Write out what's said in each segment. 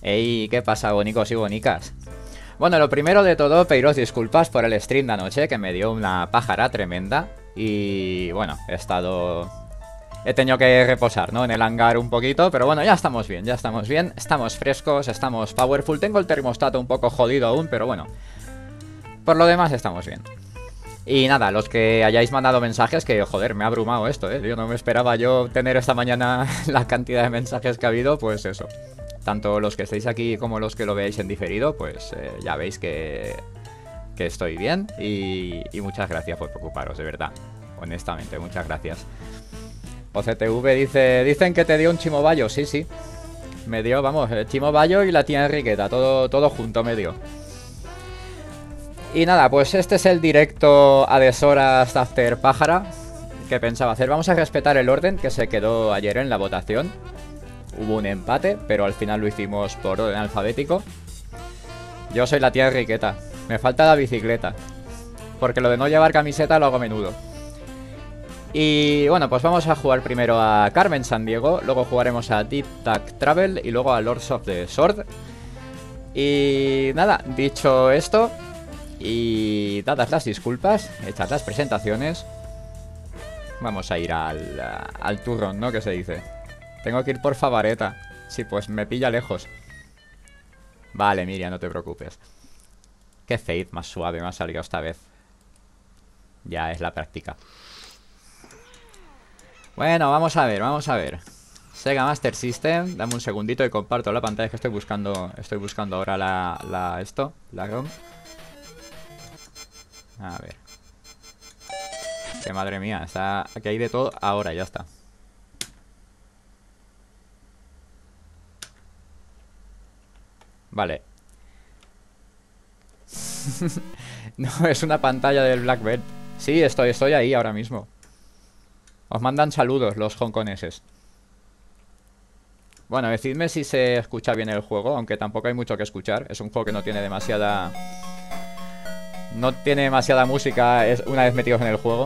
Ey, ¿qué pasa, bonicos y bonicas? Bueno, lo primero de todo, pediros disculpas por el stream de anoche, que me dio una pájara tremenda. Y bueno, he tenido que reposar, ¿no? En el hangar un poquito, pero bueno, ya estamos bien, ya estamos bien. Estamos frescos, estamos powerful. Tengo el termostato un poco jodido aún, pero bueno. Por lo demás estamos bien. Y nada, los que hayáis mandado mensajes, que joder, me ha abrumado esto, ¿eh? Yo no me esperaba yo tener esta mañana la cantidad de mensajes que ha habido, pues eso. Tanto los que estéis aquí como los que lo veáis en diferido, pues ya veis que estoy bien y muchas gracias por preocuparos, de verdad. Honestamente, muchas gracias. OCTV dice, dicen que te dio un chimobayo, sí, sí. Me dio, vamos, el chimobayo y la tía Enriqueta, todo junto me dio. Y nada, pues este es el directo a deshoras after pájara que pensaba hacer. Vamos a respetar el orden que se quedó ayer en la votación. Hubo un empate, pero al final lo hicimos por orden alfabético. Yo soy la tía Enriqueta. Me falta la bicicleta, porque lo de no llevar camiseta lo hago a menudo. Y bueno, pues vamos a jugar primero a Carmen Sandiego. Luego jugaremos a Deep Tag Travel y luego a Lords of the Sword. Y nada, dicho esto, y dadas las disculpas, hechas las presentaciones, vamos a ir al turrón, ¿no? Que se dice. Tengo que ir por Favareta. Sí, pues me pilla lejos. Vale, Miriam, no te preocupes. Qué Faith más suave me ha salido esta vez. Ya es la práctica. Bueno, vamos a ver, vamos a ver. Sega Master System. Dame un segundito y comparto la pantalla, que estoy buscando ahora la ROM. A ver. Que madre mía, está aquí, hay de todo. Ahora ya está. Vale. No, es una pantalla del Black Belt. Sí, estoy ahí ahora mismo. Os mandan saludos los hongkoneses. Bueno, decidme si se escucha bien el juego, aunque tampoco hay mucho que escuchar. Es un juego que no tiene demasiada música una vez metidos en el juego.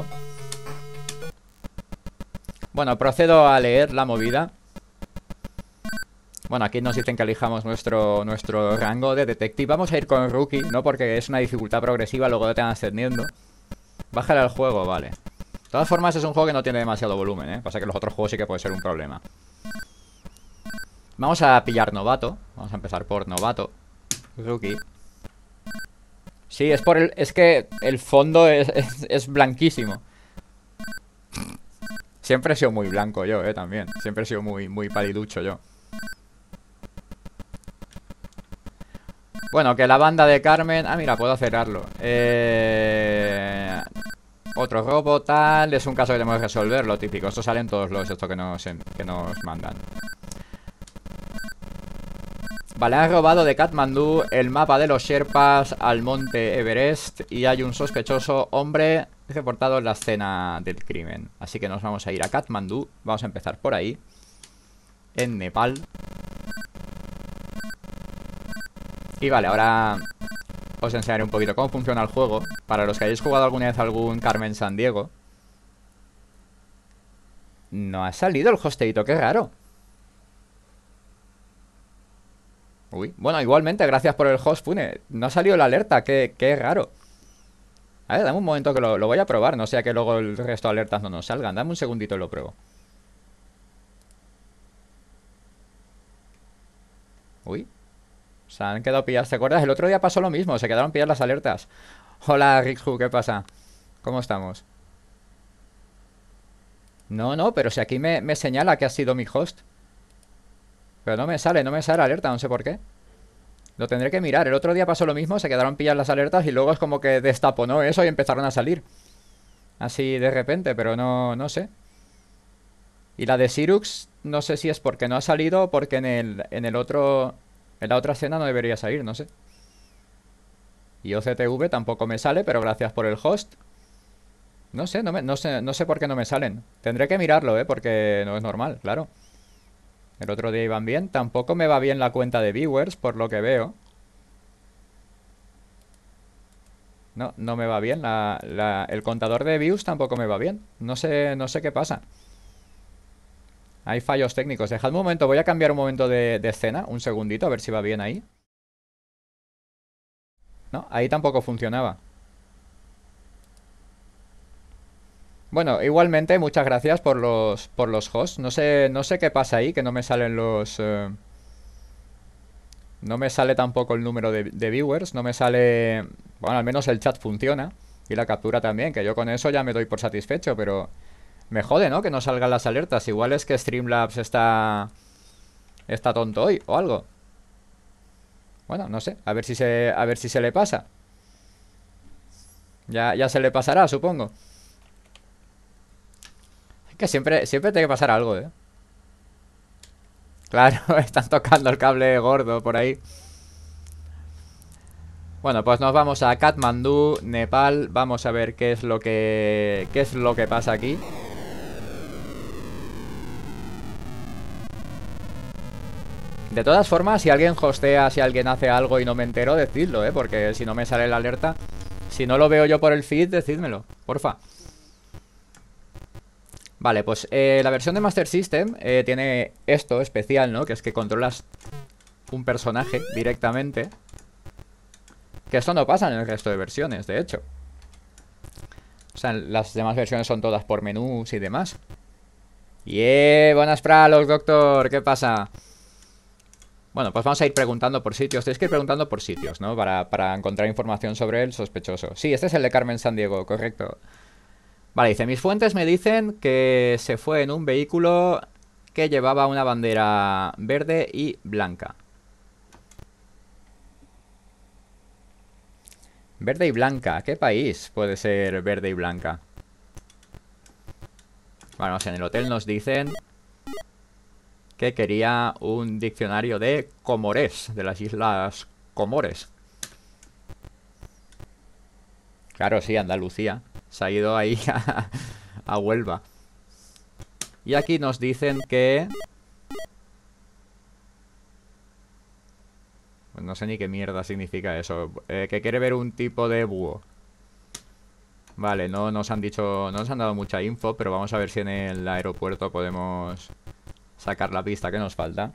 Bueno, procedo a leer la movida. Bueno, aquí nos dicen que elijamos nuestro rango de detective. Vamos a ir con Rookie, no porque es una dificultad progresiva, luego te van ascendiendo. Bájale al juego, vale. De todas formas es un juego que no tiene demasiado volumen, ¿eh? Pasa que los otros juegos sí que puede ser un problema. Vamos a pillar novato. Vamos a empezar por novato. Rookie. Sí, es que el fondo es blanquísimo. Siempre he sido muy blanco yo, también. Siempre he sido muy paliducho yo. Bueno, que la banda de Carmen... Ah, mira, puedo cerrarlo. Otro robo, tal... Es un caso que tenemos que resolver, lo típico. Esto salen todos los que nos mandan. Vale, han robado de Katmandú el mapa de los Sherpas al monte Everest. Y hay un sospechoso hombre reportado en la escena del crimen. Así que nos vamos a ir a Katmandú. Vamos a empezar por ahí, en Nepal. Y vale, ahora os enseñaré un poquito cómo funciona el juego. Para los que hayáis jugado alguna vez algún Carmen Sandiego. No ha salido el hosteito, qué raro. Uy, bueno, igualmente, gracias por el host, Pune. No ha salido la alerta, qué raro. A ver, dame un momento que lo voy a probar. No sea que luego el resto de alertas no nos salgan. Dame un segundito y lo pruebo. Uy. Se han quedado pillados, ¿te acuerdas? El otro día pasó lo mismo, se quedaron pilladas las alertas. Hola, Rikhu, ¿qué pasa? ¿Cómo estamos? No, pero si aquí me señala que ha sido mi host. Pero no me sale alerta, no sé por qué. Lo tendré que mirar. El otro día pasó lo mismo, se quedaron pilladas las alertas y luego es como que destaponó eso y empezaron a salir. Así de repente, pero no sé. Y la de Sirux, no sé si es porque no ha salido o porque en la otra escena no debería salir, no sé. Y OCTV tampoco me sale, pero gracias por el host. No sé, no sé por qué no me salen. Tendré que mirarlo, porque no es normal, claro. El otro día iban bien. Tampoco me va bien la cuenta de viewers, por lo que veo. No me va bien. El contador de views tampoco me va bien. No sé qué pasa. Hay fallos técnicos. Dejad un momento, voy a cambiar un momento de escena. Un segundito, a ver si va bien ahí. No, ahí tampoco funcionaba. Bueno, igualmente, muchas gracias por los hosts. No sé qué pasa ahí, que no me salen los... no me sale tampoco el número de viewers. No me sale... Bueno, al menos el chat funciona. Y la captura también, que yo con eso ya me doy por satisfecho, pero... Me jode, ¿no? Que no salgan las alertas. Igual es que Streamlabs está tonto hoy o algo. Bueno, no sé. A ver si se le pasa. Ya se le pasará, supongo. Es que siempre tiene que pasar algo, ¿eh? Claro, están tocando el cable gordo por ahí. Bueno, pues nos vamos a Katmandú, Nepal. Vamos a ver qué es lo que pasa aquí. De todas formas, si alguien hostea, si alguien hace algo y no me entero, decidlo, porque si no me sale la alerta, si no lo veo yo por el feed, decídmelo, porfa. Vale, pues la versión de Master System tiene esto especial, ¿no? Que es que controlas un personaje directamente. Que esto no pasa en el resto de versiones, de hecho. O sea, las demás versiones son todas por menús y demás. Buenas pralos, doctor, ¿qué pasa? Bueno, pues vamos a ir preguntando por sitios. Tenéis que ir preguntando por sitios, ¿no? Para encontrar información sobre el sospechoso. Sí, este es el de Carmen Sandiego, correcto. Vale, dice, mis fuentes me dicen que se fue en un vehículo que llevaba una bandera verde y blanca. Verde y blanca, ¿qué país puede ser verde y blanca? Bueno, no sé, en el hotel nos dicen que quería un diccionario de Comores, de las islas Comores. Claro, sí, Andalucía. Se ha ido ahí a Huelva. Y aquí nos dicen que... Pues no sé ni qué mierda significa eso. Que quiere ver un tipo de búho. Vale, no nos han dicho... No nos han dado mucha info, pero vamos a ver si en el aeropuerto podemos sacar la pista que nos falta.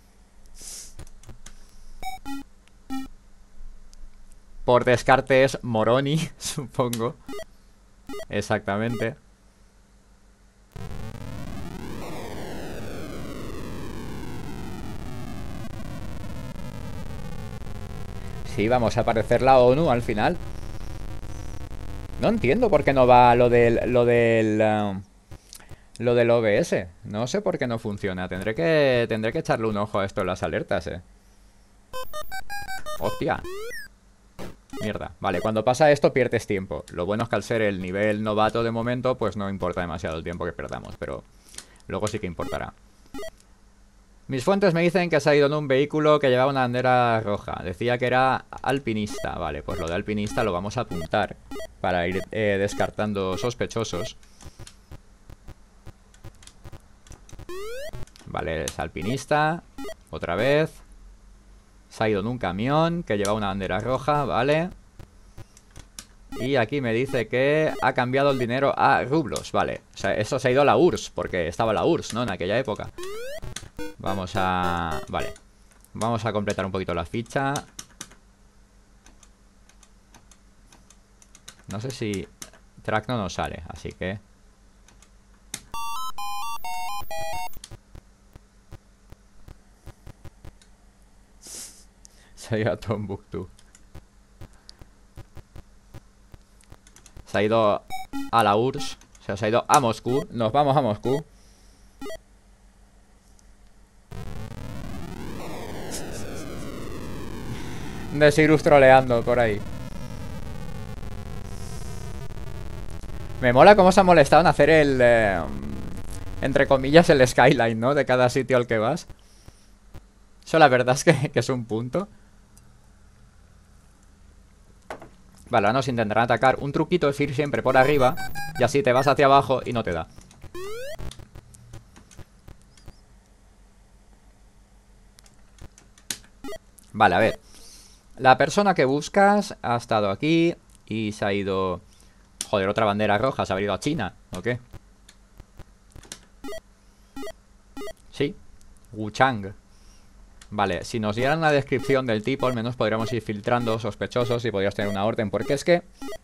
Por descarte es Moroni, supongo. Exactamente. Sí, vamos a aparecer la ONU al final. No entiendo por qué no va lo del OBS. No sé por qué no funciona. Tendré que echarle un ojo a esto en las alertas, Hostia. Mierda. Vale, cuando pasa esto pierdes tiempo. Lo bueno es que al ser el nivel novato de momento, pues no importa demasiado el tiempo que perdamos, pero luego sí que importará. Mis fuentes me dicen que se ha ido en un vehículo que llevaba una bandera roja. Decía que era alpinista. Vale, pues lo de alpinista lo vamos a apuntar para ir descartando sospechosos. Vale, es alpinista. Otra vez. Se ha ido en un camión que lleva una bandera roja, vale. Y aquí me dice que ha cambiado el dinero a rublos, vale. O sea, eso se ha ido a la URSS, porque estaba la URSS, ¿no? En aquella época. Vamos a... Vale. Vamos a completar un poquito la ficha. No sé si... Track no nos sale, así que... Se ha ido a Tombuctú. Se ha ido a la URSS. O sea, se ha ido a Moscú. Nos vamos a Moscú. Desirus troleando por ahí. Me mola cómo se ha molestado en hacer el... entre comillas, el skyline, ¿no? De cada sitio al que vas. Eso la verdad es que es un punto. Vale, ahora nos intentarán atacar. Un truquito es ir siempre por arriba y así te vas hacia abajo y no te da. Vale, a ver. La persona que buscas ha estado aquí y se ha ido... Joder, otra bandera roja. ¿Se ha ido a China o qué? Wuchang. Vale, si nos dieran una descripción del tipo, al menos podríamos ir filtrando sospechosos y podrías tener una orden. Porque es que...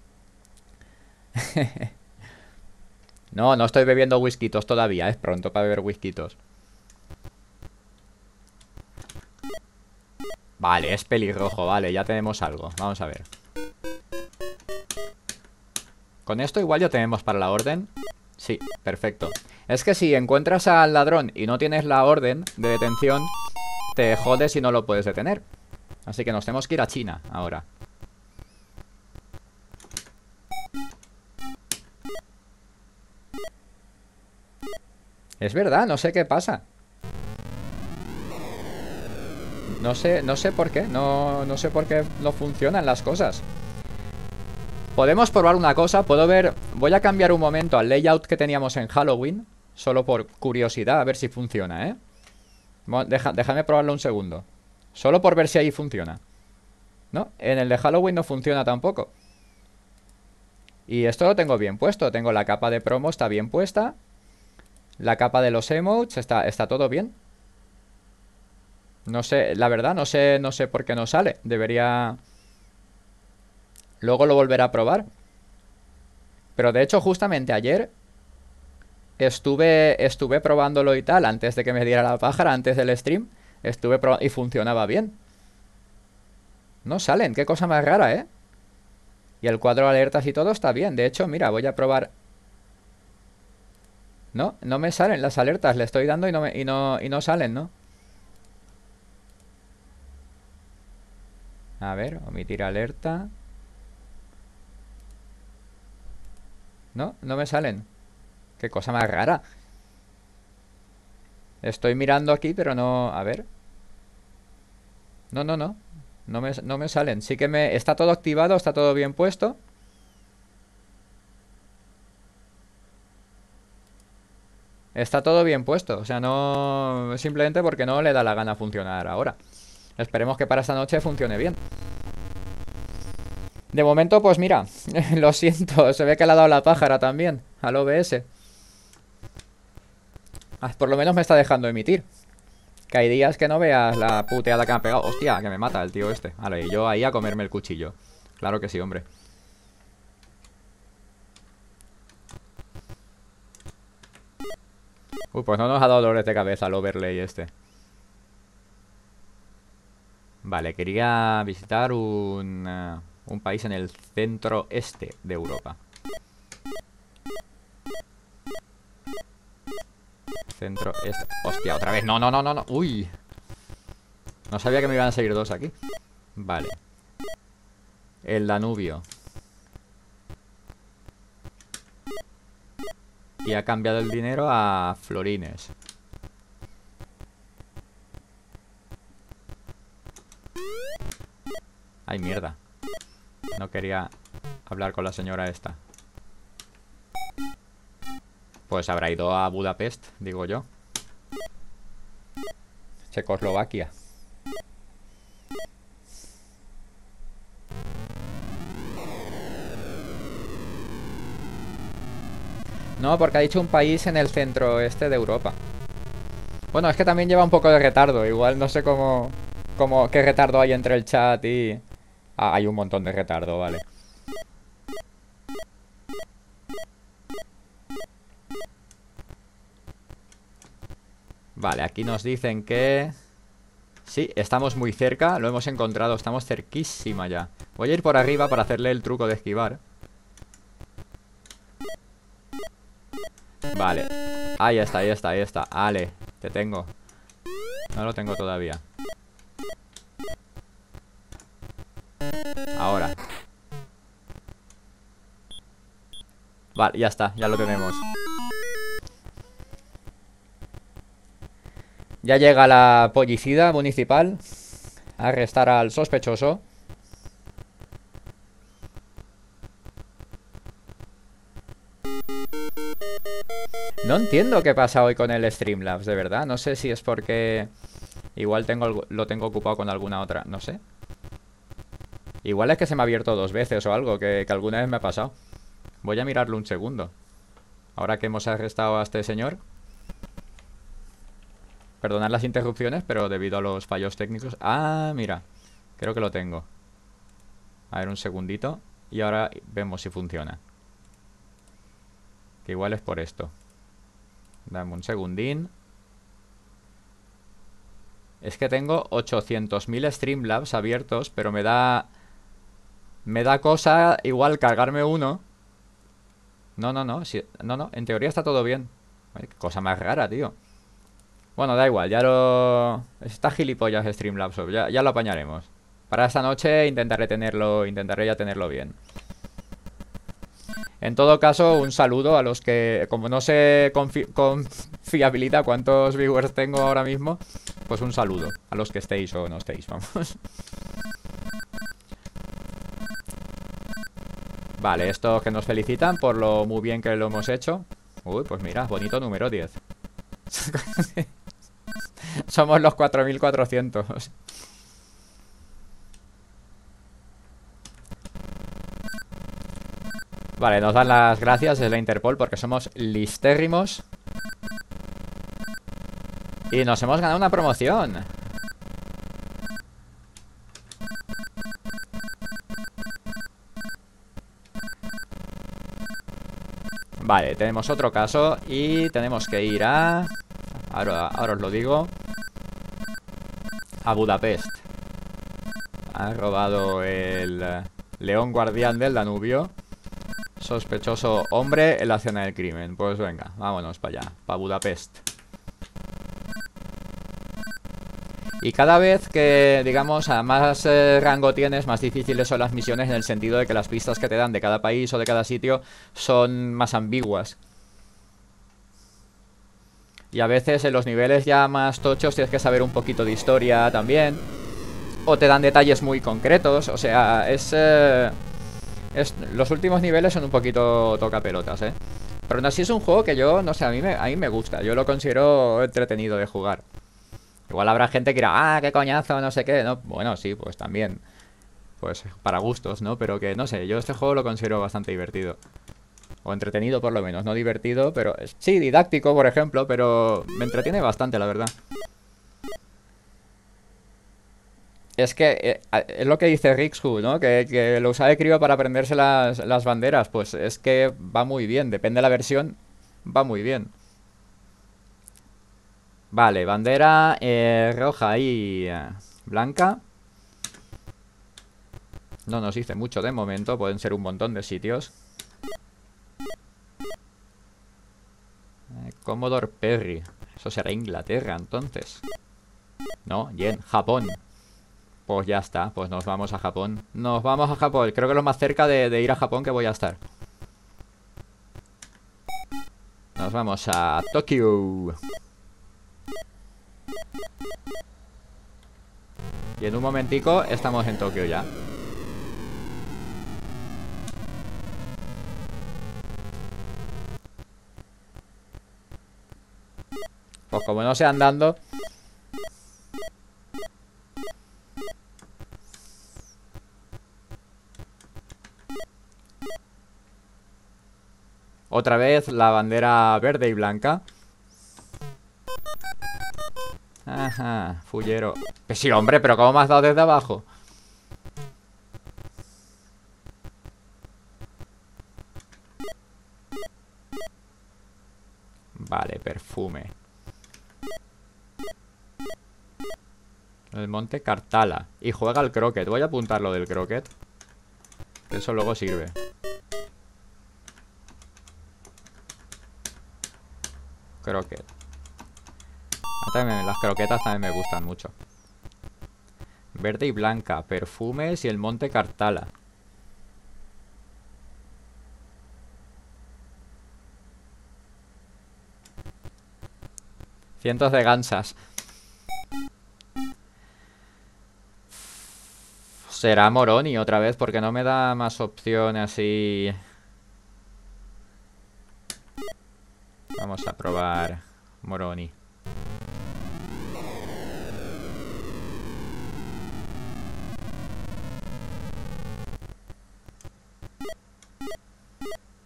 No, no estoy bebiendo whiskitos todavía. Es pronto para beber whiskitos. Vale, es pelirrojo. Vale, ya tenemos algo. Vamos a ver. Con esto igual ya tenemos para la orden. Sí, perfecto. Es que si encuentras al ladrón y no tienes la orden de detención, te jodes y no lo puedes detener. Así que nos tenemos que ir a China ahora. Es verdad, no sé qué pasa. No sé por qué. No sé por qué no funcionan las cosas. Podemos probar una cosa. Puedo ver... Voy a cambiar un momento al layout que teníamos en Halloween. Solo por curiosidad, a ver si funciona, ¿eh? Déjame probarlo un segundo. Solo por ver si ahí funciona. No, en el de Halloween no funciona tampoco. Y esto lo tengo bien puesto. Tengo la capa de promo, está bien puesta. La capa de los emotes, está todo bien. No sé, la verdad, no sé por qué no sale. Debería... Luego lo volveré a probar. Pero de hecho, justamente ayer estuve probándolo y tal, antes de que me diera la pájara, antes del stream. Estuve probando y funcionaba bien. No salen, qué cosa más rara, ¿eh? Y el cuadro de alertas y todo está bien. De hecho, mira, voy a probar. No, no me salen las alertas. Le estoy dando y no salen, ¿no? A ver, omitir alerta. No, no me salen. Qué cosa más rara. Estoy mirando aquí, pero no... A ver. No. No me salen. Sí que me... Está todo activado, está todo bien puesto. Está todo bien puesto. O sea, no... Simplemente porque no le da la gana funcionar ahora. Esperemos que para esta noche funcione bien. De momento, pues mira. Lo siento. Se ve que le ha dado la pájara también al OBS. Por lo menos me está dejando emitir. Que hay días que no veas la puteada que me ha pegado. Hostia, que me mata el tío este. Vale, y yo ahí a comerme el cuchillo. Claro que sí, hombre. Uy, pues no nos ha dado dolores de cabeza el overlay este. Vale, quería visitar un país en el centro este de Europa. Centro este. Hostia, otra vez. No. Uy. No sabía que me iban a seguir dos aquí. Vale. El Danubio. Y ha cambiado el dinero a florines. Ay, mierda. No quería hablar con la señora esta. Pues habrá ido a Budapest, digo yo. Checoslovaquia. No, porque ha dicho un país en el centro este de Europa. Bueno, es que también lleva un poco de retardo. Igual no sé qué retardo hay entre el chat y... Ah, hay un montón de retardo, vale. Vale, aquí nos dicen que... Sí, estamos muy cerca, lo hemos encontrado, estamos cerquísima ya. Voy a ir por arriba para hacerle el truco de esquivar. Vale, ahí está. Ale, te tengo. No lo tengo todavía. Ahora. Vale, ya está, ya lo tenemos. Ya llega la policía municipal a arrestar al sospechoso. No entiendo qué pasa hoy con el Streamlabs, de verdad. No sé si es porque... Igual lo tengo ocupado con alguna otra, no sé. Igual es que se me ha abierto dos veces o algo, que alguna vez me ha pasado. Voy a mirarlo un segundo. Ahora que hemos arrestado a este señor. Perdonad las interrupciones, pero debido a los fallos técnicos... Ah, mira. Creo que lo tengo. A ver, un segundito. Y ahora vemos si funciona. Que igual es por esto. Dame un segundín. Es que tengo 800.000 Streamlabs abiertos, pero me da cosa igual cargarme uno. No, no, no, sí, no, no, en teoría está todo bien. Ay, qué cosa más rara, tío. Bueno, da igual, ya lo... Está gilipollas Streamlabs, ya lo apañaremos. Para esta noche intentaré ya tenerlo bien. En todo caso, un saludo a los que, como no sé con fiabilidad cuántos viewers tengo ahora mismo, pues un saludo a los que estéis o no estéis, vamos. Vale, estos que nos felicitan por lo muy bien que lo hemos hecho. Uy, pues mira, bonito número 10. Somos los 4.400. Vale, nos dan las gracias desde la Interpol porque somos listérrimos. Y nos hemos ganado una promoción. Vale, tenemos otro caso y tenemos que ir a... Ahora os lo digo. A Budapest. Ha robado el león guardián del Danubio. Sospechoso hombre en la escena del crimen. Pues venga, vámonos para allá, para Budapest. Y cada vez que, digamos, a más rango tienes, más difíciles son las misiones, en el sentido de que las pistas que te dan de cada país o de cada sitio son más ambiguas. Y a veces en los niveles ya más tochos tienes que saber un poquito de historia también. O te dan detalles muy concretos. O sea, los últimos niveles son un poquito tocapelotas, ¿eh? Pero aún así es un juego que yo, no sé, a mí me gusta. Yo lo considero entretenido de jugar. Igual habrá gente que dirá, ah, qué coñazo, no sé qué, ¿no? Bueno, sí, pues también. Pues para gustos, ¿no? Pero que, no sé, yo este juego lo considero bastante divertido. O entretenido por lo menos, no divertido, pero... Sí, didáctico, por ejemplo, pero me entretiene bastante, la verdad. Es que es lo que dice Rixhu, ¿no? Que lo usa de crío para aprenderse las banderas. Pues es que va muy bien, depende de la versión, va muy bien. Vale, bandera roja y blanca. No nos dice mucho de momento, pueden ser un montón de sitios. Commodore Perry. Eso será Inglaterra, entonces. No, bien, Japón. Pues ya está, pues nos vamos a Japón. Nos vamos a Japón, creo que lo más cerca de ir a Japón que voy a estar. Nos vamos a Tokio. Y en un momentico estamos en Tokio ya. Pues como no sé andando... Otra vez la bandera verde y blanca. Ajá, fullero. Pues sí, hombre, pero ¿cómo me has dado desde abajo? Vale, perfume. El monte Cartala. Y juega al croquet. Voy a apuntar lo del croquet. Eso luego sirve. Croquet. También, las croquetas también me gustan mucho. Verde y blanca, perfumes y el monte Cartala. Cientos de gansas. Será Moroni otra vez, porque no me da más opción así. Vamos a probar Moroni.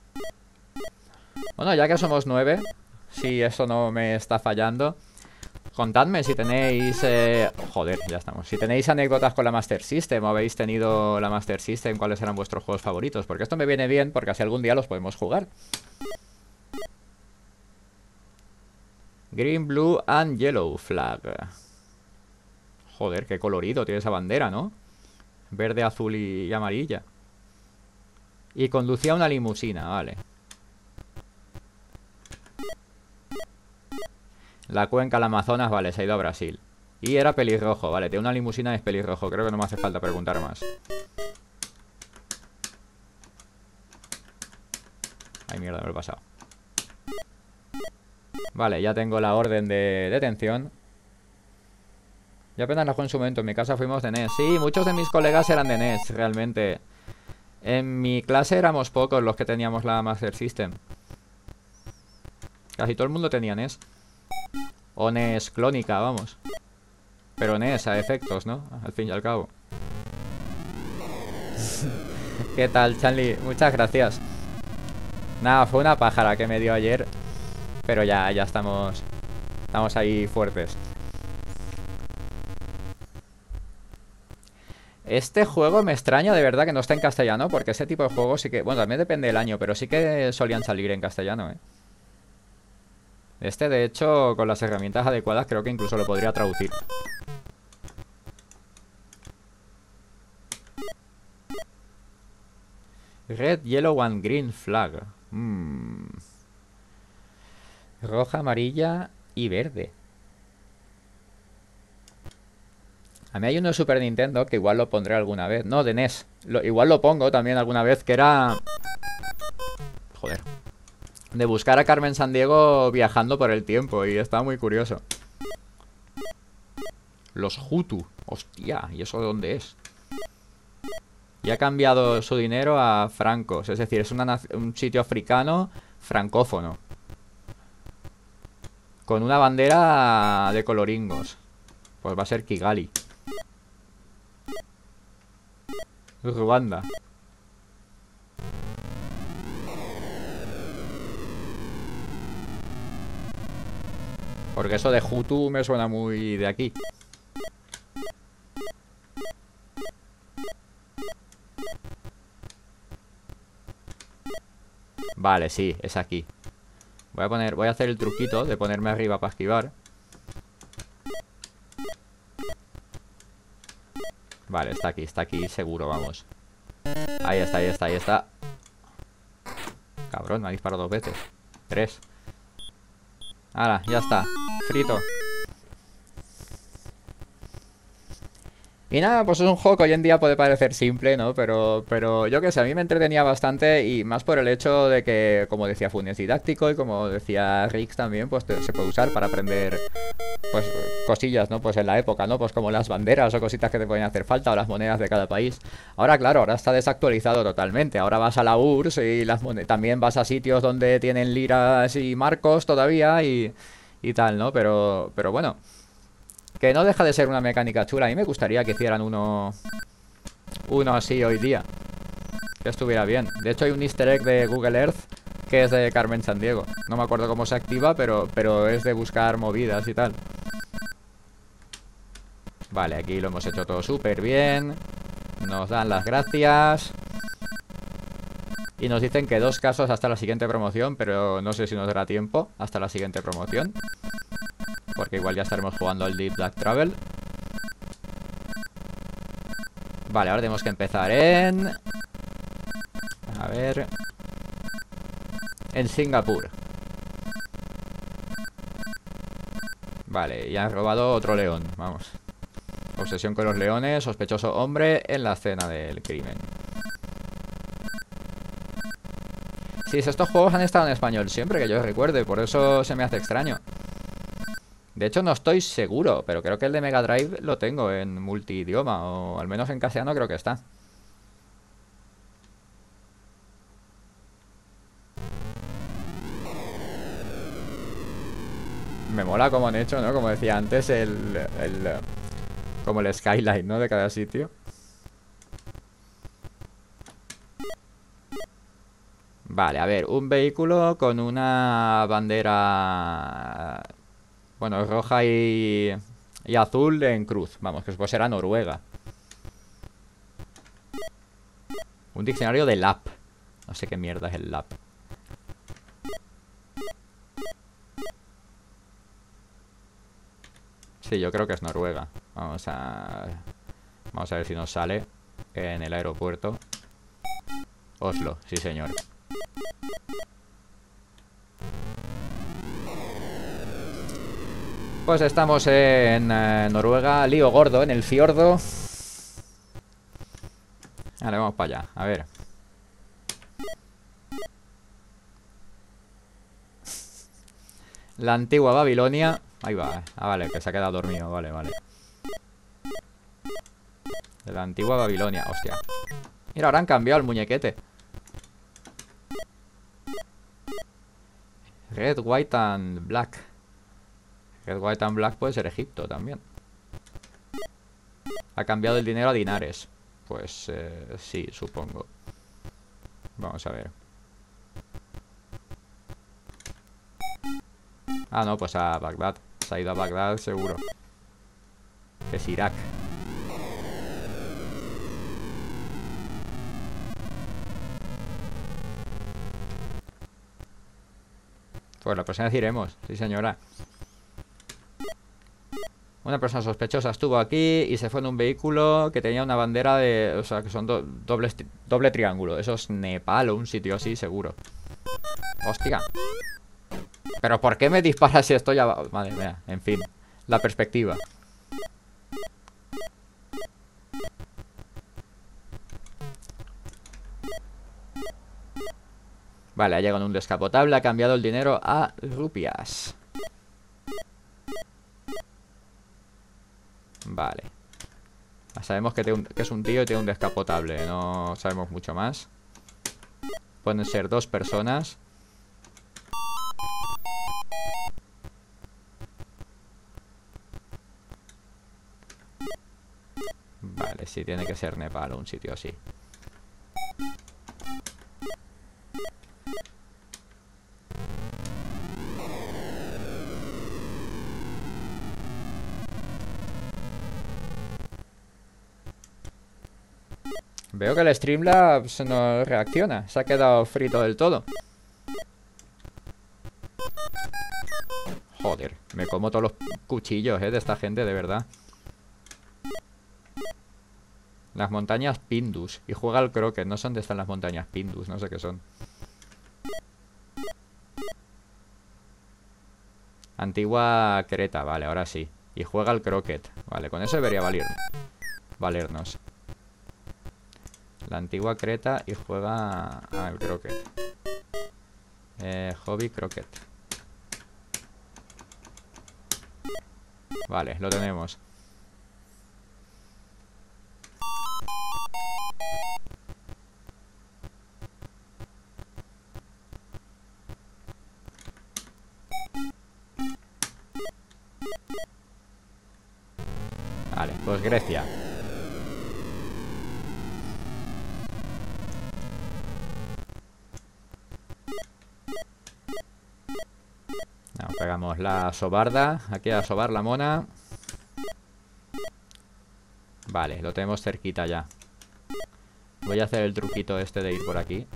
Bueno, ya que somos 9, si eso no me está fallando, Contadme si tenéis... joder, ya estamos. Si tenéis anécdotas con la Master System o habéis tenido la Master System, ¿cuáles eran vuestros juegos favoritos? Porque esto me viene bien porque así algún día los podemos jugar. Green, Blue and Yellow Flag. Joder, qué colorido tiene esa bandera, ¿no? Verde, azul y amarilla. Y conducía una limusina, vale. La cuenca, el Amazonas, vale, se ha ido a Brasil. Y era pelirrojo, vale, tiene una limusina y es pelirrojo. Creo que no me hace falta preguntar más. Ay, mierda, me lo he pasado. Vale, ya tengo la orden de detención. Yo apenas la jugué en su momento. En mi casa fuimos de NES. Sí, muchos de mis colegas eran de NES, realmente. En mi clase éramos pocos los que teníamos la Master System. Casi todo el mundo tenía NES. O NES clónica, vamos. Pero NES a efectos, ¿no? Al fin y al cabo. ¿Qué tal, Chanly? Muchas gracias. Nada, fue una pájara que me dio ayer. Pero ya estamos ahí fuertes. Este juego me extraña de verdad que no está en castellano, porque ese tipo de juegos sí que... Bueno, también depende del año, pero sí que solían salir en castellano, ¿eh? Este, de hecho, con las herramientas adecuadas, creo que incluso lo podría traducir. Red, Yellow and Green Flag. Roja, amarilla y verde. A mí hay uno de Super Nintendo que igual lo pondré alguna vez. No, de NES. Igual lo pongo también alguna vez, que era... Joder. De buscar a Carmen Sandiego viajando por el tiempo. Y está muy curioso. Los Hutu. Hostia, ¿y eso de dónde es? Y ha cambiado su dinero a francos. Es decir, es un sitio africano francófono. Con una bandera de coloringos. Pues va a ser Kigali. Ruanda. Porque eso de Hutu me suena muy de aquí. Vale, sí, es aquí. Voy a hacer el truquito de ponerme arriba para esquivar. Vale, está aquí seguro, vamos. Ahí está, ahí está, ahí está. Cabrón, me ha disparado 2 veces. 3. Ahora, ya está. Frito. Y nada, pues es un juego que hoy en día puede parecer simple, ¿no? Pero yo qué sé, a mí me entretenía bastante. Y más por el hecho de que, como decía Funes, es didáctico. Y como decía Rix también, pues se puede usar para aprender, pues, cosillas, ¿no? Pues en la época, ¿no? Pues como las banderas o cositas que te pueden hacer falta. O las monedas de cada país. Ahora, claro, ahora está desactualizado totalmente. Ahora vas a la URSS y también vas a sitios donde tienen liras y marcos todavía y tal, ¿no? Pero bueno, que no deja de ser una mecánica chula. A mí me gustaría que hicieran uno así hoy día, que estuviera bien. De hecho hay un easter egg de Google Earth que es de Carmen Sandiego. No me acuerdo cómo se activa, pero es de buscar movidas y tal. Vale, aquí lo hemos hecho todo súper bien. Nos dan las gracias. Y nos dicen que 2 casos hasta la siguiente promoción, pero no sé si nos dará tiempo hasta la siguiente promoción. Porque igual ya estaremos jugando al Deep Black Travel. Vale, ahora tenemos que empezar en... A ver... En Singapur. Vale, ya han robado otro león, vamos. Obsesión con los leones, sospechoso hombre en la escena del crimen. Sí, estos juegos han estado en español siempre, que yo recuerde, por eso se me hace extraño. De hecho no estoy seguro, pero creo que el de Mega Drive lo tengo en multidioma, o al menos en castellano creo que está. Me mola como han hecho, ¿no? Como decía antes, como el skyline, ¿no? De cada sitio. Vale, a ver, un vehículo con una bandera Bueno, roja y azul en cruz. Vamos, que después era Noruega. Un diccionario de LAP. No sé qué mierda es el LAP. Sí, yo creo que es Noruega. Vamos a ver si nos sale en el aeropuerto. Oslo, sí señor. Pues estamos en Noruega, lío gordo en el fiordo. Vale, vamos para allá, a ver. La antigua Babilonia. Ahí va, vale, que se ha quedado dormido, vale, vale. De la antigua Babilonia, hostia. Mira, ahora han cambiado el muñequete. Red, white and black. Red, white and black puede ser Egipto también. Ha cambiado el dinero a dinares. Pues sí, supongo. Vamos a ver. Ah, no, pues a Bagdad. Se ha ido a Bagdad seguro. Que es Irak. Pues la próxima vez iremos, sí señora. Una persona sospechosa estuvo aquí y se fue en un vehículo que tenía una bandera de... O sea, que son doble triángulo. Eso es Nepal o un sitio así, seguro. Hostia. ¿Pero por qué me disparas si estoy abajo? Madre mía, en fin. La perspectiva. Vale, ha llegado en un descapotable, ha cambiado el dinero a rupias. Vale. Sabemos que es un tío y tiene un descapotable. No sabemos mucho más. Pueden ser dos personas. Vale, sí, tiene que ser Nepal o un sitio así. Veo que el Streamlabs no reacciona. Se ha quedado frito del todo. Joder, me como todos los cuchillos, de esta gente, de verdad. Las montañas Pindus. Y juega al croquet. No sé dónde están las montañas Pindus. No sé qué son. Antigua Creta. Vale, ahora sí. Y juega al croquet. Vale, con eso debería valernos. La antigua Creta y juega al croquet. Hobby croquet. Vale, lo tenemos. Vale, pues Grecia. Pegamos la sobarda. Aquí a sobar la mona. Vale, lo tenemos cerquita ya. Voy a hacer el truquito este de ir por aquí.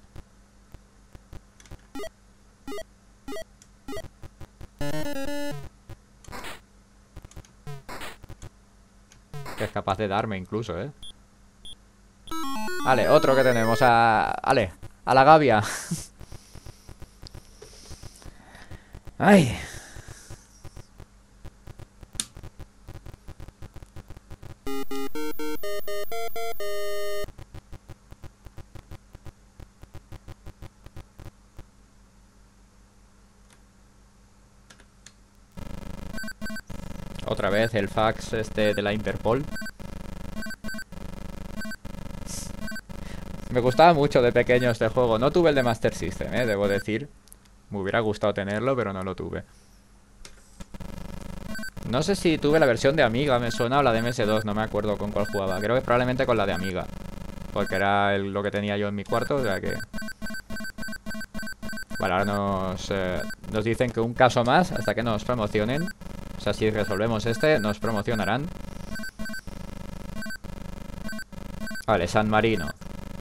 Que es capaz de darme incluso, Vale, otro que tenemos vale, a la gavia. Ay. Otra vez el fax este de la Interpol. Me gustaba mucho de pequeño este juego. No tuve el de Master System, debo decir. Me hubiera gustado tenerlo, pero no lo tuve. No sé si tuve la versión de Amiga, me suena, o la de MS2, no me acuerdo con cuál jugaba. Creo que probablemente con la de Amiga. Porque era lo que tenía yo en mi cuarto, o sea que... Vale, ahora nos dicen que un caso más hasta que nos promocionen. O sea, si resolvemos este, nos promocionarán. Vale, San Marino.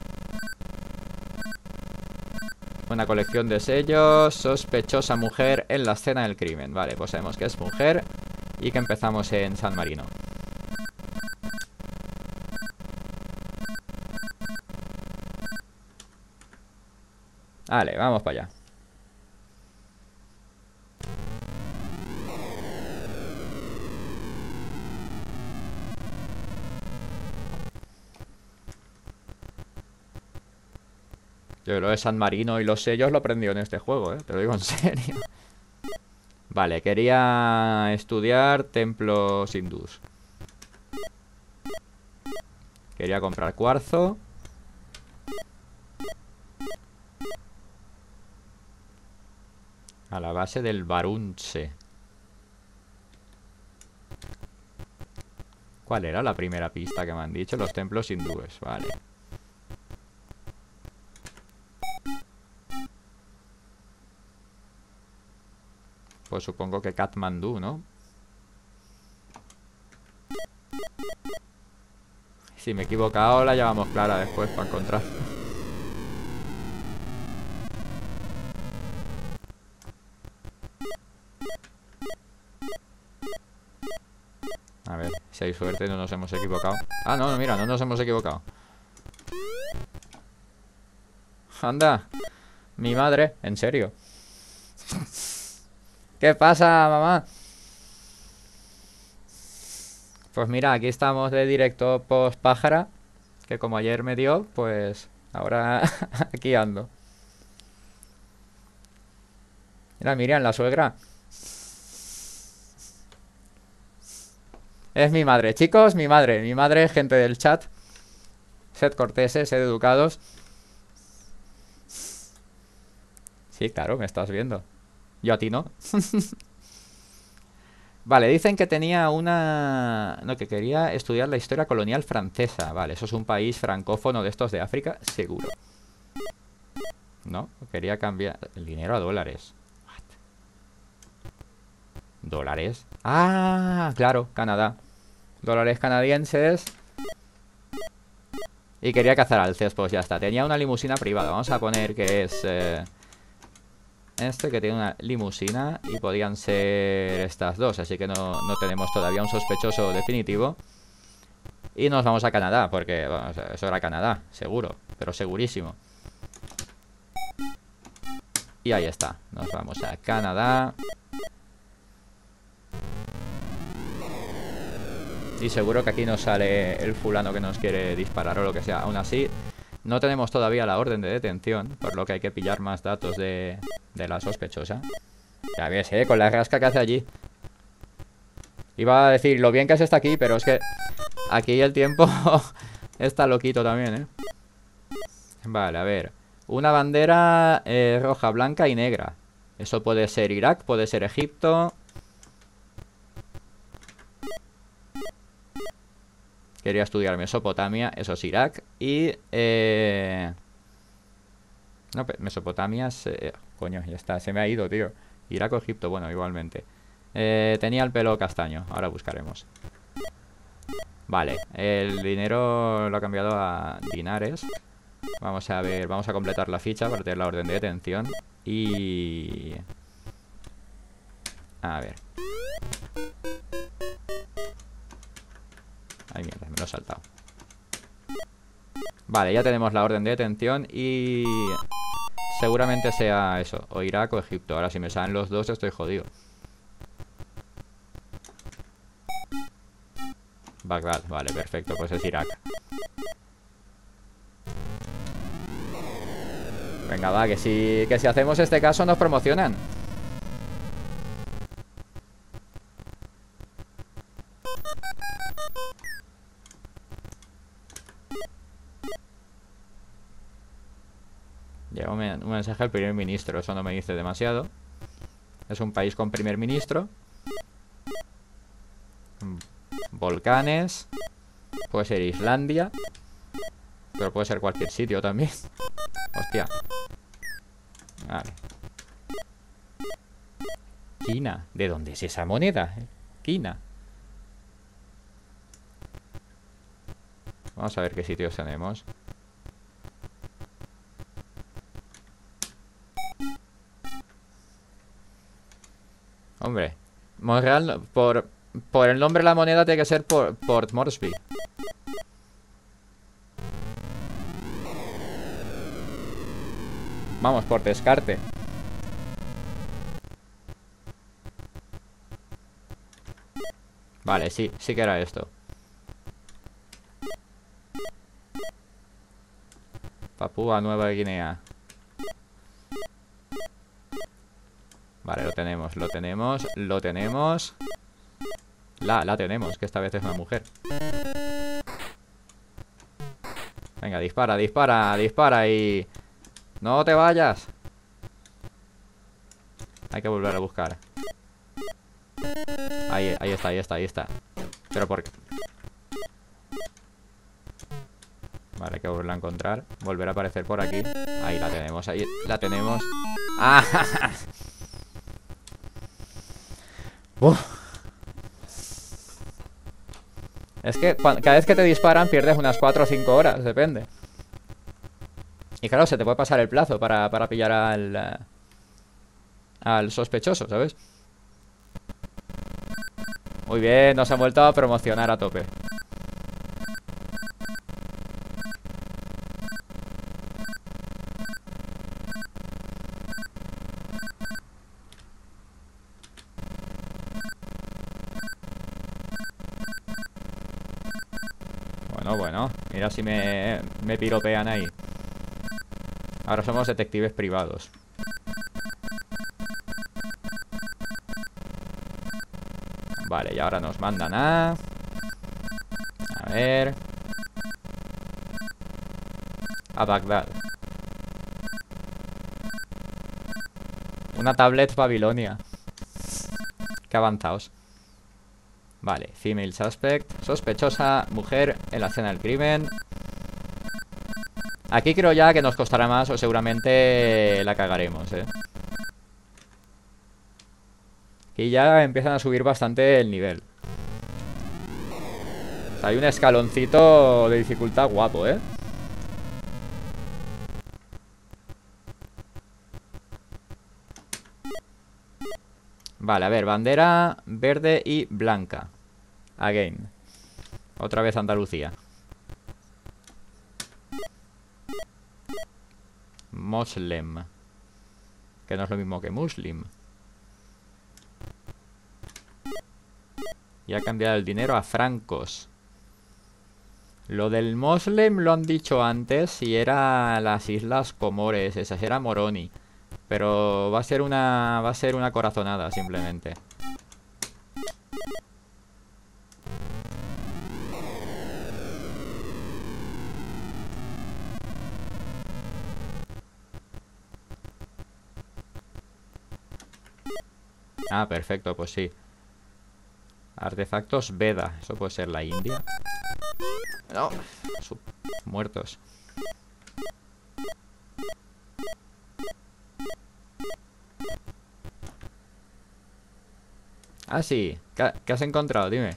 Una colección de sellos. Sospechosa mujer en la escena del crimen. Vale, pues sabemos que es mujer y que empezamos en San Marino. Vale, vamos para allá. Yo lo de San Marino y los sellos lo aprendió en este juego, te lo digo en serio. Vale, quería estudiar templos hindús. Quería comprar cuarzo. A la base del Varunche. ¿Cuál era la primera pista que me han dicho? Los templos hindúes, vale. Pues supongo que Katmandú, ¿no? Si me he equivocado, la llevamos clara después para encontrar. A ver, si hay suerte no nos hemos equivocado. Ah, no, mira, no nos hemos equivocado. Anda, mi madre, en serio. ¿Qué pasa, mamá? Pues mira, aquí estamos de directo post pájara. Que como ayer me dio, pues ahora aquí ando. Mira, Miriam, la suegra. Es mi madre, chicos, mi madre, gente del chat. Sed corteses, sed educados. Sí, claro, me estás viendo. Yo a ti no. Vale, dicen que tenía una... No, que quería estudiar la historia colonial francesa. Vale, eso es un país francófono de estos de África, seguro. No, quería cambiar el dinero a dólares. What? ¿Dólares? Ah, claro, Canadá. Dólares canadienses. Y quería cazar alces, pues ya está. Tenía una limusina privada. Vamos a poner que es... Este que tiene una limusina y podían ser estas dos, así que no tenemos todavía un sospechoso definitivo. Y nos vamos a Canadá, porque bueno, eso era Canadá, seguro, pero segurísimo. Y ahí está, nos vamos a Canadá. Y seguro que aquí nos sale el fulano que nos quiere disparar o lo que sea. Aún así, no tenemos todavía la orden de detención, por lo que hay que pillar más datos de la sospechosa. Ya ves, con la rasca que hace allí. Iba a decir lo bien que se está aquí, pero es que aquí el tiempo está loquito también, Vale, a ver. Una bandera roja, blanca y negra. Eso puede ser Irak, puede ser Egipto. Quería estudiar Mesopotamia, eso es Irak. Y... No, Mesopotamia es... Coño, ya está, se me ha ido, tío. Irak o Egipto, bueno, igualmente. Tenía el pelo castaño, ahora buscaremos. Vale, el dinero lo ha cambiado a dinares. Vamos a ver, vamos a completar la ficha para tener la orden de detención. Y... A ver. Ay, mierda, me lo he saltado. Vale, ya tenemos la orden de detención y... Seguramente sea eso, o Irak o Egipto. Ahora si me salen los dos estoy jodido. Bagdad, vale, perfecto, pues es Irak. Venga, va, que si hacemos este caso nos promocionan. Llega un mensaje al primer ministro. Eso no me dice demasiado. Es un país con primer ministro. Volcanes. Puede ser Islandia. Pero puede ser cualquier sitio también. Hostia. Vale. China. ¿De dónde es esa moneda? esquina. Vamos a ver qué sitios tenemos. Hombre, Montreal, por el nombre de la moneda tiene que ser Port Moresby. Vamos, por descarte. Vale, sí que era esto. Papúa Nueva Guinea. Vale, lo tenemos. La tenemos, que esta vez es una mujer. Venga, dispara y... ¡No te vayas! Hay que volver a buscar. Ahí está. Pero ¿por qué? Vale, hay que volverla a encontrar. Volver a aparecer por aquí. Ahí la tenemos. ¡Ah! Uf. Es que cada vez que te disparan pierdes unas 4 o 5 horas, depende. Y claro, se te puede pasar el plazo para pillar al sospechoso, ¿sabes? Muy bien, nos han vuelto a promocionar a tope. Bueno, mira si me piropean ahí. Ahora somos detectives privados. Vale, y ahora nos mandan a ver... a Bagdad. Una tablet Babilonia. Qué avanzados. Vale, female suspect. Sospechosa, mujer en la escena del crimen. Aquí creo ya que nos costará más o seguramente la cagaremos, Y ya empiezan a subir bastante el nivel. O sea, hay un escaloncito de dificultad guapo, Vale, a ver, bandera verde y blanca. Again. Otra vez Andalucía. Moslem. Que no es lo mismo que Muslim. Y ha cambiado el dinero a francos. Lo del Moslem lo han dicho antes y era las Islas Comores. Esas era Moroni. Pero va a ser una corazonada simplemente. Ah, perfecto, pues sí. Artefactos Veda. Eso puede ser la India. No, muertos. Ah, sí. ¿Qué has encontrado? Dime.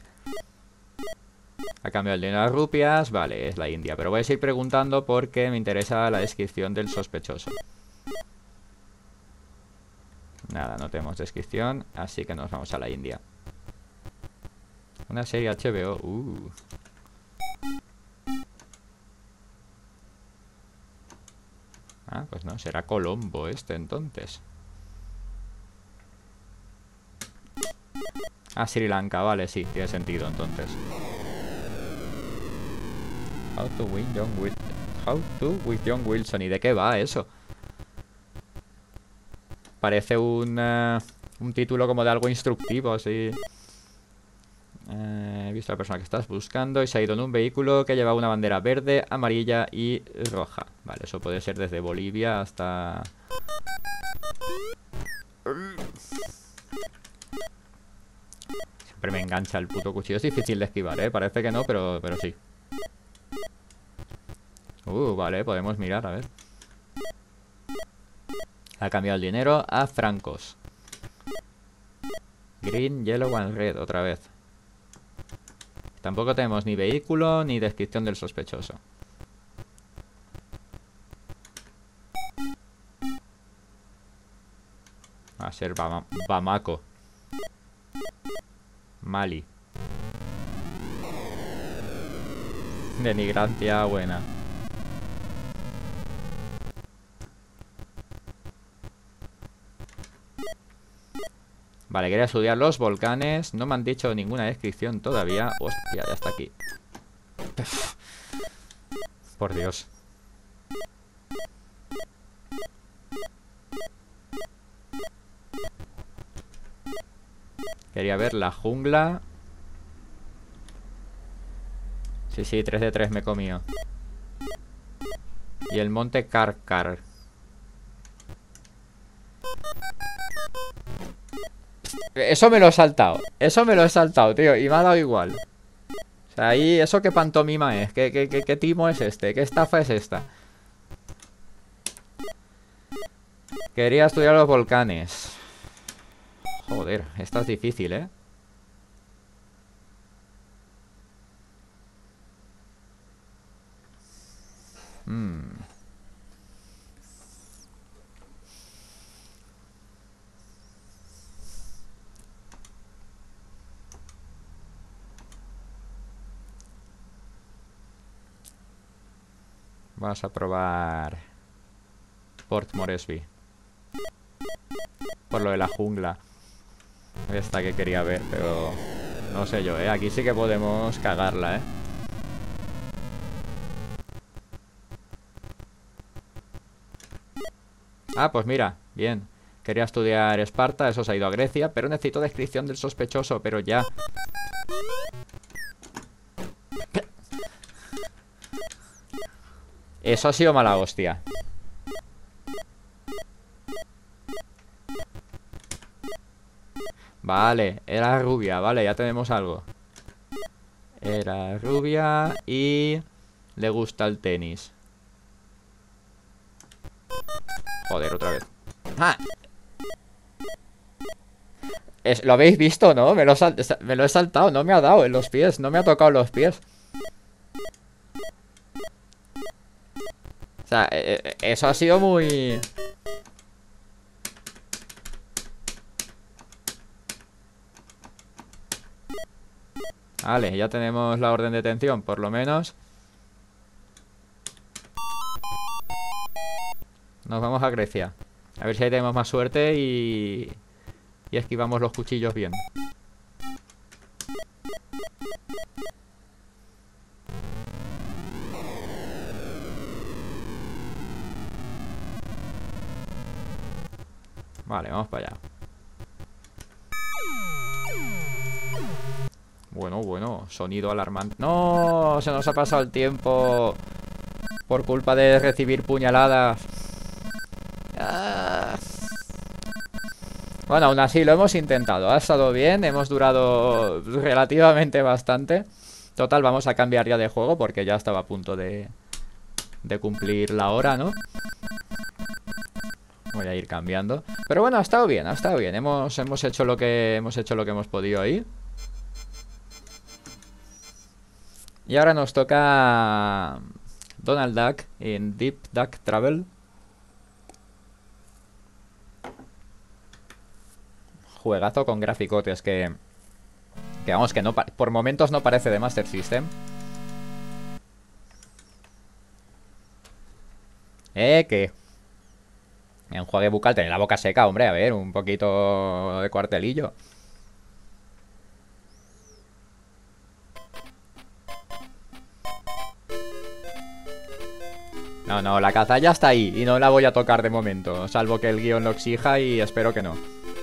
Ha cambiado el dinero a rupias. Vale, es la India. Pero voy a seguir preguntando porque me interesa la descripción del sospechoso. Nada, no tenemos descripción. Así que nos vamos a la India. Una serie HBO. Ah, pues no, será Colombo este entonces. Ah, Sri Lanka, vale, sí, tiene sentido entonces. How to with John Wilson. ¿Y de qué va eso? Parece un título como de algo instructivo, así. He visto a la persona que estás buscando y se ha ido en un vehículo que lleva una bandera verde, amarilla y roja. Vale, eso puede ser desde Bolivia hasta... Siempre me engancha el puto cuchillo. Es difícil de esquivar, parece que no, pero sí. Vale, podemos mirar, a ver. Ha cambiado el dinero a francos. Green, yellow and red, otra vez. Tampoco tenemos ni vehículo ni descripción del sospechoso. Va a ser Bamako. Mali. Denigrancia buena. Vale, quería estudiar los volcanes. No me han dicho ninguna descripción todavía. Hostia, ya está aquí. Por Dios. Quería ver la jungla. Sí, 3 de 3 me he comido. Y el monte Karkar. Eso me lo he saltado. Eso me lo he saltado, tío. Y me ha dado igual. O sea, ahí, ¿eso qué pantomima es? ¿Qué timo es este? ¿Qué estafa es esta? Quería estudiar los volcanes. Joder, esta es difícil, ¿eh? Vamos a probar Port Moresby. Por lo de la jungla. Esta que quería ver, pero no sé yo, ¿eh? Aquí sí que podemos cagarla, ¿eh? Ah, pues mira, bien. Quería estudiar Esparta, eso se ha ido a Grecia, pero necesito descripción del sospechoso, pero ya. Eso ha sido mala hostia. Vale, era rubia, vale, ya tenemos algo. Era rubia y le gusta el tenis. Joder, otra vez. ¡Ah! ¿Lo habéis visto, no? Me lo he saltado, no me ha dado en los pies, no me ha tocado los pies. O sea, eso ha sido muy... Vale, ya tenemos la orden de detención, por lo menos. Nos vamos a Grecia. A ver si ahí tenemos más suerte y esquivamos los cuchillos bien. Vale, vamos para allá. Bueno, sonido alarmante. ¡No! Se nos ha pasado el tiempo por culpa de recibir puñaladas. Ah. Bueno, aún así lo hemos intentado. Ha estado bien, hemos durado relativamente bastante. Total, vamos a cambiar ya de juego porque ya estaba a punto de cumplir la hora, ¿no? Voy a ir cambiando. Pero bueno, ha estado bien, ha estado bien. Hemos hecho lo que hemos podido ahí. Y ahora nos toca Donald Duck en Deep Duck Travel. Juegazo con graficotes que vamos, que no, por momentos no parece de Master System. ¿Qué? Enjuague bucal, tener la boca seca, hombre, a ver, un poquito de cuartelillo. No, la caza ya está ahí y no la voy a tocar de momento, salvo que el guión lo exija y espero que no.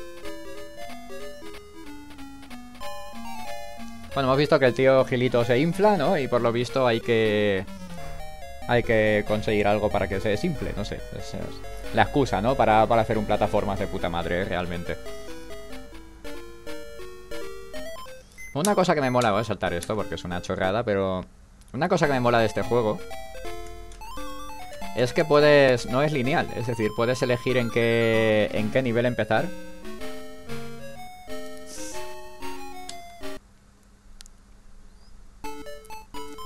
Bueno, hemos visto que el tío Gilito se infla, ¿no? Y por lo visto hay que conseguir algo para que se desinfle, no sé. Es la excusa, ¿no? Para hacer un plataformas de puta madre, realmente. Una cosa que me mola, voy a saltar esto porque es una chorrada, pero... Una cosa que me mola de este juego es que puedes... No es lineal, es decir, puedes elegir en qué nivel empezar.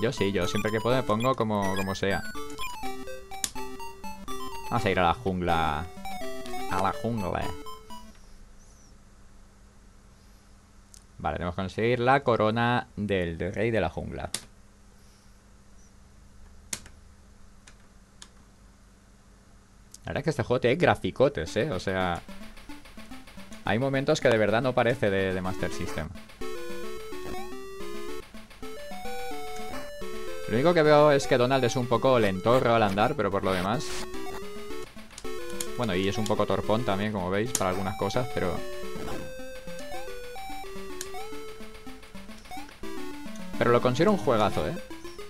Yo sí, yo siempre que puedo me pongo como sea. Vamos a ir a la jungla. A la jungla. Vale, tenemos que conseguir la corona del rey de la jungla. La verdad es que este juego tiene graficotes, ¿eh? O sea... Hay momentos que de verdad no parece de Master System. Lo único que veo es que Donald es un poco lentorro al andar, pero por lo demás... Bueno, y es un poco torpón también, como veis, para algunas cosas, pero... Pero lo considero un juegazo, ¿eh?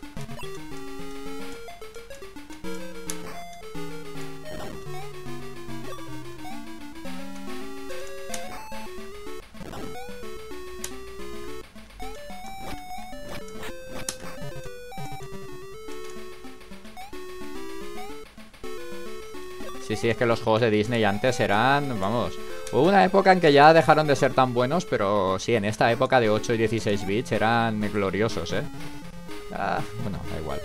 Sí, es que los juegos de Disney antes eran, vamos... Hubo una época en que ya dejaron de ser tan buenos, pero sí, en esta época de 8 y 16 bits eran gloriosos, ¿eh? Bueno, da igual.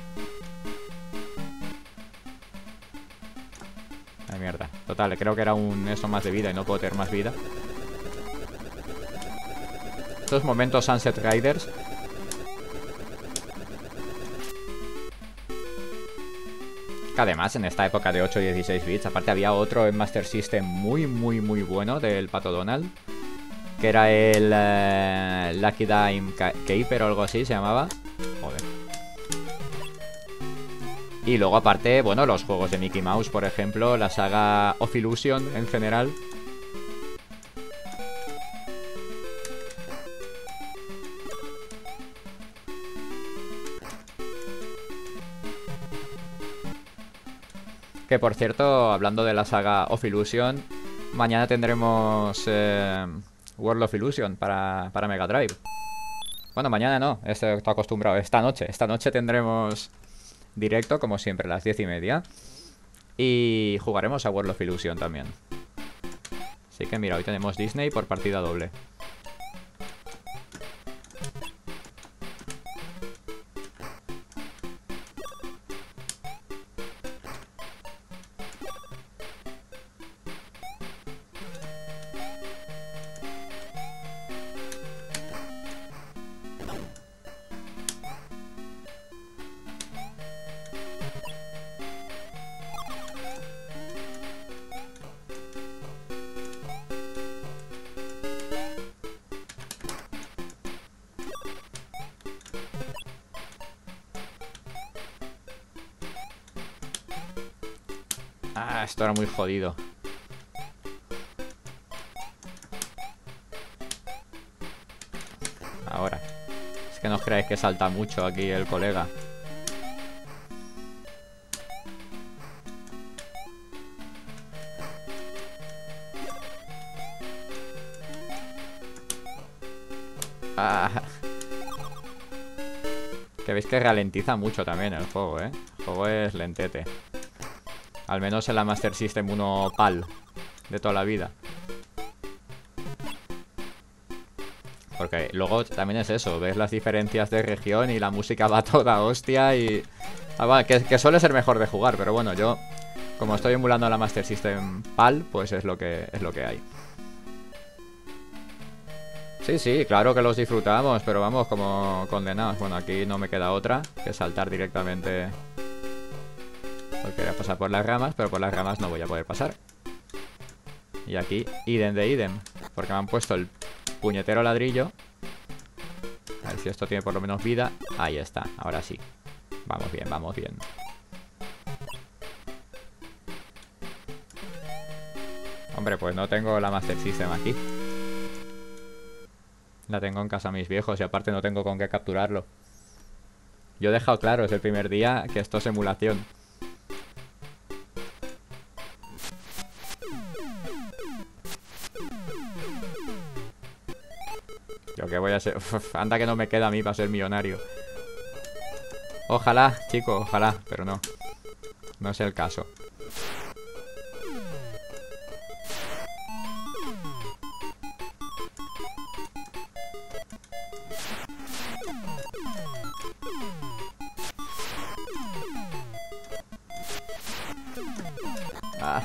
Ay, mierda. Total, creo que era un eso más de vida y no puedo tener más vida. Estos momentos Sunset Riders... Además, en esta época de 8 y 16 bits, aparte había otro en Master System muy bueno del Pato Donald, que era el Lucky Dime Caper o algo así se llamaba. Joder. Y luego aparte, bueno, los juegos de Mickey Mouse, por ejemplo, la saga of Illusion en general. Que por cierto, hablando de la saga of Illusion, mañana tendremos World of Illusion para Mega Drive. Bueno, mañana no, estoy acostumbrado. Esta noche tendremos directo, como siempre, a las 10:30. Y jugaremos a World of Illusion también. Así que mira, hoy tenemos Disney por partida doble. Esto era muy jodido. Ahora. Es que no os creáis que salta mucho aquí el colega. Que veis que ralentiza mucho también el juego, ¿eh? El juego es lentete. Al menos en la Master System 1 PAL de toda la vida. Porque luego también es eso, ves las diferencias de región y la música va toda hostia y... bueno, que suele ser mejor de jugar, pero bueno, yo como estoy emulando la Master System PAL, pues es lo que hay. Sí, claro que los disfrutamos, pero vamos como condenados. Bueno, aquí no me queda otra que saltar directamente... Porque voy a pasar por las ramas, pero por las ramas no voy a poder pasar. Y aquí, idem de idem. Porque me han puesto el puñetero ladrillo. A ver si esto tiene por lo menos vida. Ahí está, ahora sí. Vamos bien, vamos bien. Hombre, pues no tengo la Master System aquí. La tengo en casa de mis viejos y aparte no tengo con qué capturarlo. Yo he dejado claro desde el primer día que esto es emulación. Yo que voy a ser... anda que no me queda a mí para ser millonario. Ojalá, chico, ojalá, pero no. No es el caso. Ah.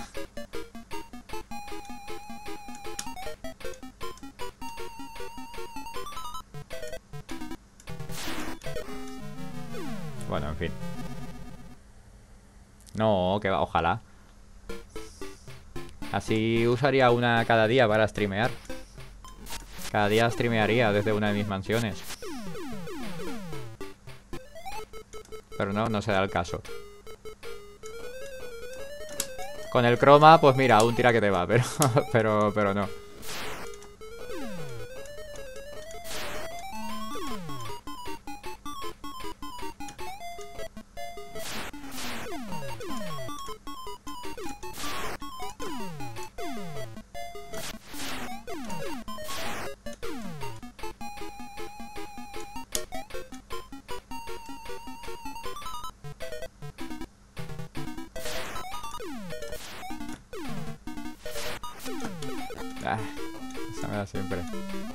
Bueno, en fin. No, que va, ojalá. Así usaría una cada día para streamear. Cada día streamearía desde una de mis mansiones. Pero no, no se da el caso. Con el croma, pues mira, aún tira que te va, pero no. Ah, esa me da siempre.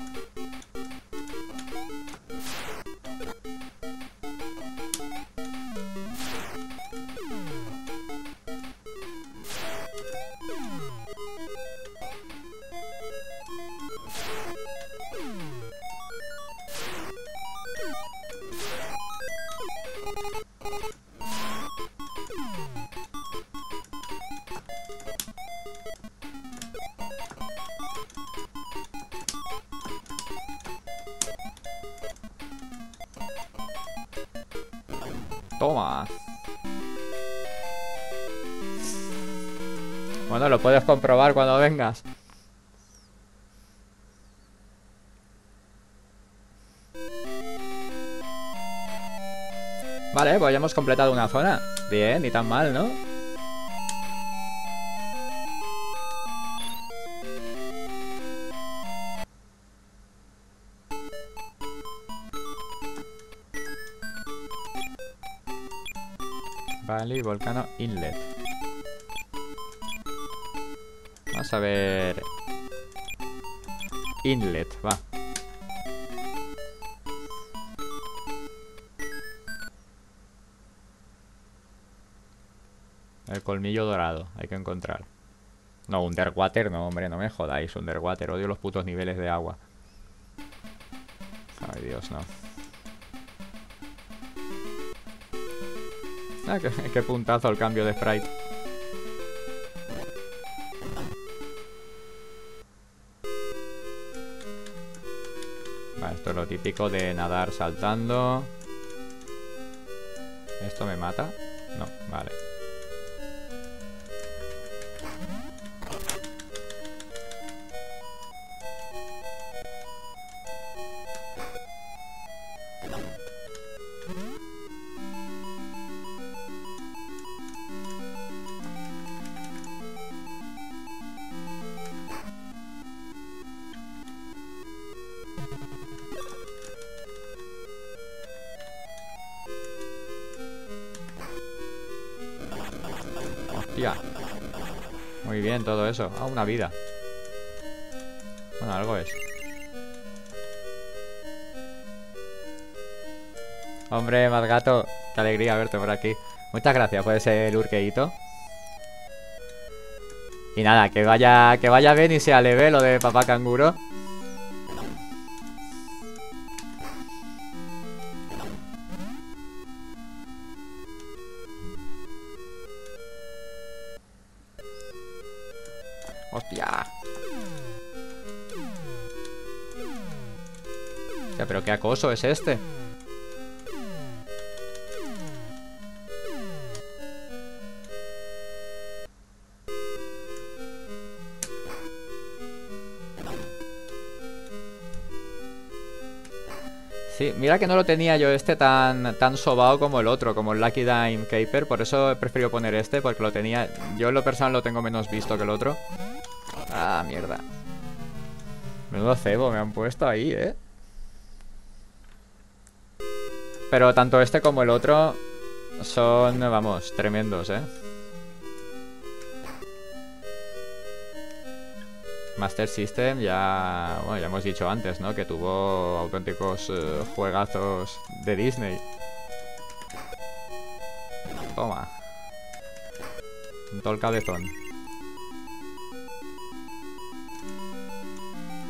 Toma. Bueno, lo puedes comprobar cuando vengas. Vale, pues ya hemos completado una zona. Bien, ni tan mal, ¿no? Vale, Volcano Inlet. Vamos a ver. Inlet, va. El colmillo dorado, hay que encontrar. No, Underwater no, hombre, no me jodáis. Underwater, odio los putos niveles de agua. Ay, Dios, no. Ah, qué puntazo el cambio de sprite. Vale, esto es lo típico de nadar saltando. ¿Esto me mata? No, vale. Hostia. Muy bien todo eso. Ah, una vida. Bueno, algo es. Hombre, más gato. Qué alegría verte por aquí. Muchas gracias por ese lurkeíto. Y nada, que vaya bien y sea leve lo de papá canguro. Hostia. Hostia, pero qué acoso es este. Sí, mira que no lo tenía yo este tan sobao como el otro, como el Lucky Dime Caper. Por eso he preferido poner este, porque lo tenía. Yo en lo personal lo tengo menos visto que el otro. Ah, mierda. Menudo cebo me han puesto ahí, ¿eh? Pero tanto este como el otro son, vamos, tremendos, ¿eh? Master System ya... Bueno, ya hemos dicho antes, ¿no? Que tuvo auténticos juegazos de Disney. Toma. Un todo el cabezón.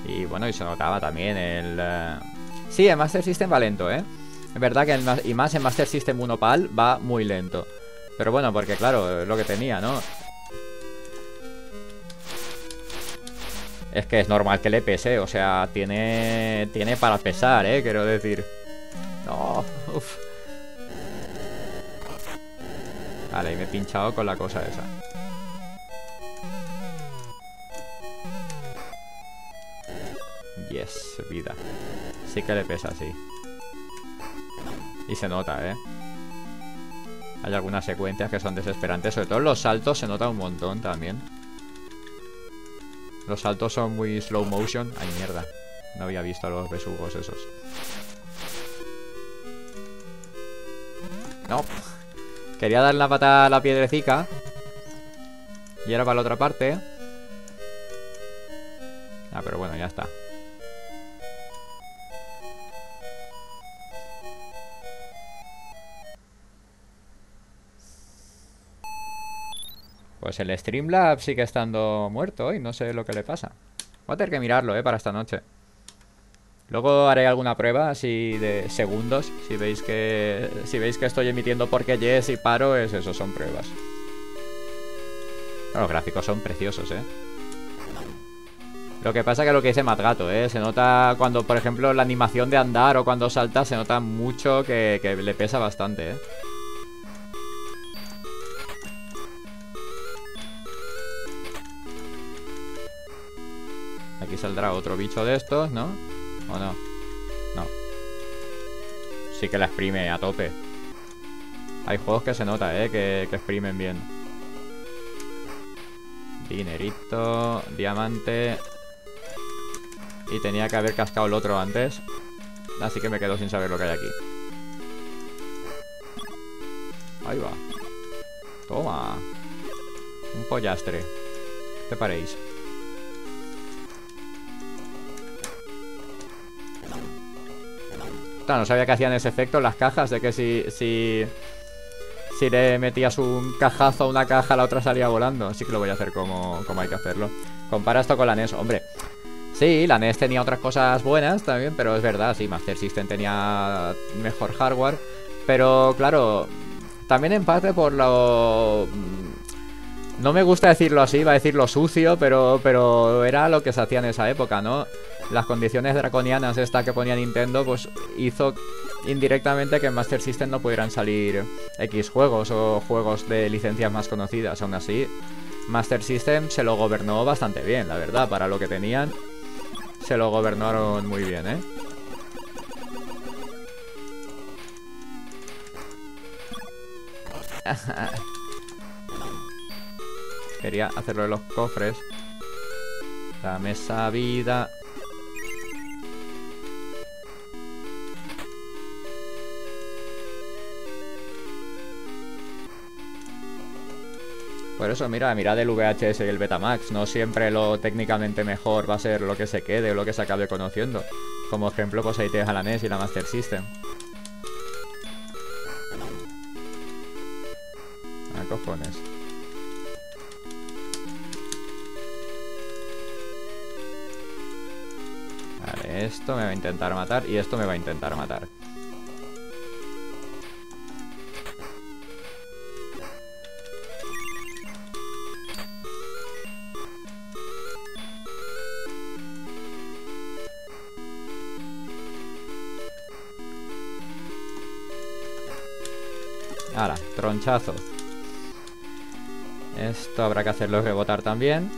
Y bueno, y se notaba también el... Sí, el Master System va lento, ¿eh? Es verdad que y más en Master System 1 PAL va muy lento. Pero bueno, porque claro, es lo que tenía, ¿no? Es que es normal que le pese, o sea, tiene para pesar, quiero decir. No, uff. Vale, y me he pinchado con la cosa esa. Yes, vida. Sí que le pesa, sí. Y se nota, Hay algunas secuencias que son desesperantes. Sobre todo en los saltos se nota un montón también. Los saltos son muy slow motion. Ay, mierda. No había visto a los besugos esos. No. Quería dar la patada a la piedrecica. Y era para la otra parte. Ah, pero bueno, ya está. Pues el Streamlabs sigue estando muerto hoy. No sé lo que le pasa. Voy a tener que mirarlo, para esta noche. Luego haré alguna prueba así de segundos. Si veis que estoy emitiendo porque yes y paro, es eso, son pruebas. Los gráficos son preciosos, Lo que pasa que lo que dice Matgato, se nota cuando, por ejemplo, la animación de andar o cuando salta, se nota mucho que le pesa bastante, Aquí saldrá otro bicho de estos, ¿no? ¿O no? No. Sí que la exprime a tope. Hay juegos que se nota, que exprimen bien. Dinerito, diamante. Y tenía que haber cascado el otro antes. Así que me quedo sin saber lo que hay aquí. Ahí va. Toma. Un pollastre. ¿Qué te paréis? Claro, no sabía que hacían ese efecto en las cajas. De que si le metías un cajazo a una caja, la otra salía volando. Así que lo voy a hacer como hay que hacerlo. Compara esto con la NES, hombre. Sí, la NES tenía otras cosas buenas también, pero es verdad, sí, Master System tenía mejor hardware. Pero claro, también en parte por lo... No me gusta decirlo así, va a decirlo sucio, pero era lo que se hacía en esa época, ¿no? Las condiciones draconianas esta que ponía Nintendo, pues hizo indirectamente que en Master System no pudieran salir X juegos o juegos de licencias más conocidas. Aún así, Master System se lo gobernó bastante bien, la verdad. Para lo que tenían, se lo gobernaron muy bien, Quería hacerlo de los cofres. Dame esa vida. Por eso, mira el VHS y el Betamax. No siempre lo técnicamente mejor va a ser lo que se quede o lo que se acabe conociendo. Como ejemplo, pues ahí tienes a la NES y la Master System. Ah, cojones. Vale, esto me va a intentar matar y esto me va a intentar matar. Ahora, tronchazo. Esto habrá que hacerlo rebotar también.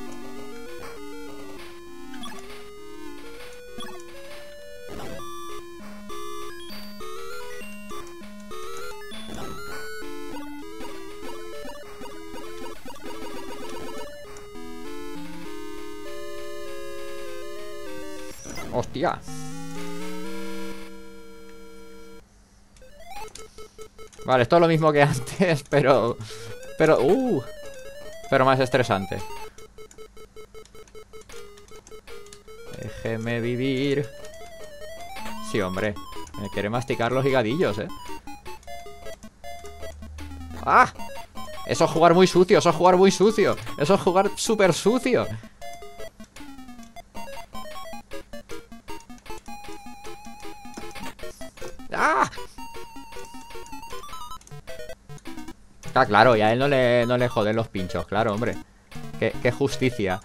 ¡Hostia! Vale, esto es lo mismo que antes, pero más estresante. Déjeme vivir. Sí, hombre. Me quiere masticar los higadillos, ¡Ah! Eso es jugar muy sucio, eso es jugar muy sucio. Eso es jugar súper sucio. Ah, claro, y a él no le joden los pinchos, claro, hombre. Qué justicia.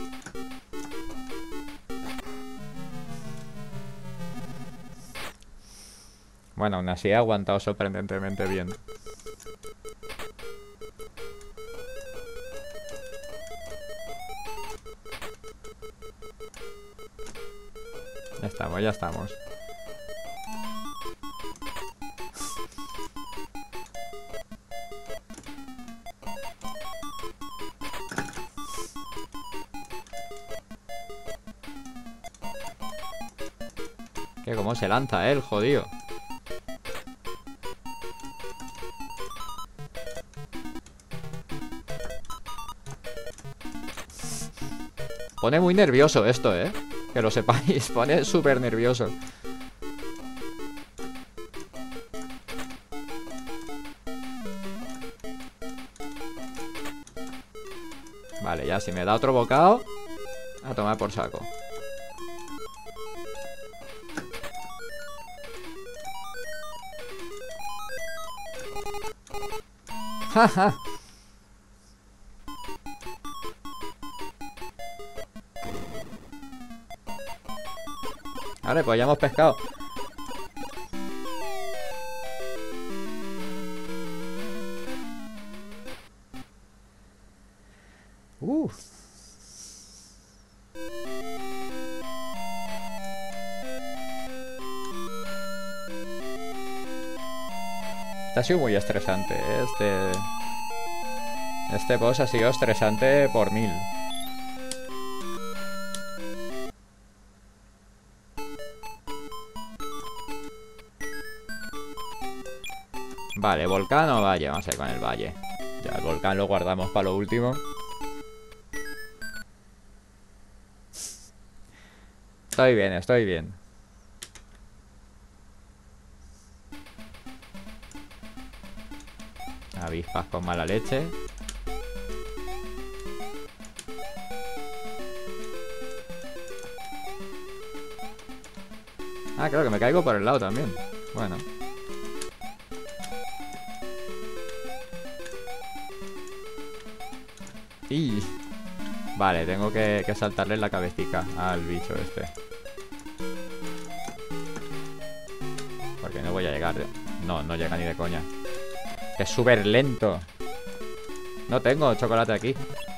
Bueno, aún así he aguantado sorprendentemente bien. Ya estamos, ya estamos. Que cómo se lanza él, jodido. Pone muy nervioso esto, que lo sepáis, pone súper nervioso. Vale, ya si me da otro bocado, a tomar por saco. ¡Ja! Vale, pues ya hemos pescado. Este ha sido muy estresante, Este boss ha sido estresante por 1000. Vale, volcán o valle. Vamos a ir con el valle. Ya, el volcán lo guardamos para lo último. Estoy bien, estoy bien. Avispas con mala leche. Ah, claro que me caigo por el lado también. Bueno. Y... Vale, tengo que saltarle la cabecita al bicho este. Porque no voy a llegar. No, no llega ni de coña. Es súper lento. No tengo chocolate aquí.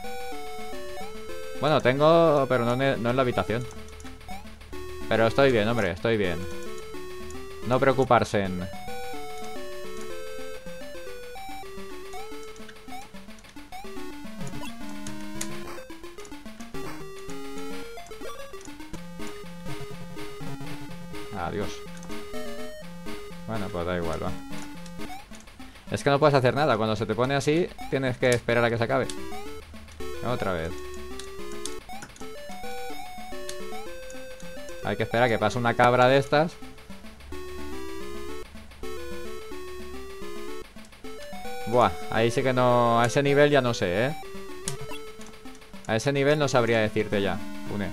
Bueno, tengo, pero no en la habitación. Pero estoy bien, hombre, estoy bien. No preocuparse en... Adiós. Bueno, pues da igual, va. Es que no puedes hacer nada. Cuando se te pone así, tienes que esperar a que se acabe. Otra vez. Hay que esperar a que pase una cabra de estas. Buah, ahí sí que no... A ese nivel ya no sé, A ese nivel no sabría decirte ya. Une.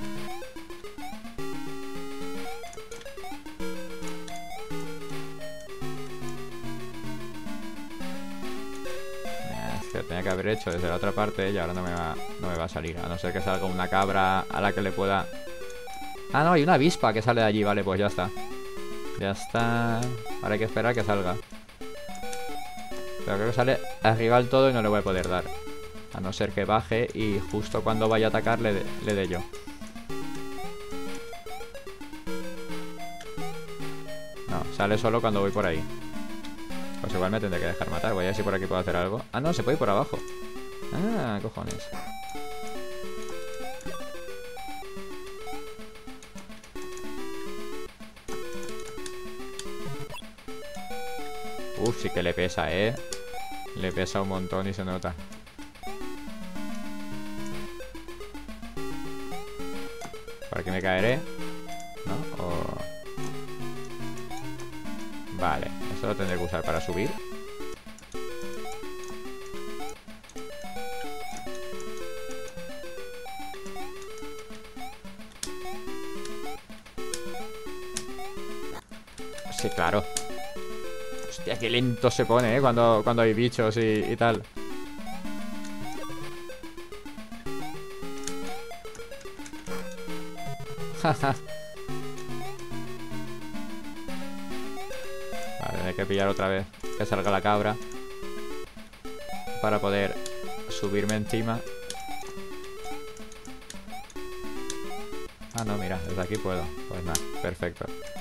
Tenía que haber hecho desde la otra parte y ahora no me va a salir. A no ser que salga una cabra a la que le pueda... Ah, no, hay una avispa que sale de allí. Vale, pues ya está. Ya está. Ahora hay que esperar a que salga. Pero creo que sale arriba del todo y no le voy a poder dar. A no ser que baje y justo cuando vaya a atacar le dé yo. No, sale solo cuando voy por ahí. Pues igual me tendré que dejar matar. Voy a ver si por aquí puedo hacer algo. Ah, no, se puede ir por abajo. Ah, cojones. Uf, sí que le pesa, Le pesa un montón y se nota. Por aquí me caeré, ¿no? O... Vale, eso lo tendré que usar para subir. Sí, claro. Hostia, qué lento se pone, cuando hay bichos y tal. Vale, hay que pillar otra vez que salga la cabra para poder subirme encima. Ah, no, mira, desde aquí puedo. Pues nada, perfecto.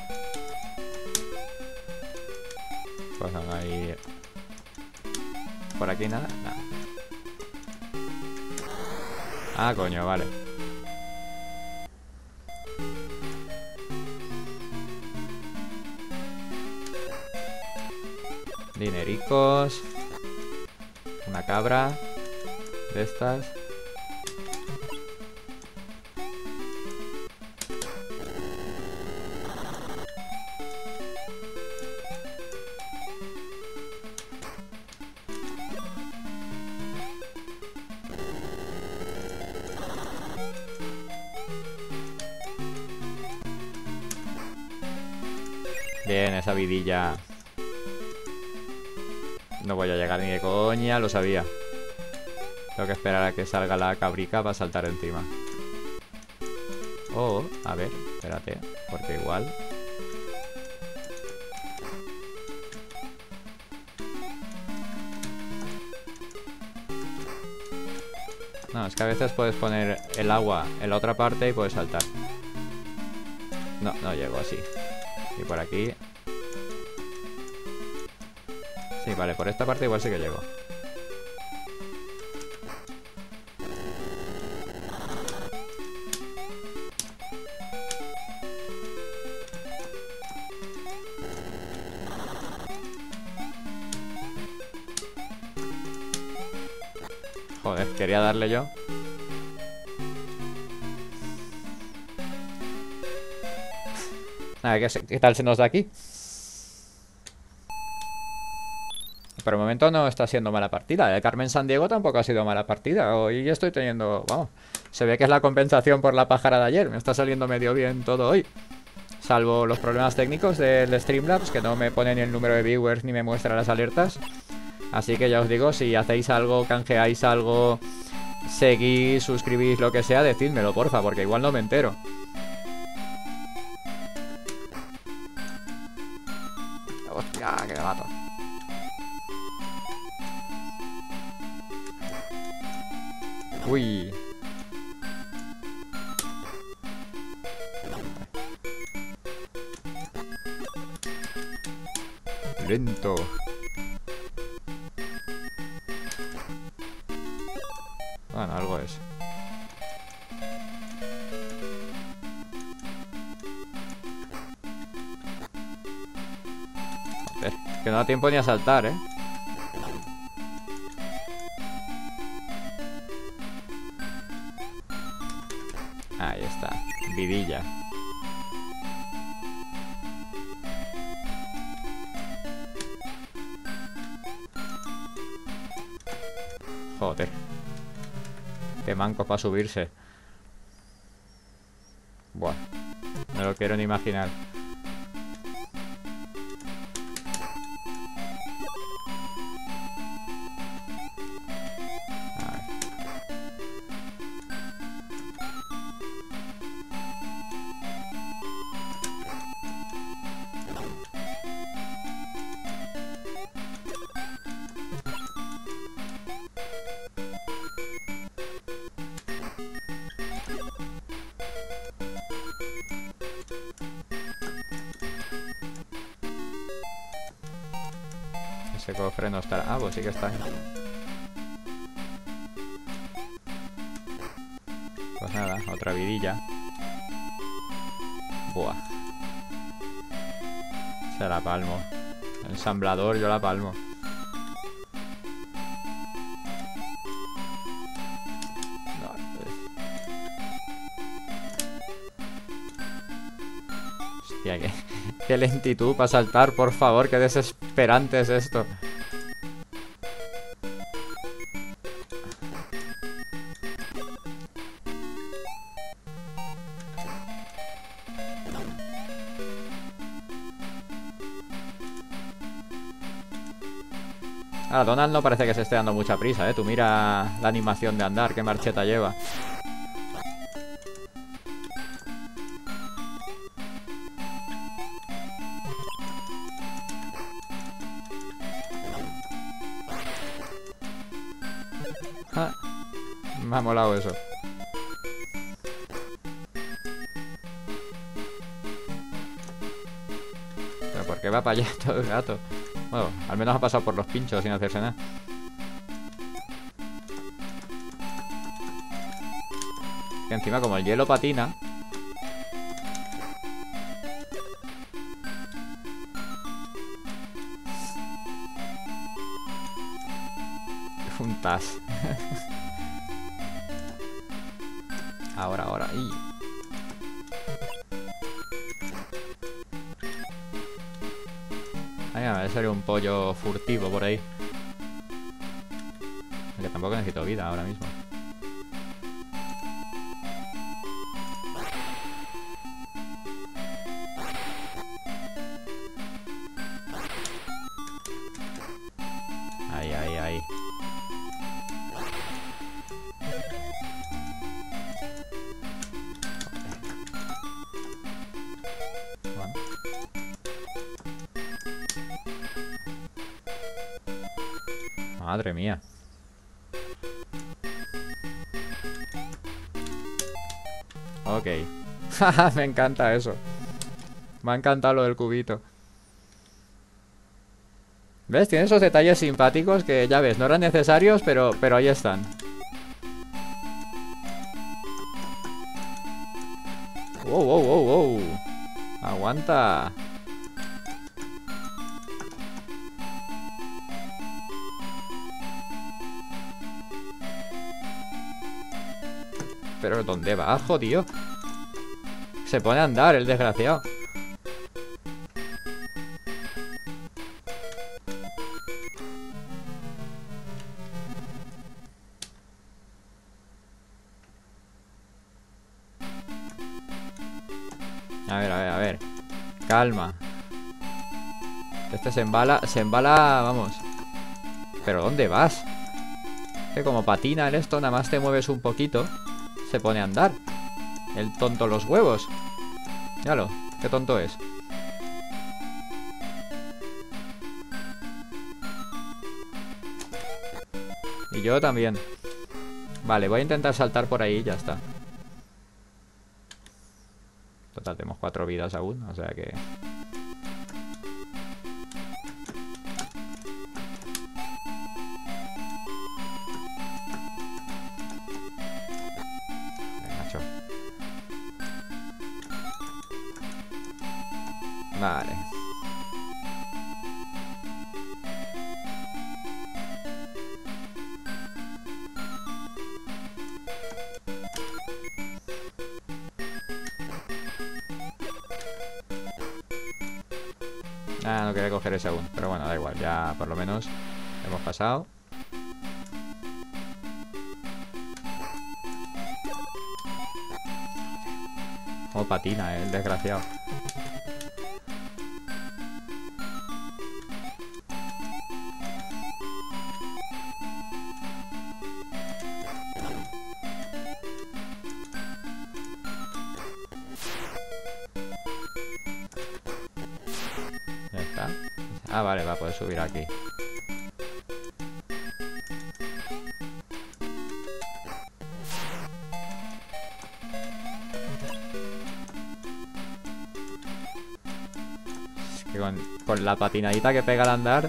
Pues no hay... ¿Por aquí nada? Nada. Ah, coño, vale. Dinericos. Una cabra de estas. Bien, esa vidilla. No voy a llegar ni de coña, lo sabía. Tengo que esperar a que salga la cabrica para saltar encima. Oh, a ver, espérate, porque igual... No, es que a veces puedes poner el agua en la otra parte y puedes saltar. No, no llego así. Y por aquí... Sí, vale, por esta parte igual sí que llego. Joder, quería darle yo. A ver, ¿qué tal se nos da aquí? Por el momento no está siendo mala partida. El Carmen Sandiego tampoco ha sido mala partida. Hoy estoy teniendo... Vamos, se ve que es la compensación por la pájara de ayer. Me está saliendo medio bien todo hoy. Salvo los problemas técnicos del Streamlabs, que no me pone ni el número de viewers ni me muestra las alertas. Así que ya os digo, si hacéis algo, canjeáis algo, seguís, suscribís, lo que sea, decídmelo, porfa, porque igual no me entero. Hostia, que me mato. Uy. Lento. Bueno, algo es. Joder, que no da tiempo ni a saltar, ¿eh? Ahí está, vidilla. Joder. Qué mancos para subirse. Buah, no lo quiero ni imaginar. Ese cofre no estará... Ah, pues sí que está ahí. Pues nada, otra vidilla. Buah. Se la palmo. El ensamblador yo la palmo. No, pues... Hostia, qué lentitud para saltar, por favor. Qué desesperante es esto. Ahora, Donald no parece que se esté dando mucha prisa, ¿eh? Tú mira la animación de andar, qué marcheta lleva. Ah, me ha molado eso. ¿Pero por qué va para allá todo el gato? Bueno, al menos ha pasado por los pinchos sin hacerse nada. Que encima como el hielo patina... Un tas. Ahora. Y... Ay, me va a salir un pollo furtivo por ahí. Que tampoco necesito vida ahora mismo. Ahí. Bueno. Madre mía. Ok. Me encanta eso. Me ha encantado lo del cubito. ¿Ves? Tiene esos detalles simpáticos que ya ves, no eran necesarios, pero ahí están. Wow. Aguanta. Pero ¿dónde va, tío? Se pone a andar el desgraciado. A ver. Calma. Este se embala, vamos. ¿Pero dónde vas? Que como patina en esto, nada más te mueves un poquito, se pone a andar. El tonto los huevos. Míralo, qué tonto es. Y yo también. Vale, voy a intentar saltar por ahí y ya está. Total, tenemos 4 vidas aún, o sea que... Macho. Vale. Ah, no quería coger ese aún. Pero bueno, da igual, ya por lo menos hemos pasado. Como patina, el desgraciado. Ya está. Ah, vale, va a poder subir aquí. Es que con la patinadita que pega al andar...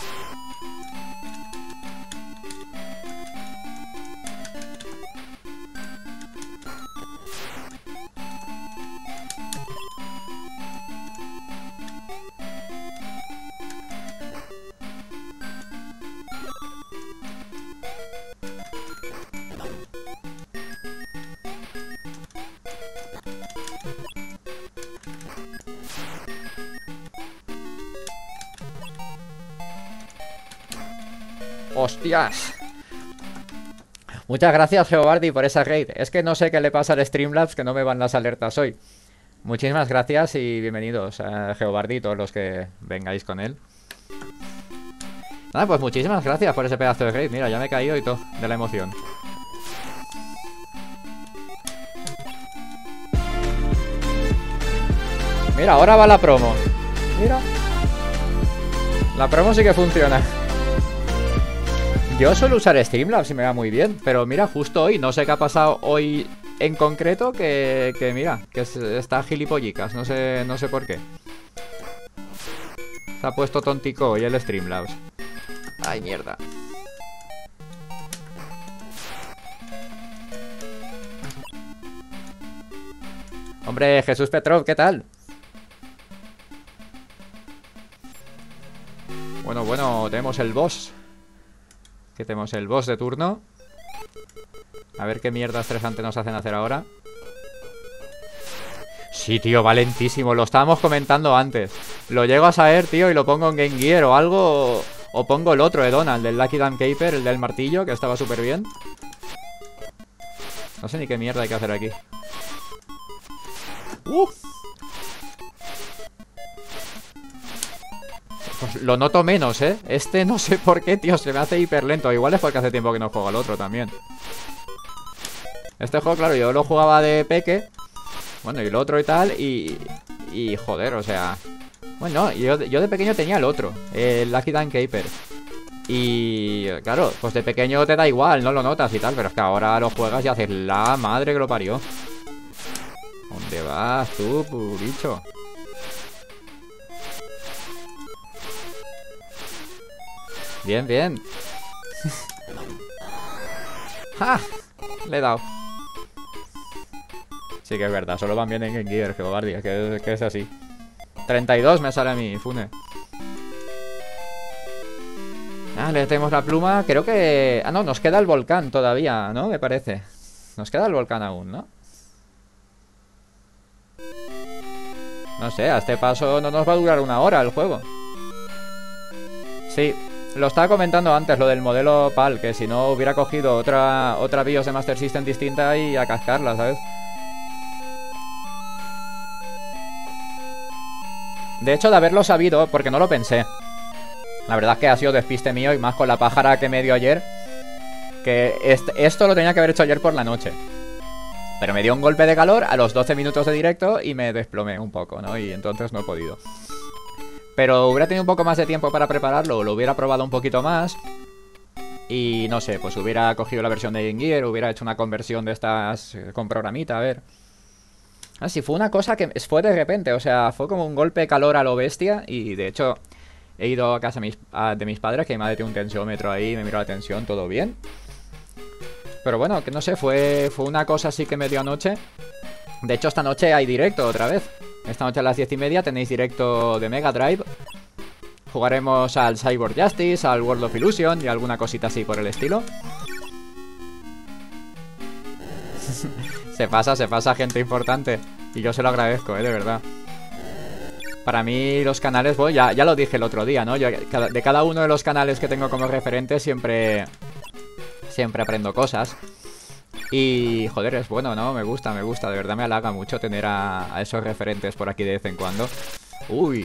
¡Hostias! Muchas gracias, Geobardi, por esa raid. Es que no sé qué le pasa al Streamlabs, que no me van las alertas hoy. Muchísimas gracias y bienvenidos a Geobardi, todos los que vengáis con él. Nada, pues muchísimas gracias por ese pedazo de raid. Mira, ya me he caído y todo de la emoción. Mira, ahora va la promo. Mira. La promo sí que funciona. Yo suelo usar Streamlabs y me va muy bien. Pero mira, justo hoy, no sé qué ha pasado hoy en concreto, que mira, que está gilipollicas. No sé por qué. Se ha puesto tontico hoy el Streamlabs. Ay, mierda. Hombre, Jesús Petrov, ¿qué tal? Bueno, tenemos el boss. Que tenemos el boss de turno. A ver qué mierda estresante nos hacen hacer ahora. Sí, tío, va lentísimo. Lo estábamos comentando antes. Lo llego a saber, tío, y lo pongo en Game Gear o algo. O pongo el otro de Donald, el Lucky Damn Caper, el del martillo, que estaba súper bien. No sé ni qué mierda hay que hacer aquí. Pues lo noto menos, ¿eh? Este no sé por qué, tío, se me hace hiper lento. Igual es porque hace tiempo que no juego al otro también. Este juego, claro, yo lo jugaba de peque. Bueno, y el otro y tal, y joder, o sea... Bueno, yo de pequeño tenía el otro, el Lucky Damn Caper. Y claro, pues de pequeño te da igual, no lo notas y tal. Pero es que ahora lo juegas y haces la madre que lo parió. ¿Dónde vas tú, bicho? Bien, bien. ¡Ja! Le he dado. Sí que es verdad, solo van bien en Game Gear, que guardia, que es así. 32 me sale a mí, Fune. Ah, le tenemos la pluma. Creo que... Ah, no, nos queda el volcán todavía, ¿no? Me parece. Nos queda el volcán aún, ¿no? No sé, a este paso no nos va a durar una hora el juego. Sí, lo estaba comentando antes, lo del modelo PAL, que si no hubiera cogido otra BIOS de Master System distinta y a cascarla, ¿sabes? De hecho, de haberlo sabido, porque no lo pensé. La verdad es que ha sido despiste mío, y más con la pájara que me dio ayer. Que esto lo tenía que haber hecho ayer por la noche. Pero me dio un golpe de calor a los 12 minutos de directo y me desplomé un poco, ¿no? Y entonces no he podido. Pero hubiera tenido un poco más de tiempo para prepararlo, lo hubiera probado un poquito más. Y no sé, pues hubiera cogido la versión de Game Gear, hubiera hecho una conversión de estas con programita, a ver. Así fue una cosa que fue de repente, o sea, fue como un golpe de calor a lo bestia. Y de hecho, he ido a casa de mis padres, que mi madre tiene un tensiómetro ahí, me miró la tensión, todo bien. Pero bueno, que no sé, fue una cosa así que me dio anoche. De hecho, esta noche hay directo otra vez. Esta noche a las 10:30 tenéis directo de Mega Drive. Jugaremos al Cyborg Justice, al World of Illusion y alguna cosita así por el estilo. Se pasa gente importante. Y yo se lo agradezco, de verdad. Para mí los canales, bueno, ya lo dije el otro día, ¿no? Yo, de cada uno de los canales que tengo como referente siempre aprendo cosas. Y joder, es bueno, ¿no? Me gusta, de verdad me halaga mucho tener a esos referentes por aquí de vez en cuando. Uy.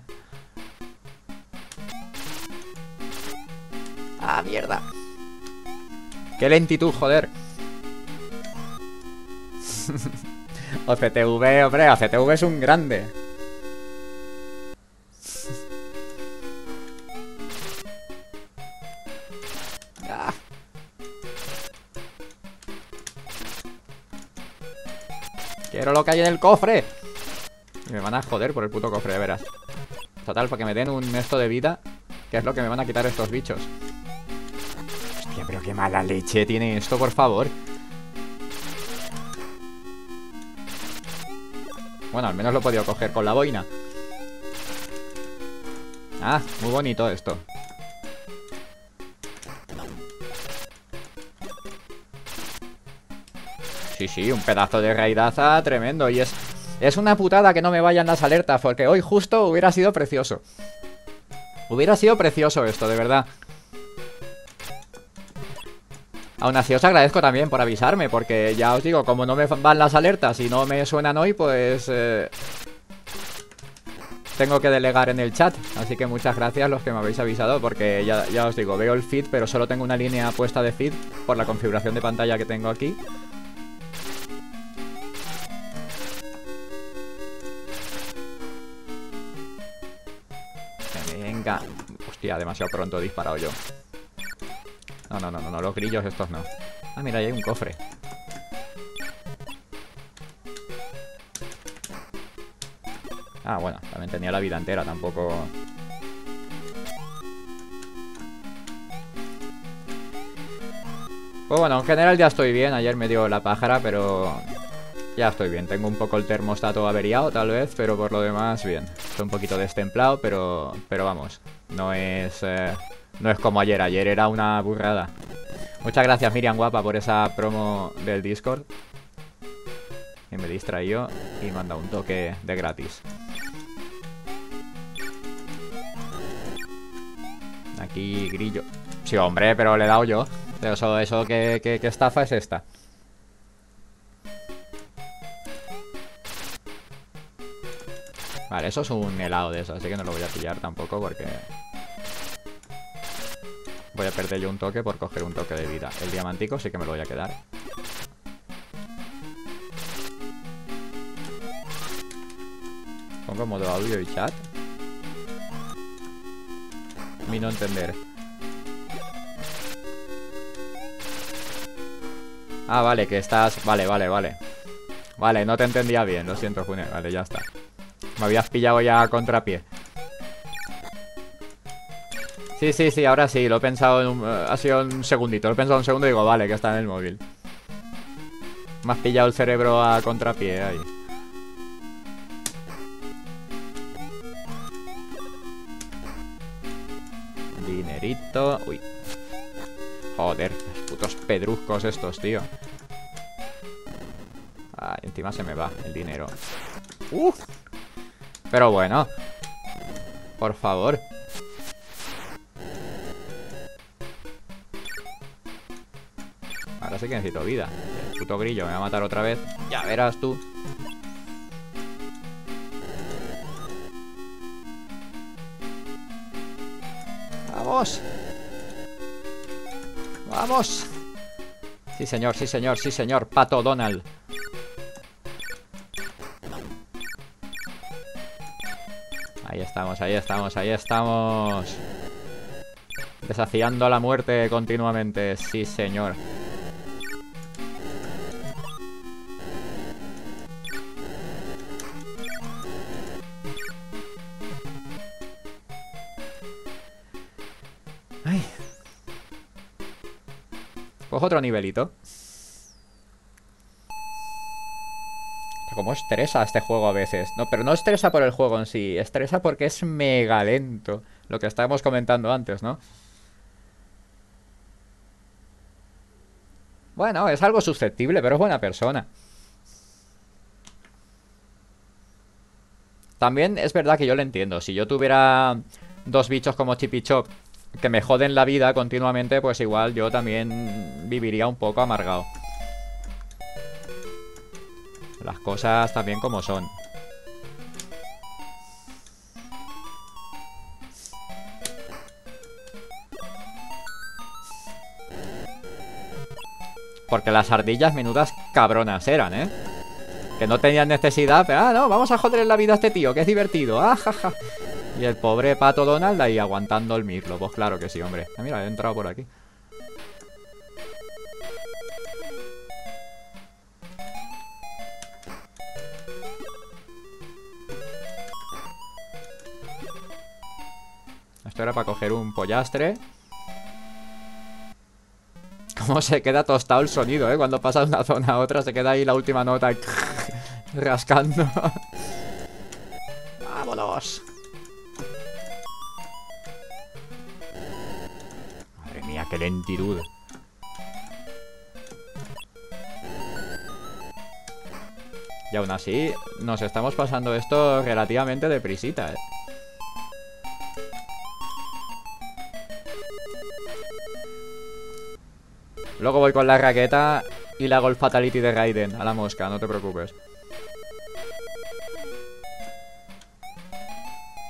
Ah, mierda. Qué lentitud, joder. OCTV, hombre, OCTV es un grande. Ah. Quiero lo que hay en el cofre. Y me van a joder por el puto cofre, de veras. Total, para que me den un esto de vida, que es lo que me van a quitar estos bichos. Hostia, pero qué mala leche tiene esto, por favor. Bueno, al menos lo he podido coger con la boina. Ah, muy bonito esto. Sí, un pedazo de raidaza tremendo. Y es una putada que no me vayan las alertas, porque hoy justo hubiera sido precioso. Hubiera sido precioso esto, de verdad. Aún así os agradezco también por avisarme, porque ya os digo, como no me van las alertas y no me suenan hoy, pues... tengo que delegar en el chat. Así que muchas gracias los que me habéis avisado, porque ya os digo, veo el feed, pero solo tengo una línea puesta de feed por la configuración de pantalla que tengo aquí. Venga. Hostia, demasiado pronto he disparado yo. No, los grillos estos no. Ah, mira, ahí hay un cofre. Ah, bueno, también tenía la vida entera, tampoco... Pues bueno, en general ya estoy bien. Ayer me dio la pájara, pero... ya estoy bien. Tengo un poco el termostato averiado, tal vez, pero por lo demás, bien. Estoy un poquito destemplado, pero vamos. No es como ayer. Ayer era una burrada. Muchas gracias, Miriam guapa, por esa promo del Discord. Y me distraíó y me han dado un toque de gratis. Aquí, grillo. Sí, hombre, pero le he dado yo. Pero eso ¿qué estafa es esta? Vale, eso es un helado de eso, así que no lo voy a pillar tampoco porque... voy a perder yo un toque por coger un toque de vida. El diamantico sí que me lo voy a quedar. Pongo modo audio y chat. A mí no entender. Ah, vale, que estás... Vale. Vale, no te entendía bien, lo siento, June. Vale, ya está. Me habías pillado ya a contrapié. Sí, ahora sí, lo he pensado en un... ha sido un segundito, lo he pensado un segundo y digo, vale, que está en el móvil. Me has pillado el cerebro a contrapié ahí. Dinerito. Uy. Joder, los putos pedruscos estos, tío. Ah, encima se me va el dinero. Pero bueno. Por favor. Ahora sí que necesito vida. El puto grillo me va a matar otra vez. Ya verás tú. ¡Vamos! ¡Vamos! Sí, señor, Pato Donald. Ahí estamos. Desafiando la muerte continuamente. Sí, señor. Ay. Pues otro nivelito. Como estresa este juego a veces. No, pero no estresa por el juego en sí. Estresa porque es mega lento. Lo que estábamos comentando antes, ¿no? Bueno, es algo susceptible, pero es buena persona. También es verdad que yo lo entiendo. Si yo tuviera dos bichos como Chip y Chop que me joden la vida continuamente, pues igual yo también viviría un poco amargado. Las cosas también como son. Porque las ardillas menudas cabronas eran, ¿eh? Que no tenían necesidad, pero... ah, no, vamos a joder la vida a este tío, que es divertido. Ah, jaja. Y el pobre Pato Donald ahí aguantando el mirlo. Pues claro que sí, hombre. Ah, mira, he entrado por aquí. Esto era para coger un pollastre. Cómo se queda tostado el sonido, ¿eh? Cuando pasa de una zona a otra se queda ahí la última nota rascando. ¡Vámonos! Madre mía, qué lentitud. Y aún así, nos estamos pasando esto relativamente deprisita, ¿eh? Luego voy con la raqueta y le hago el fatality de Raiden a la mosca, no te preocupes.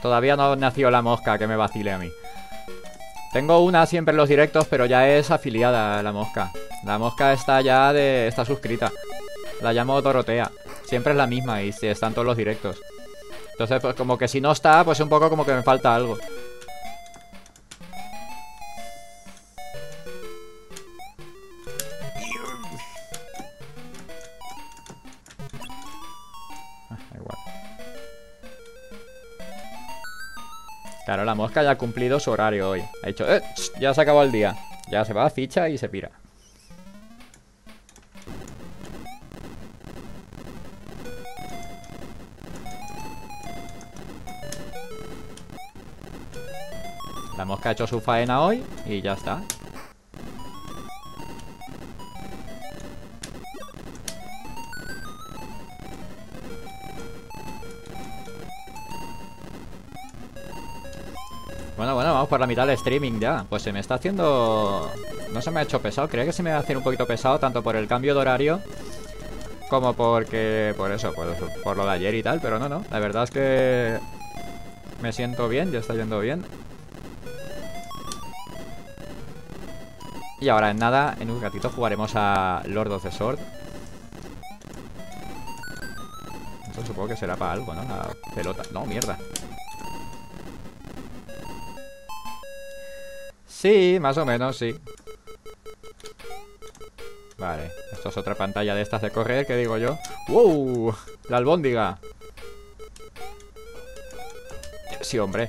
Todavía no nació la mosca que me vacile a mí. Tengo una siempre en los directos, pero ya es afiliada la mosca. La mosca está ya está suscrita. La llamo Dorotea. Siempre es la misma y está en todos los directos. Entonces, pues como que si no está, pues un poco como que me falta algo. Igual. Claro, la mosca ya ha cumplido su horario hoy. Ha dicho, ya se acabó el día. Ya se va a ficha y se pira. La mosca ha hecho su faena hoy y ya está. Bueno, vamos por la mitad del streaming ya. Pues se me está haciendo... No se me ha hecho pesado. Creía que se me iba a hacer un poquito pesado, tanto por el cambio de horario como porque... Por eso, por lo de ayer y tal. Pero no. La verdad es que... Me siento bien, ya está yendo bien. Y ahora en nada, en un ratito jugaremos a Lord of the Sword. Esto supongo que será para algo, ¿no? La pelota. No, mierda. Sí, más o menos, sí. Vale, esto es otra pantalla de estas de correr, ¿qué digo yo? ¡Wow! La albóndiga. Sí, hombre.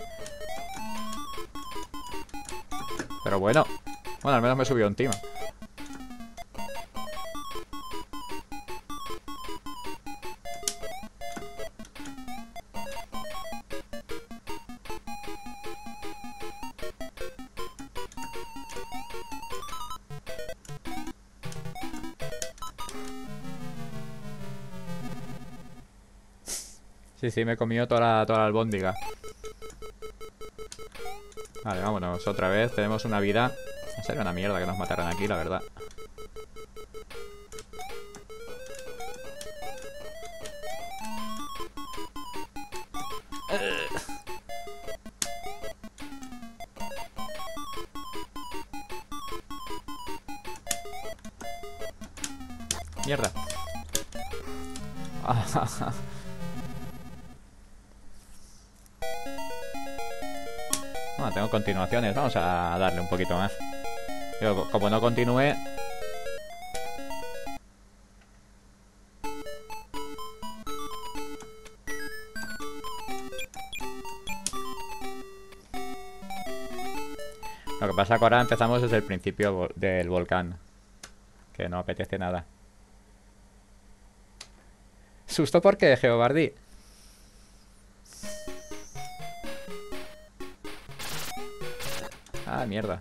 Pero bueno, al menos me subió encima. Sí, me he comido toda la albóndiga. Vale, vámonos otra vez. Tenemos una vida. Sería una mierda que nos mataran aquí, la verdad. Mierda. Tengo continuaciones. Vamos a darle un poquito más. Pero como no continúe... Lo que pasa es que ahora empezamos desde el principio del volcán. Que no apetece nada. ¿Susto por qué, Geobardi? Ah, mierda.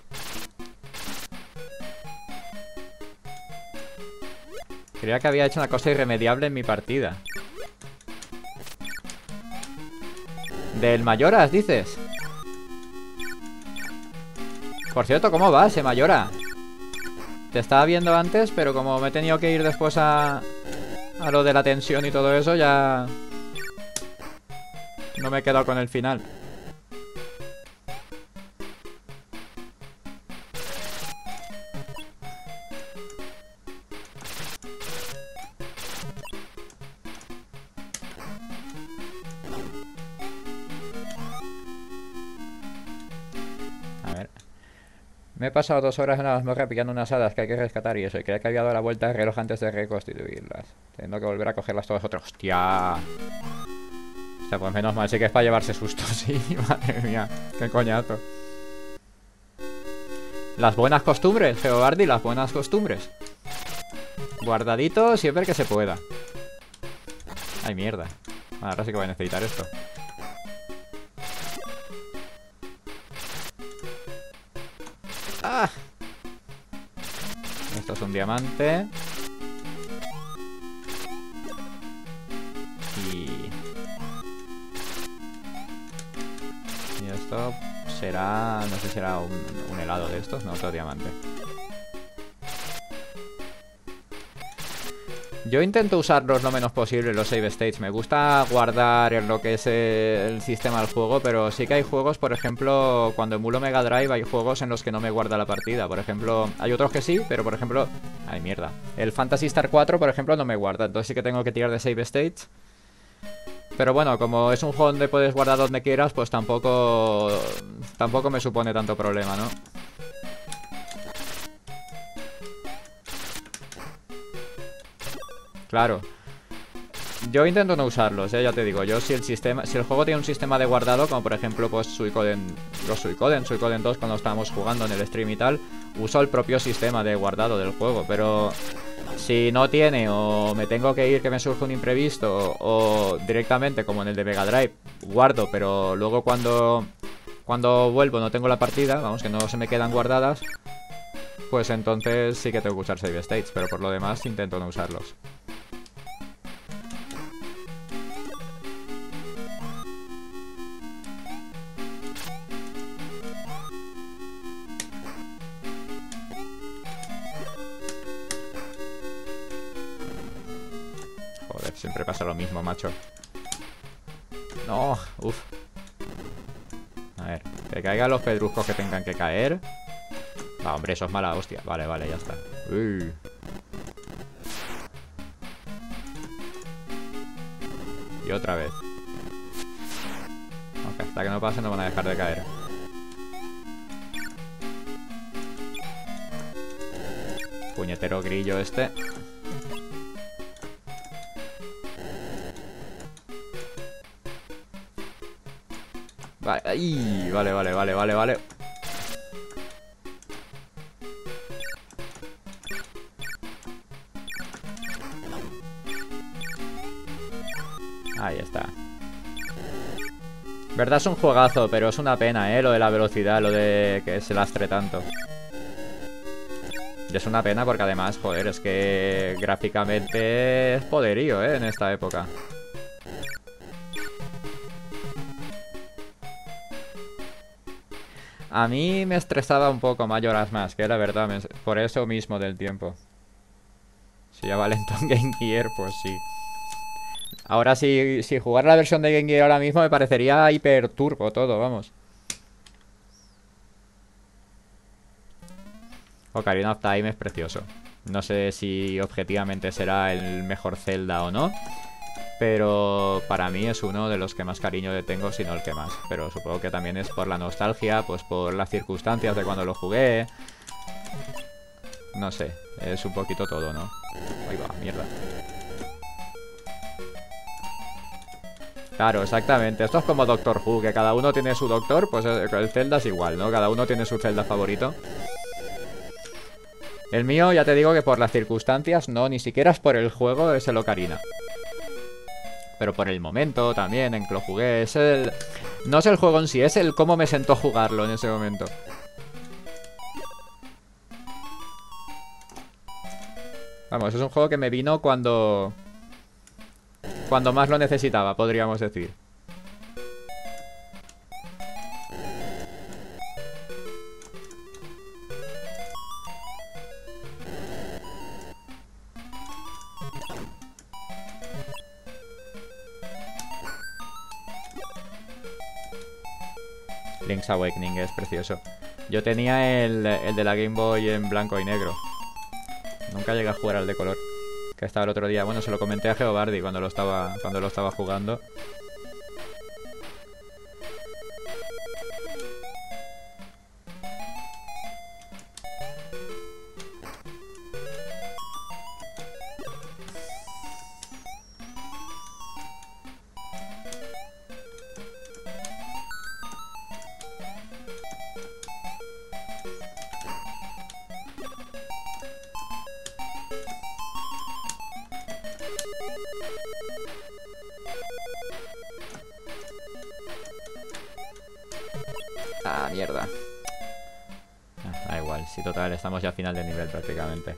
Creía que había hecho una cosa irremediable en mi partida. ¿Del Mayoras, dices? Por cierto, ¿cómo va ese Mayora? Te estaba viendo antes, pero como me he tenido que ir después a lo de la tensión y todo eso, ya... No me he quedado con el final. Me he pasado 2 horas en la mazmorra pillando unas hadas que hay que rescatar y eso. Y creía que había dado la vuelta al reloj antes de reconstituirlas. Tengo que volver a cogerlas todas otras. ¡Hostia! O sea, pues menos mal, sí que es para llevarse sustos. Sí, madre mía. Qué coñazo. Las buenas costumbres, Geobardi, las buenas costumbres. Guardadito siempre que se pueda. Ay, mierda. Ahora sí que voy a necesitar esto. ¡Ah! Esto es un diamante. Y esto será... No sé si será un helado de estos. No, otro diamante. Yo intento usarlos lo menos posible, los save states. Me gusta guardar en lo que es el sistema del juego, pero sí que hay juegos, por ejemplo, cuando emulo Mega Drive hay juegos en los que no me guarda la partida. Por ejemplo, hay otros que sí, pero por ejemplo... Ay, mierda. El Phantasy Star 4, por ejemplo, no me guarda, entonces sí que tengo que tirar de save states. Pero bueno, como es un juego donde puedes guardar donde quieras, pues tampoco me supone tanto problema, ¿no? Claro. Yo intento no usarlos, ya te digo. Yo si el juego tiene un sistema de guardado, como por ejemplo pues Suicoden 2 cuando estábamos jugando en el stream y tal, uso el propio sistema de guardado del juego. Pero si no tiene, o me tengo que ir, que me surge un imprevisto, o directamente como en el de Mega Drive, guardo, pero luego cuando vuelvo no tengo la partida, vamos, que no se me quedan guardadas, pues entonces sí que tengo que usar save states, pero por lo demás intento no usarlos. Joder, siempre pasa lo mismo, macho. No, uff. A ver, que caigan los pedruscos que tengan que caer. Ah, hombre, eso es mala hostia. Vale, vale, ya está. Y otra vez. Ok, hasta que no pase no van a dejar de caer. Puñetero grillo este. Vale, ahí, vale. Ahí está. Verdad es un juegazo, pero es una pena, lo de la velocidad, lo de que se lastre tanto. Y es una pena porque además, joder, es que gráficamente es poderío, en esta época. A mí me estresaba un poco Majora's Mask, que la verdad, por eso mismo del tiempo. Si ya va lento en Game Gear, pues sí. Ahora si jugar la versión de Game Gear ahora mismo me parecería hiper turbo todo, vamos. Ocarina of Time es precioso. No sé si objetivamente será el mejor Zelda o no, pero para mí es uno de los que más cariño le tengo, si no el que más. Pero supongo que también es por la nostalgia, pues por las circunstancias de cuando lo jugué. No sé, es un poquito todo, ¿no? Ahí va, mierda. Claro, exactamente. Esto es como Doctor Who, que cada uno tiene su doctor, pues el Zelda es igual, ¿no? Cada uno tiene su Zelda favorito. El mío, ya te digo que por las circunstancias, no, ni siquiera es por el juego, es el Ocarina. Pero por el momento también en que lo jugué, es el... No es el juego en sí, es el cómo me sentó jugarlo en ese momento. Vamos, es un juego que me vino cuando más lo necesitaba, podríamos decir. Link's Awakening es precioso. Yo tenía el de la Game Boy en blanco y negro. Nunca llegué a jugar al de color. Que estaba el otro día. Bueno, se lo comenté a Geobardi cuando lo estaba jugando. Ah, mierda. Da igual, sí, total, estamos ya a final de nivel prácticamente.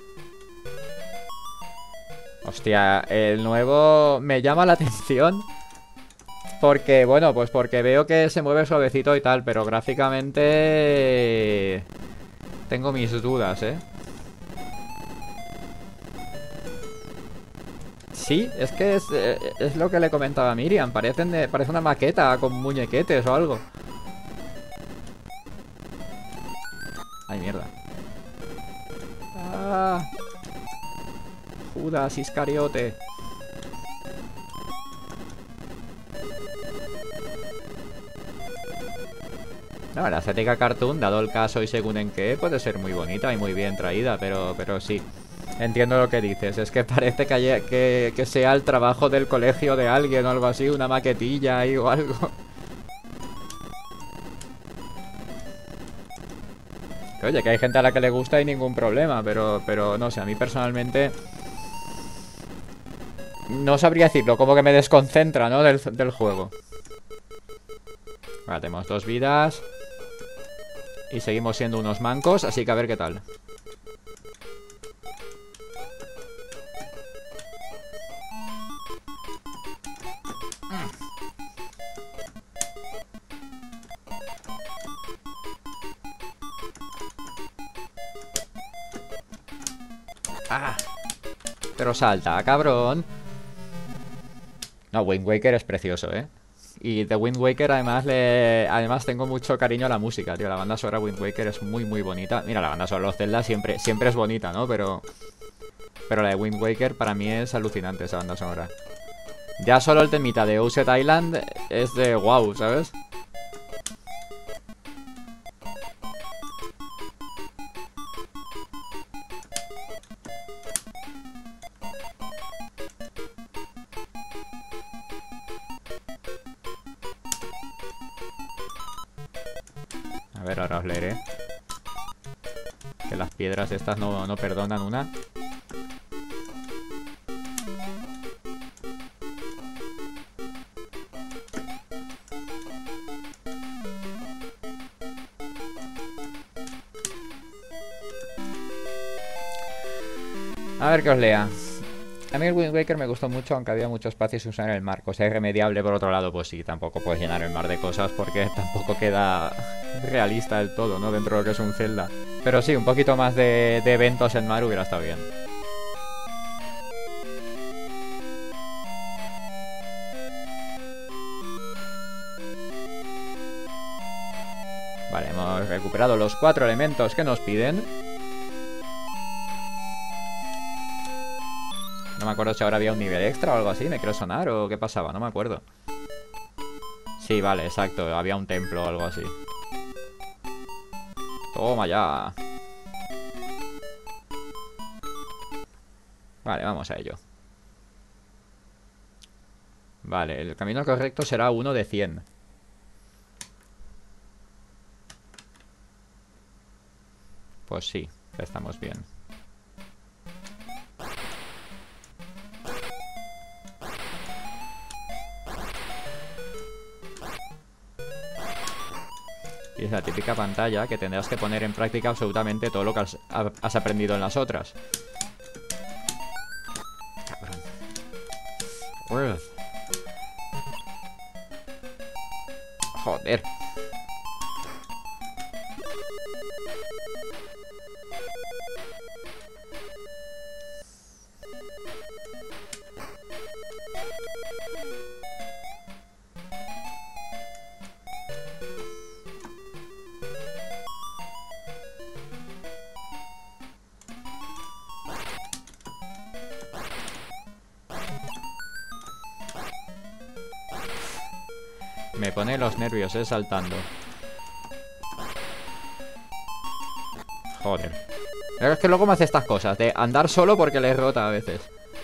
Hostia, el nuevo me llama la atención porque, bueno, pues porque veo que se mueve suavecito y tal, pero gráficamente tengo mis dudas, Sí, es que es lo que le comentaba a Miriam. Parece una maqueta con muñequetes o algo. Ay, mierda. Ah, Judas Iscariote. No, la estética cartoon, dado el caso y según en qué, puede ser muy bonita y muy bien traída, pero sí. Entiendo lo que dices, es que parece que sea el trabajo del colegio de alguien o algo así, una maquetilla ahí o algo. Oye, que hay gente a la que le gusta y ningún problema, pero no sé, a mí personalmente no sabría decirlo, como que me desconcentra, ¿no? Del juego. Vale, tenemos 2 vidas y seguimos siendo unos mancos, así que a ver qué tal. ¡Ah! Pero salta, cabrón. No, Wind Waker es precioso, ¿eh? Y de Wind Waker además tengo mucho cariño a la música, tío. La banda sonora Wind Waker es muy, muy bonita. Mira, la banda sonora de los Zelda siempre es bonita, ¿no? Pero la de Wind Waker para mí es alucinante, esa banda sonora. Ya solo el temita de Outset Island es de wow, ¿sabes? A ver, ahora os leeré. Que las piedras estas no perdonan una. A ver que os lea. A mí el Wind Waker me gustó mucho, aunque había mucho espacio sin usar el mar. Cosa irremediable, por otro lado, pues sí, tampoco puedes llenar el mar de cosas porque tampoco queda realista del todo, ¿no? Dentro de lo que es un Zelda. Pero sí, un poquito más de eventos en mar hubiera estado bien. Vale, hemos recuperado los 4 elementos que nos piden. No me acuerdo si ahora había un nivel extra o algo así, me quiero sonar o qué pasaba, no me acuerdo. Sí, vale, exacto, había un templo o algo así. Toma ya. Vale, vamos a ello. Vale, el camino correcto será 1 de 100. Pues sí, estamos bien. Y es la típica pantalla que tendrás que poner en práctica absolutamente todo lo que has aprendido en las otras. Cabrón. Joder. Me pone los nervios, saltando. Joder. Pero es que luego me hace estas cosas de andar solo porque le rota a veces.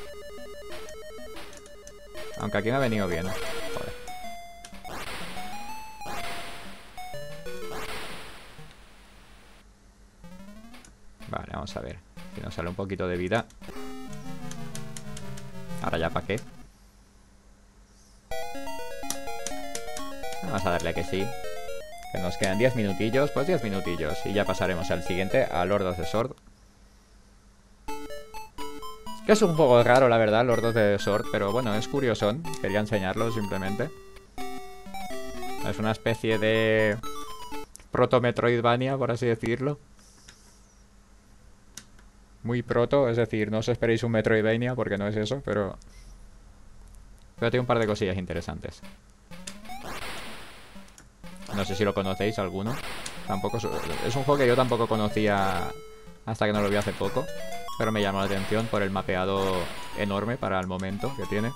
Aunque aquí me ha venido bien. Joder. Vale, vamos a ver. Si nos sale un poquito de vida. Ahora ya para qué. Vamos a darle que sí. Que nos quedan 10 minutillos. Pues 10 minutillos. Y ya pasaremos al siguiente, a Lord of the Sword. Que es un juego raro, la verdad, Lord of the Sword. Pero bueno, es curiosón. Quería enseñarlo simplemente. Es una especie de proto-metroidvania, por así decirlo. Muy proto, es decir, no os esperéis un Metroidvania porque no es eso, pero Pero tiene un par de cosillas interesantes. No sé si lo conocéis alguno. Tampoco es un juego que yo tampoco conocía hasta que no lo vi hace poco. Pero me llamó la atención por el mapeado enorme para el momento que tiene.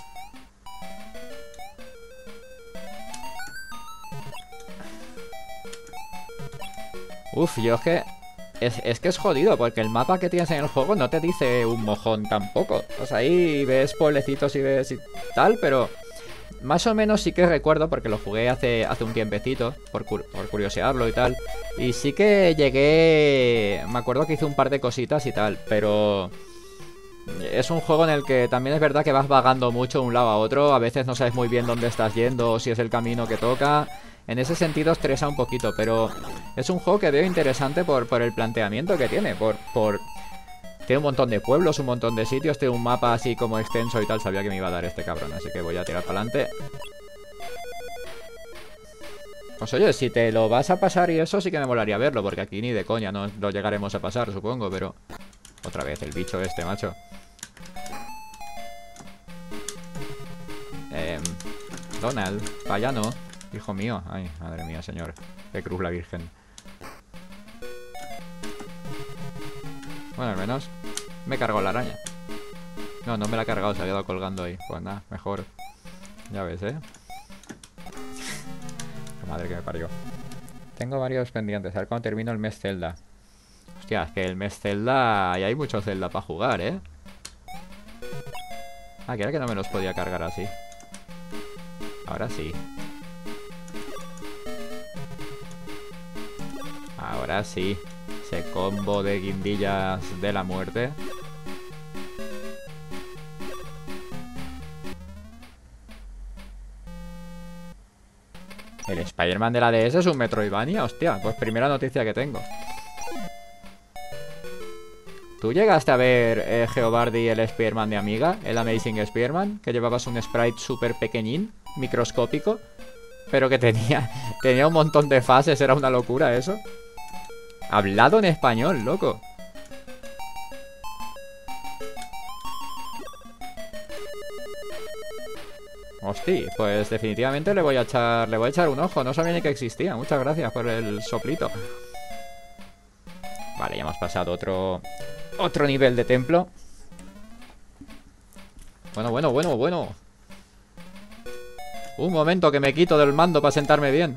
Uf, yo es que... Es que es jodido, porque el mapa que tienes en el juego no te dice un mojón tampoco. O sea, ahí ves pueblecitos y ves y tal, pero... Más o menos sí que recuerdo, porque lo jugué hace un tiempecito, por curiosearlo y tal. Y sí que llegué... Me acuerdo que hice un par de cositas y tal, pero... Es un juego en el que también es verdad que vas vagando mucho de un lado a otro. A veces no sabes muy bien dónde estás yendo o si es el camino que toca. En ese sentido estresa un poquito, pero es un juego que veo interesante por el planteamiento que tiene. Tiene un montón de pueblos, un montón de sitios, tiene un mapa así como extenso y tal. Sabía que me iba a dar este cabrón, así que voy a tirar para adelante. Pues oye, si te lo vas a pasar y eso sí que me molaría verlo, porque aquí ni de coña no lo llegaremos a pasar, supongo, pero... Otra vez, el bicho este, macho. Donald, payano. Hijo mío. Ay, madre mía, señor. Qué cruz la virgen. Bueno, al menos me he cargado la araña. No, no me la he cargado, se ha quedado colgando ahí. Pues nada, mejor. Ya ves, ¿eh? Madre que me parió. Tengo varios pendientes. A ver cuándo termino el mes Zelda. Hostia, es que el mes Zelda... Y hay mucho Zelda para jugar, ¿eh? Ah, que era que no me los podía cargar así. Ahora sí. Ahora sí. Ese combo de guindillas de la muerte. El Spider-Man de la DS es un Metroidvania. Hostia, pues primera noticia que tengo. ¿Tú llegaste a ver Geobardi, el Spider-Man de Amiga? El Amazing Spider-Man, que llevabas un sprite súper pequeñín, microscópico, pero que tenía un montón de fases. Era una locura eso. Hablado en español, loco. Hostia, pues definitivamente le voy a echar un ojo. No sabía ni que existía. Muchas gracias por el soplito. Vale, ya hemos pasado otro nivel de templo. Bueno. Un momento que me quito del mando para sentarme bien.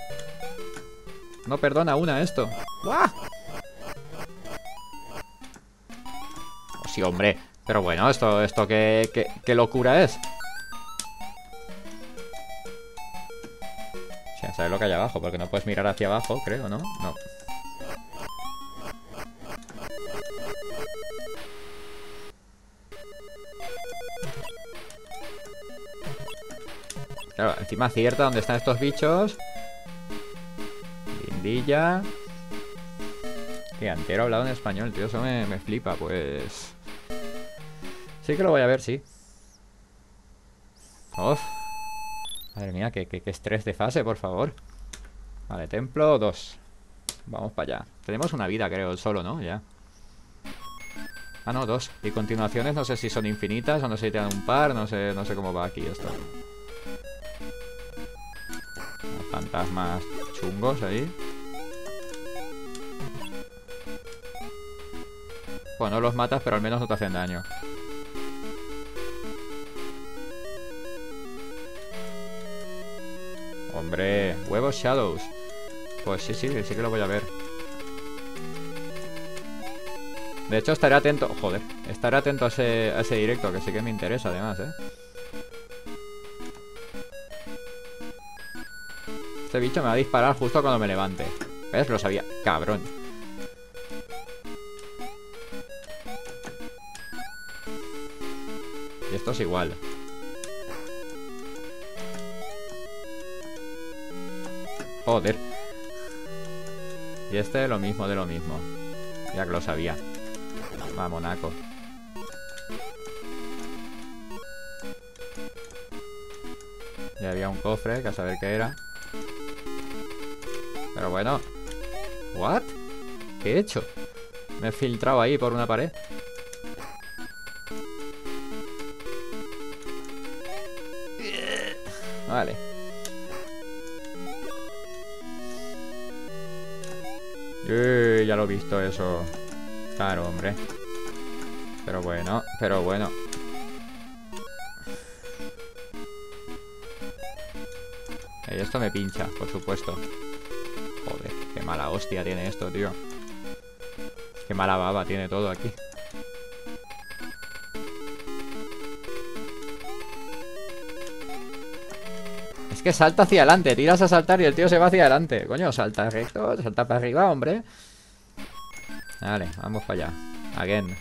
No perdona una esto. ¡Buah! Oh, sí, hombre. Pero bueno, esto qué locura es. O sea, ¿sabes lo que hay abajo? Porque no puedes mirar hacia abajo, creo, ¿no? No. Claro, encima acierta dónde están estos bichos. Guindilla. Que entero hablado en español, tío. Eso me flipa, pues. Sí que lo voy a ver, sí. Uf. Madre mía, qué estrés de fase, por favor. Vale, templo 2. Vamos para allá. Tenemos una vida, creo, solo, ¿no? Ya. Ah, no, 2. Y continuaciones no sé si son infinitas o no sé si te dan un par. No sé cómo va aquí esto. Fantasmas chungos ahí. Bueno, no los matas, pero al menos no te hacen daño. Hombre, huevos Shadows. Pues sí que lo voy a ver. De hecho estaré atento. Joder, estaré atento a ese directo, que sí que me interesa además, ¿eh? Este bicho me va a disparar justo cuando me levante. ¿Ves? Lo sabía. Cabrón. Y esto es igual. Joder. Y este lo mismo de lo mismo. Ya que lo sabía. Va, monaco. Ya había un cofre, que a saber qué era. Pero bueno. ¿What? ¿Qué he hecho? Me he filtrado ahí por una pared. Vale. Ya lo he visto eso. Claro, hombre. Pero bueno, pero bueno. Y esto me pincha, por supuesto. Joder, qué mala hostia tiene esto, tío. Qué mala baba tiene todo aquí. Es que salta hacia adelante, tiras a saltar y el tío se va hacia adelante. Coño, salta recto, salta para arriba, hombre. Vale, vamos para allá. Again.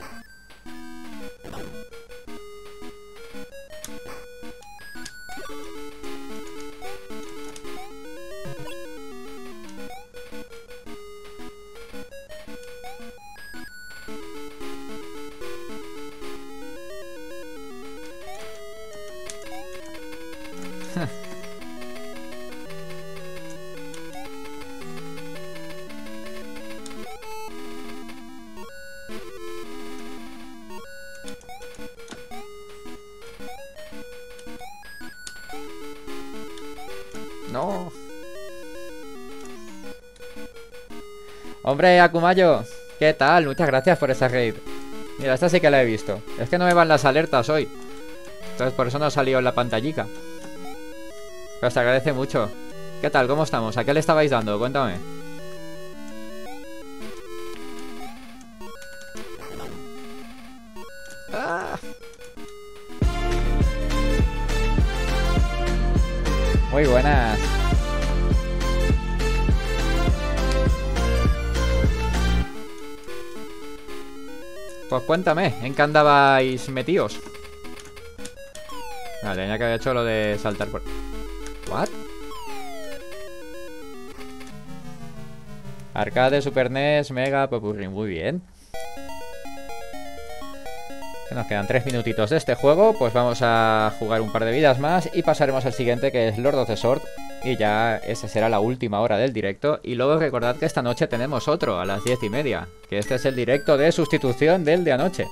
No. Hombre, Akumayo, ¿qué tal? Muchas gracias por esa raid. Mira, esta sí que la he visto. Es que no me van las alertas hoy. Entonces por eso no ha salido en la pantallica. Pero se agradece mucho. ¿Qué tal? ¿Cómo estamos? ¿A qué le estabais dando? Cuéntame. ¡Ah! Muy buenas. Pues cuéntame, ¿en qué andabais metidos? Vale, ya que había hecho lo de saltar por... ¿What? Arcade, Super NES, Mega, Popurrí. Muy bien. Que nos quedan 3 minutitos de este juego. Pues vamos a jugar un par de vidas más y pasaremos al siguiente, que es Lord of the Sword. Y ya esa será la última hora del directo. Y luego recordad que esta noche tenemos otro a las 10:30. Que este es el directo de sustitución del de anoche.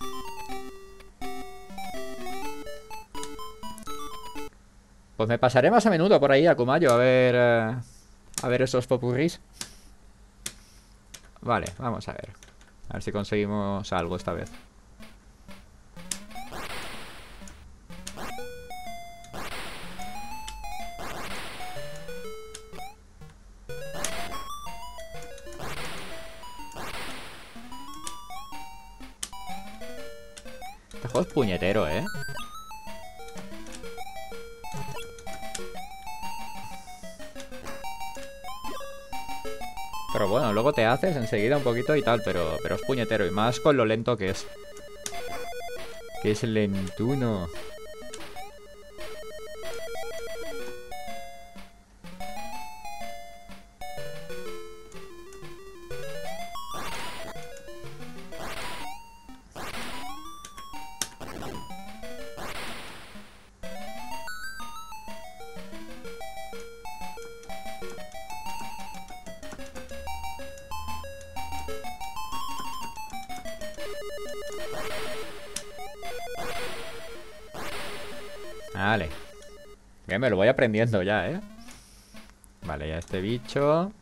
Pues me pasaré más a menudo por ahí, Akumayo, a ver esos popurrís. Vale, vamos a ver. A ver si conseguimos algo esta vez. Este juego es puñetero, ¿eh? Pero bueno, luego te haces enseguida un poquito y tal, pero es puñetero. Y más con lo lento que es. Que es lentuno. Vale. Bien, me lo voy aprendiendo ya, ¿eh? Vale, ya este bicho.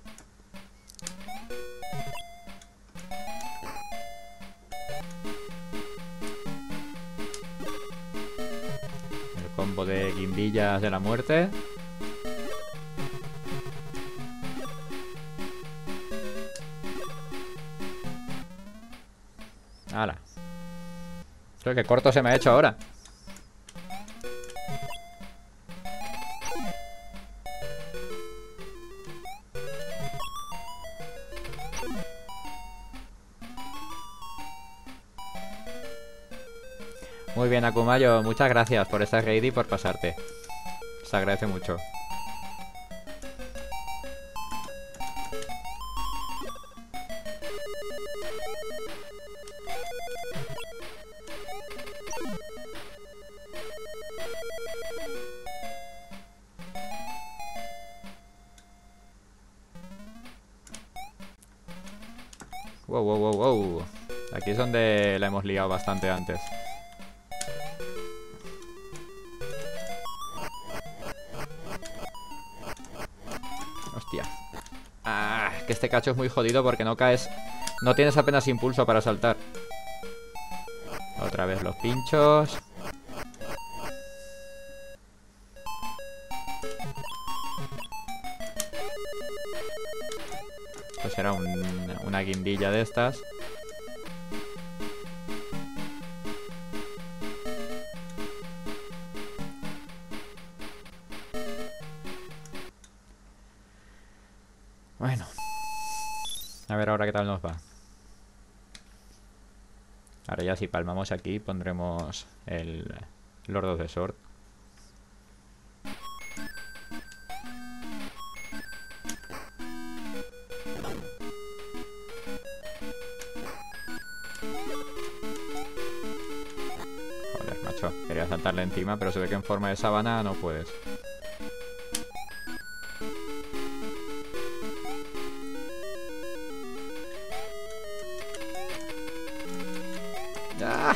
El combo de guindillas de la muerte. ¡Hala! Creo que corto se me ha hecho ahora. Muy bien, Akumayo, muchas gracias por esta raid y por pasarte. Se agradece mucho. Wow, wow, wow, wow. Aquí es donde la hemos liado bastante antes. que este cacho es muy jodido porque no caes... No tienes apenas impulso para saltar. Otra vez los pinchos. Pues será una guindilla de estas. Bueno. A ver ahora qué tal nos va. Ahora ya si palmamos aquí pondremos el Lord of the Sword. Joder, macho. Quería saltarle encima, pero se ve que en forma de sábana no puedes. ¡Ah!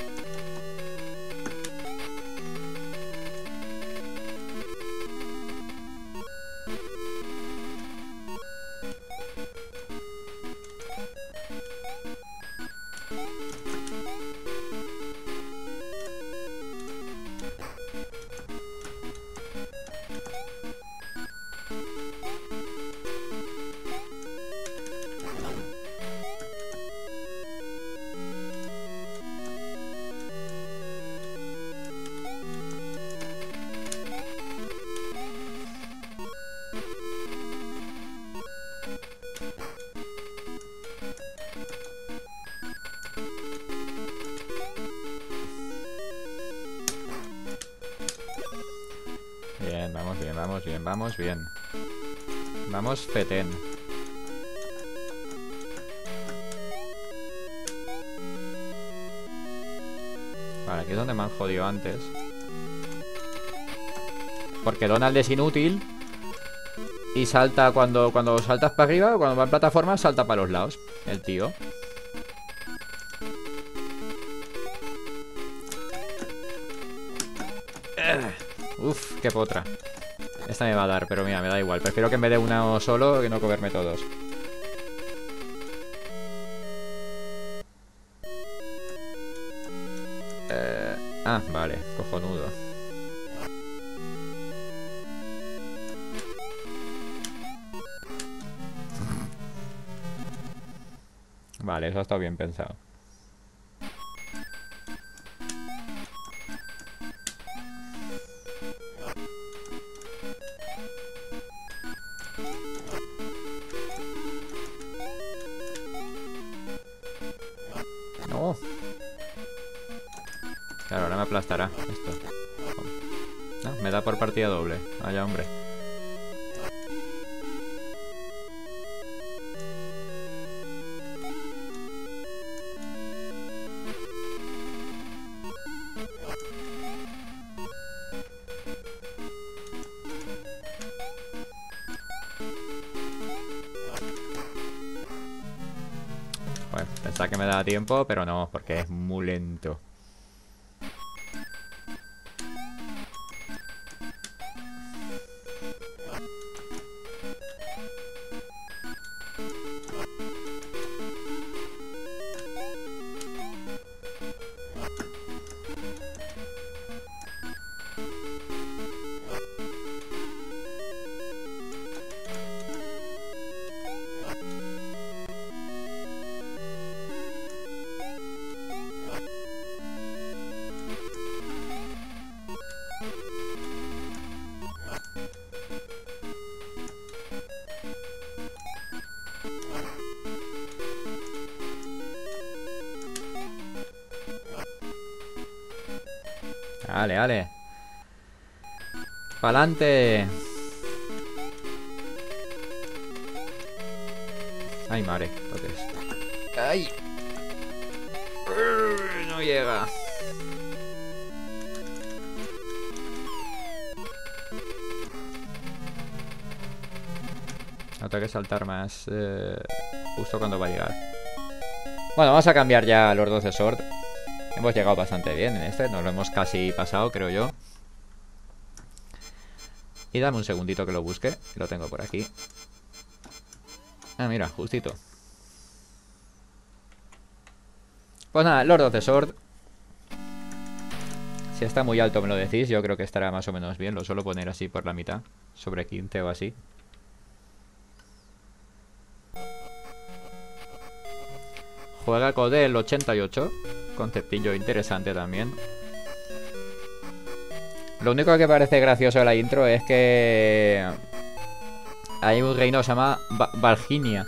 Bien, vamos bien, vamos bien, vamos bien. Vamos fetén. Vale, aquí es donde me han jodido antes. Porque Donald es inútil. Y salta cuando saltas para arriba, cuando va en plataforma, salta para los lados. El tío. Uf, qué potra. Esta me va a dar, pero mira, me da igual. Prefiero que en vez de uno solo, que no comerme todos. Ah, vale, cojonudo. Vale, eso ha estado bien pensado. No. Claro, ahora me aplastará esto. No, me da por partida doble. Vaya, hombre. Bueno, pensaba que me daba tiempo, pero no, porque es muy lento. Vale, vale. ¡Pa'lante! Ay, madre, entonces. ¡Ay! No llega. No tengo que saltar más justo cuando va a llegar. Bueno, vamos a cambiar ya a los 12 Sword. Hemos llegado bastante bien en este. Nos lo hemos casi pasado, creo yo. Y dame un segundito que lo busque. Lo tengo por aquí. Ah, mira, justito. Pues nada, Lord of the Sword. Si está muy alto me lo decís, yo creo que estará más o menos bien. Lo suelo poner así por la mitad, sobre 15 o así. Juega con el 88. Conceptillo interesante también. Lo único que parece gracioso de la intro es que hay un reino que se llama Valginia.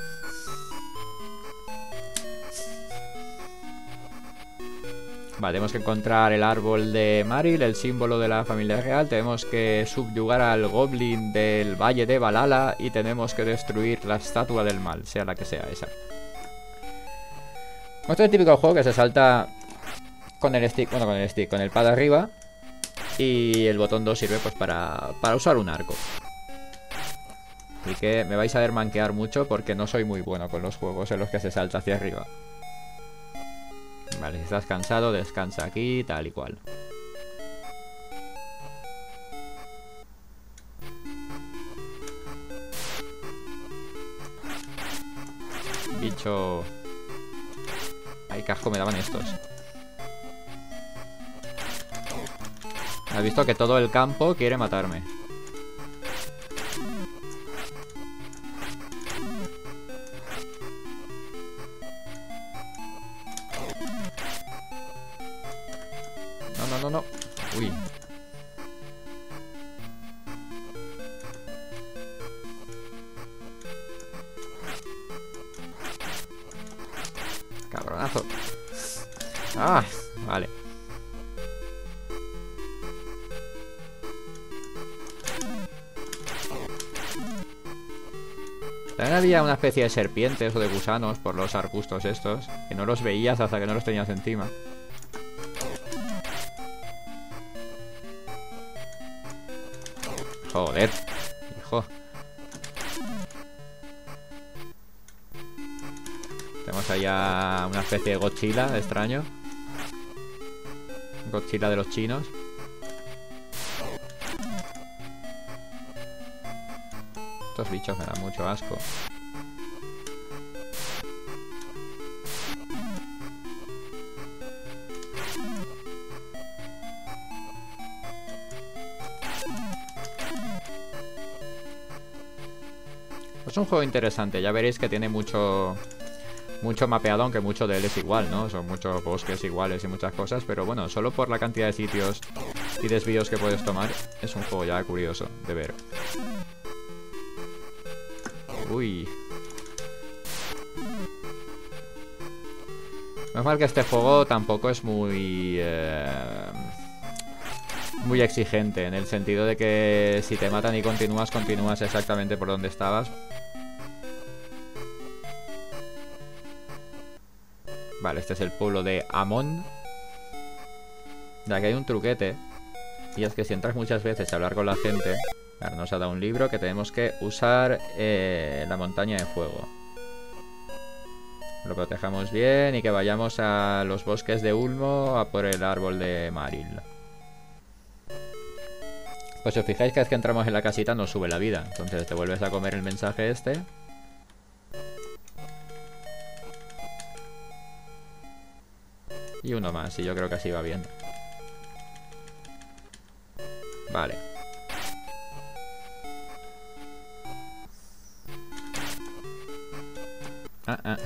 Vale, tenemos que encontrar el árbol de Maril, el símbolo de la familia real. Tenemos que subyugar al goblin del valle de Valhalla. Y tenemos que destruir la estatua del mal, sea la que sea esa. Este es el típico juego que se salta con el stick, bueno, con el pad arriba. Y el botón 2 sirve pues para usar un arco. Así que me vais a ver manquear mucho porque no soy muy bueno con los juegos en los que se salta hacia arriba. Vale, si estás cansado, descansa aquí, tal y cual. Bicho... Ay, casco me daban estos. Has visto que todo el campo quiere matarme. No. Uy. Cabronazo. Ah, vale. También había una especie de serpientes o de gusanos por los arbustos estos, que no los veías hasta que no los tenías encima. Joder, hijo. Tenemos allá una especie de Godzilla extraño. Godzilla de los chinos. Estos bichos me dan mucho asco. Es un juego interesante, ya veréis que tiene mucho mapeado, aunque mucho de él es igual, ¿no? Son muchos bosques iguales y muchas cosas, pero bueno, solo por la cantidad de sitios y desvíos que puedes tomar, es un juego ya curioso de ver. Uy. Menos mal que este juego tampoco es muy exigente, en el sentido de que si te matan y continúas exactamente por donde estabas. Vale, este es el pueblo de Amon. Ya que hay un truquete. Y es que si entras muchas veces a hablar con la gente... Claro, nos ha dado un libro que tenemos que usar la montaña de fuego. Lo protejamos bien y que vayamos a los bosques de Ulmo a por el árbol de Maril. Pues si os fijáis, cada vez que entramos en la casita nos sube la vida. Entonces te vuelves a comer el mensaje este. Y uno más, y yo creo que así va bien. Vale. Ah.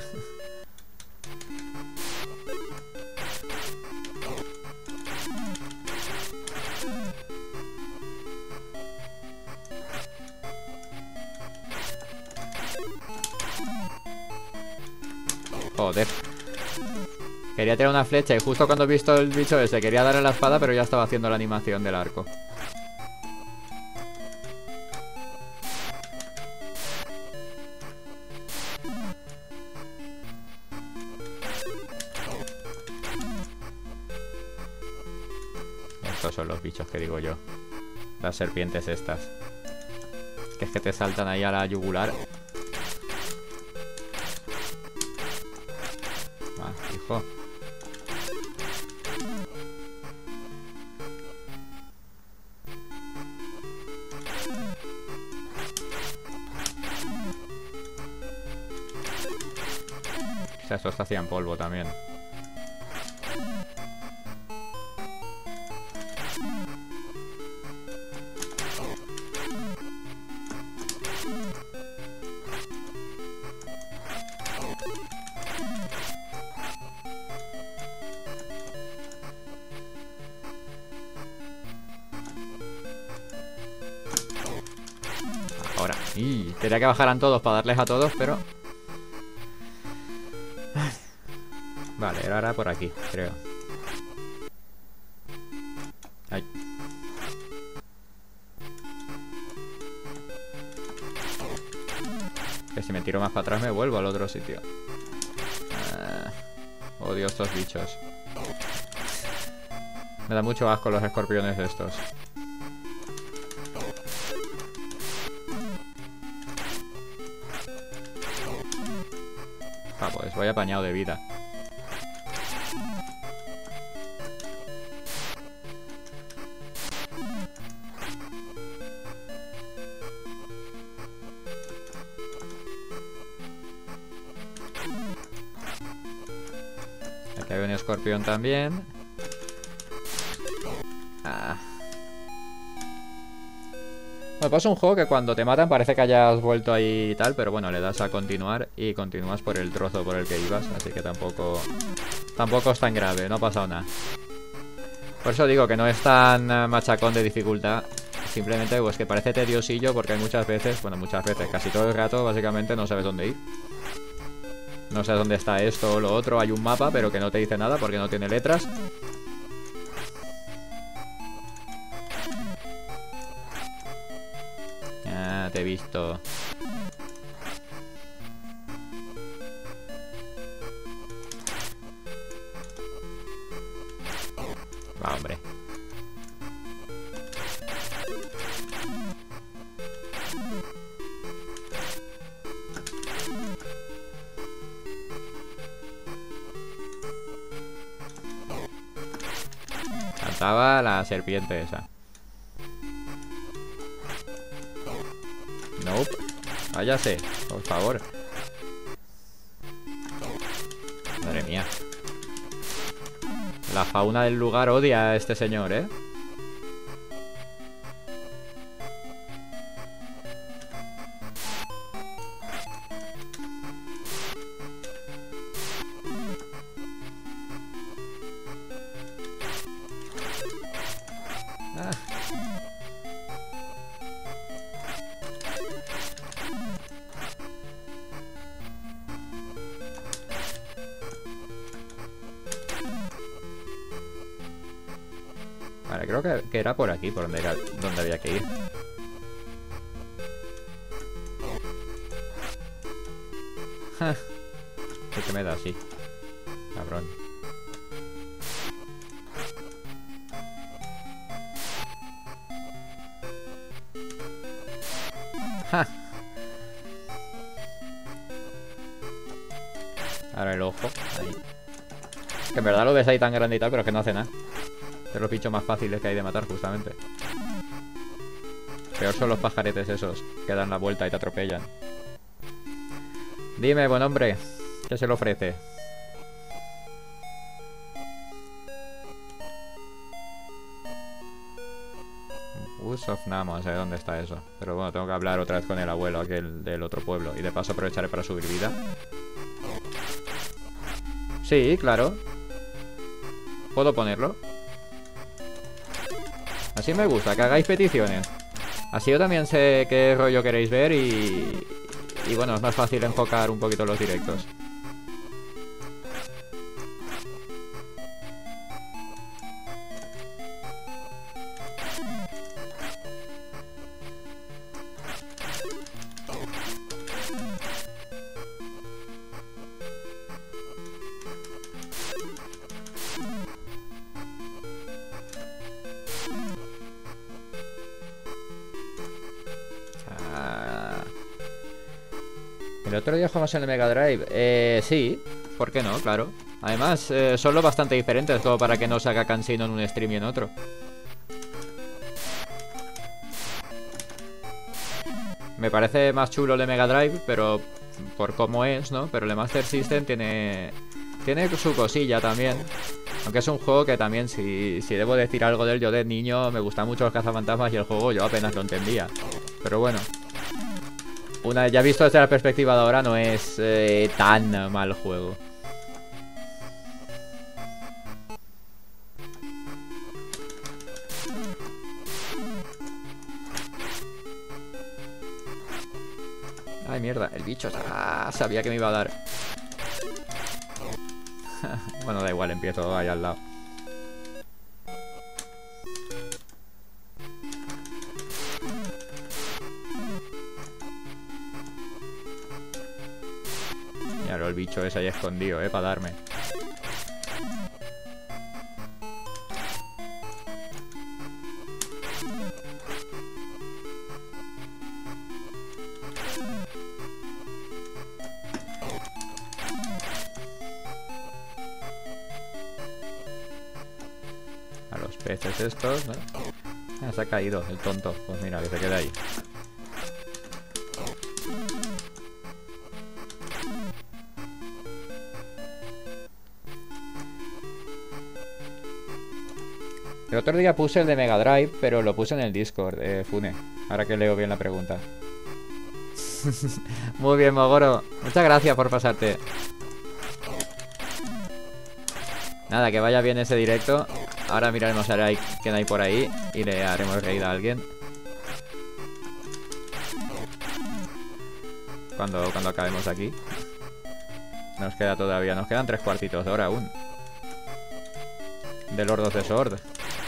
Joder. Quería tirar una flecha y justo cuando he visto el bicho ese quería darle la espada, pero ya estaba haciendo la animación del arco. Estos son los bichos que digo yo. Las serpientes estas. Que es que te saltan ahí a la yugular. Ah, hijo. sea, esto está hacía en polvo también. Ahora. Y quería que bajaran todos para darles a todos, pero... Vale, era ahora por aquí, creo. Ay. Que si me tiro más para atrás me vuelvo al otro sitio. Odio estos bichos. Me da mucho asco los escorpiones de estos. Ah, pues voy apañado de vida. Aquí hay un escorpión también. Bueno, pues es un juego que cuando te matan parece que hayas vuelto ahí y tal, pero bueno, le das a continuar y continúas por el trozo por el que ibas, así que tampoco es tan grave, no ha pasado nada. Por eso digo que no es tan machacón de dificultad, simplemente pues que parece tediosillo porque hay muchas veces, bueno, casi todo el rato básicamente no sabes dónde ir. No sabes dónde está esto o lo otro, hay un mapa pero que no te dice nada porque no tiene letras. Te he visto. Va, hombre. Cantaba la serpiente esa. Nope. Váyase, por favor. Madre mía. La fauna del lugar odia a este señor, ¿eh? Vale, creo que era por aquí, por donde había que ir. ¿Qué que me da así? Cabrón. ¡Ja! Ahora el ojo. Ahí. Que en verdad lo ves ahí tan grande y tal, pero que no hace nada. De los bichos más fáciles que hay de matar, justamente. Peor son los pajaretes esos, que dan la vuelta y te atropellan. Dime, buen hombre, ¿qué se le ofrece? Woods of Namo, no sé dónde está eso. Pero bueno, tengo que hablar otra vez con el abuelo, aquel del otro pueblo. Y de paso aprovecharé para subir vida. Sí, claro. ¿Puedo ponerlo? Así me gusta, que hagáis peticiones. Así yo también sé qué rollo queréis ver y bueno, es más fácil enfocar un poquito los directos. El otro día jugamos en el Mega Drive. Sí, ¿por qué no? Claro. Además, son lo bastante diferentes como para que no se haga cansino en un stream y en otro. Me parece más chulo el de Mega Drive, pero por cómo es, ¿no? Pero el Master System tiene su cosilla también. Aunque es un juego que también, si debo decir algo de él, yo de niño me gustan mucho los cazafantasmas y el juego yo apenas lo entendía. Pero bueno, ya visto desde la perspectiva de ahora, no es tan mal juego. Ay, mierda, el bicho. Sabía que me iba a dar. Bueno, da igual, empiezo ahí al lado. Mira, el bicho ese ahí escondido, para darme. A los peces estos, ¿no? Se ha caído el tonto. Pues mira, que se quede ahí. El otro día puse el de Mega Drive, pero lo puse en el Discord, Fune. Ahora que leo bien la pregunta. Muy bien, Mogoro. Muchas gracias por pasarte. Nada, que vaya bien ese directo. Ahora miraremos a ver quién hay por ahí y le haremos raid a alguien. Cuando acabemos aquí. Nos queda todavía, nos quedan 3 cuartitos de hora aún. De Lord of the Sword.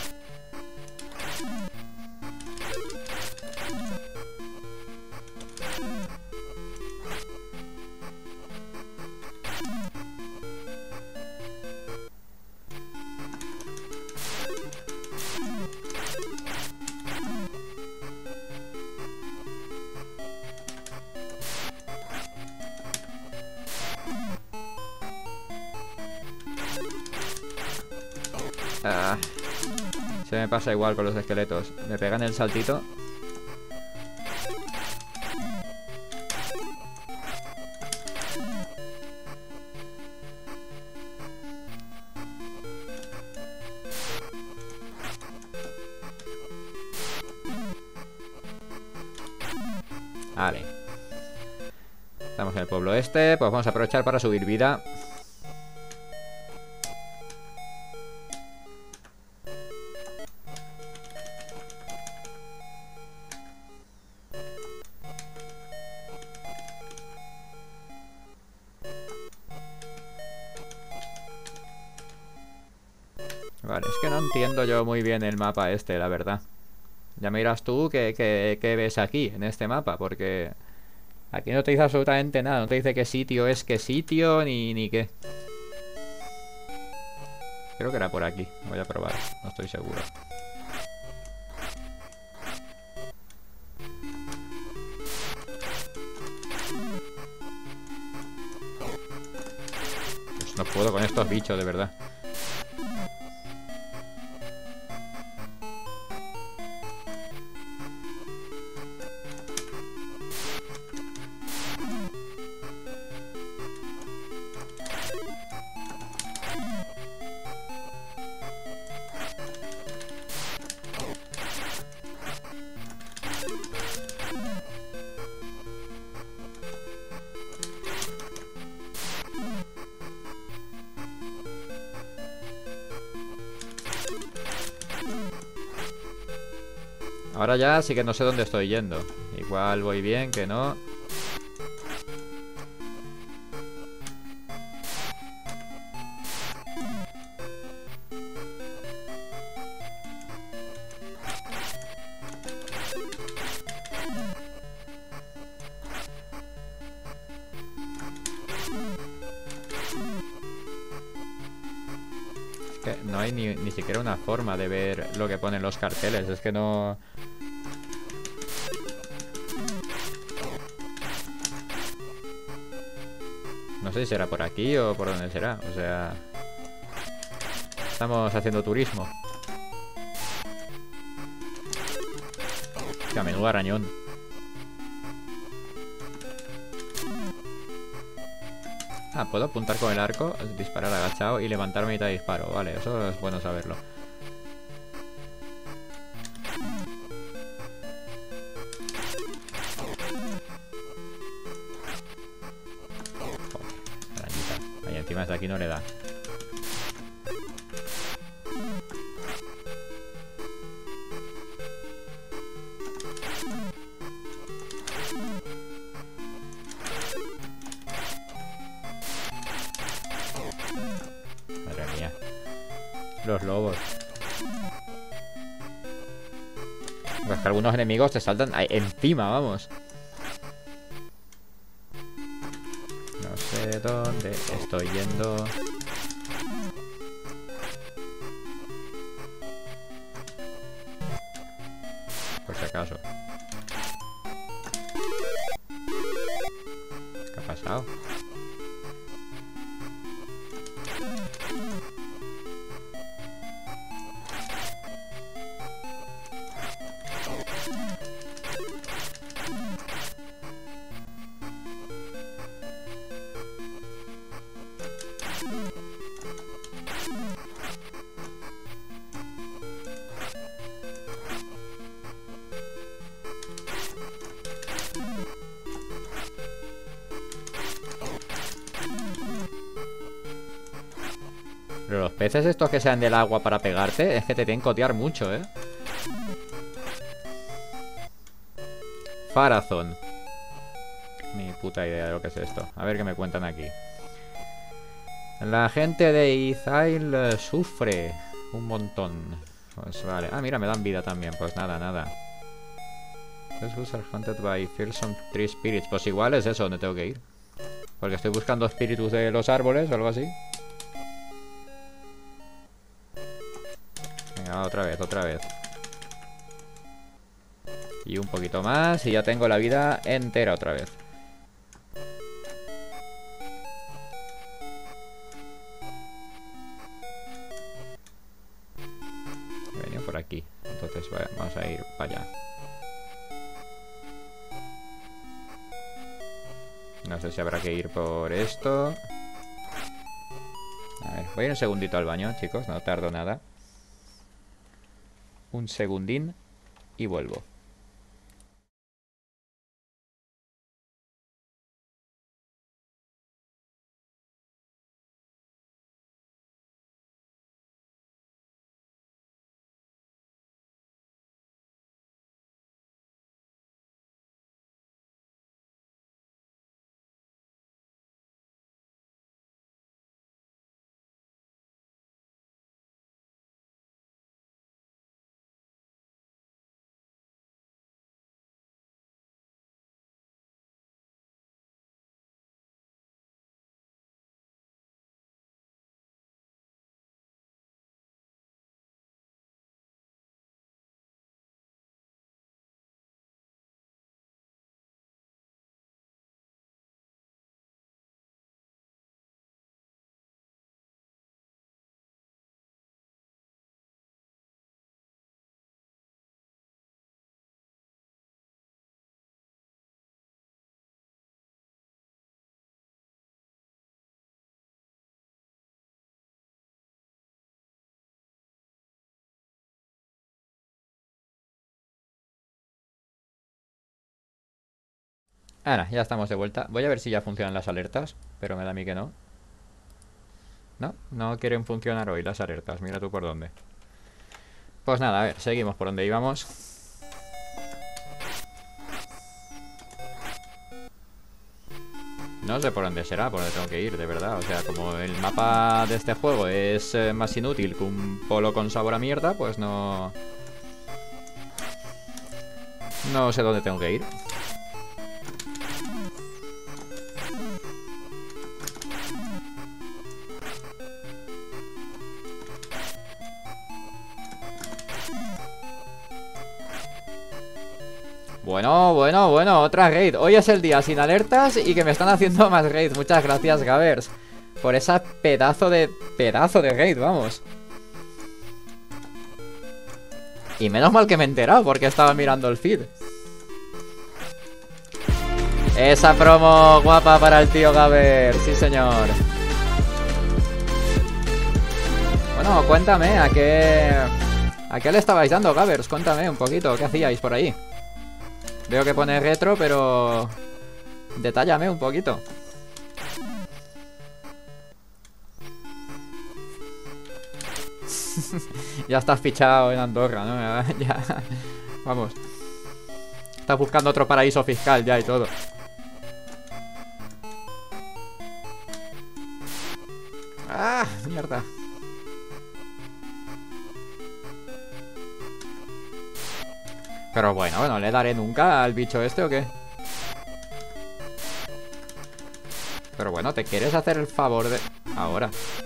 Se me pasa igual con los esqueletos. Me pegan el saltito. Vale. Estamos en el pueblo este. Pues vamos a aprovechar para subir vida. Vale, es que no entiendo yo muy bien el mapa este, la verdad. Ya me dirás tú qué ves aquí, en este mapa, porque aquí no te dice absolutamente nada. No te dice qué sitio es qué sitio, ni qué. Creo que era por aquí. Voy a probar, no estoy seguro. Pues no puedo con estos bichos, de verdad. Ahora ya sí que no sé dónde estoy yendo. Igual voy bien, que no. Es que no hay ni siquiera una forma de ver lo que ponen los carteles. Es que no... No sé si será por aquí o por dónde será. O sea... Estamos haciendo turismo. Que a menudo arañón. Ah, puedo apuntar con el arco, disparar agachado y levantar mitad de disparo. Vale, eso es bueno saberlo. Arañita. Ahí encima desde aquí no le da. Madre mía. Los lobos. Es que algunos enemigos te saltan ahí encima, vamos. No sé dónde estoy yendo. Por si acaso. ¿Qué ha pasado? Pero los peces estos que sean del agua para pegarte, es que te tienen que odiar mucho, ¿eh? Farazón. Ni puta idea de lo que es esto. A ver qué me cuentan aquí. La gente de Izail sufre un montón. Pues vale. Ah, mira, me dan vida también. Pues nada, nada. Those who are hunted by fearsome tree spirits. Pues igual es eso donde tengo que ir. Porque estoy buscando espíritus de los árboles o algo así. Venga, otra vez, otra vez. Y un poquito más y ya tengo la vida entera otra vez. He venido por aquí. Entonces vamos a ir para allá. No sé si habrá que ir por esto. A ver, voy a ir un segundito al baño, chicos. No tardo nada. Un segundín y vuelvo. Ahora, ya estamos de vuelta. Voy a ver si ya funcionan las alertas, pero me da a mí que no. No, no quieren funcionar hoy las alertas. Mira tú por dónde. Pues nada, a ver, seguimos por donde íbamos. No sé por dónde será, por dónde tengo que ir, de verdad. O sea, como el mapa de este juego es más inútil que un polo con sabor a mierda, pues no... No sé dónde tengo que ir. Bueno, otra raid. Hoy es el día sin alertas y que me están haciendo más raids. Muchas gracias, Gavers, por esa pedazo de raid, vamos. Y menos mal que me he enterado porque estaba mirando el feed. Esa promo guapa para el tío Gaber. Sí, señor. Bueno, cuéntame, ¿a qué le estabais dando, Gabers? Cuéntame un poquito, ¿qué hacíais por ahí? Veo que pone retro, pero... detállame un poquito. Ya estás fichado en Andorra, ¿no? Ya. Vamos. Estás buscando otro paraíso fiscal ya y todo. ¡Ah! Mierda. Pero bueno, ¿no le daré nunca al bicho este o qué? Pero bueno, ¿te quieres hacer el favor de...? Ahora.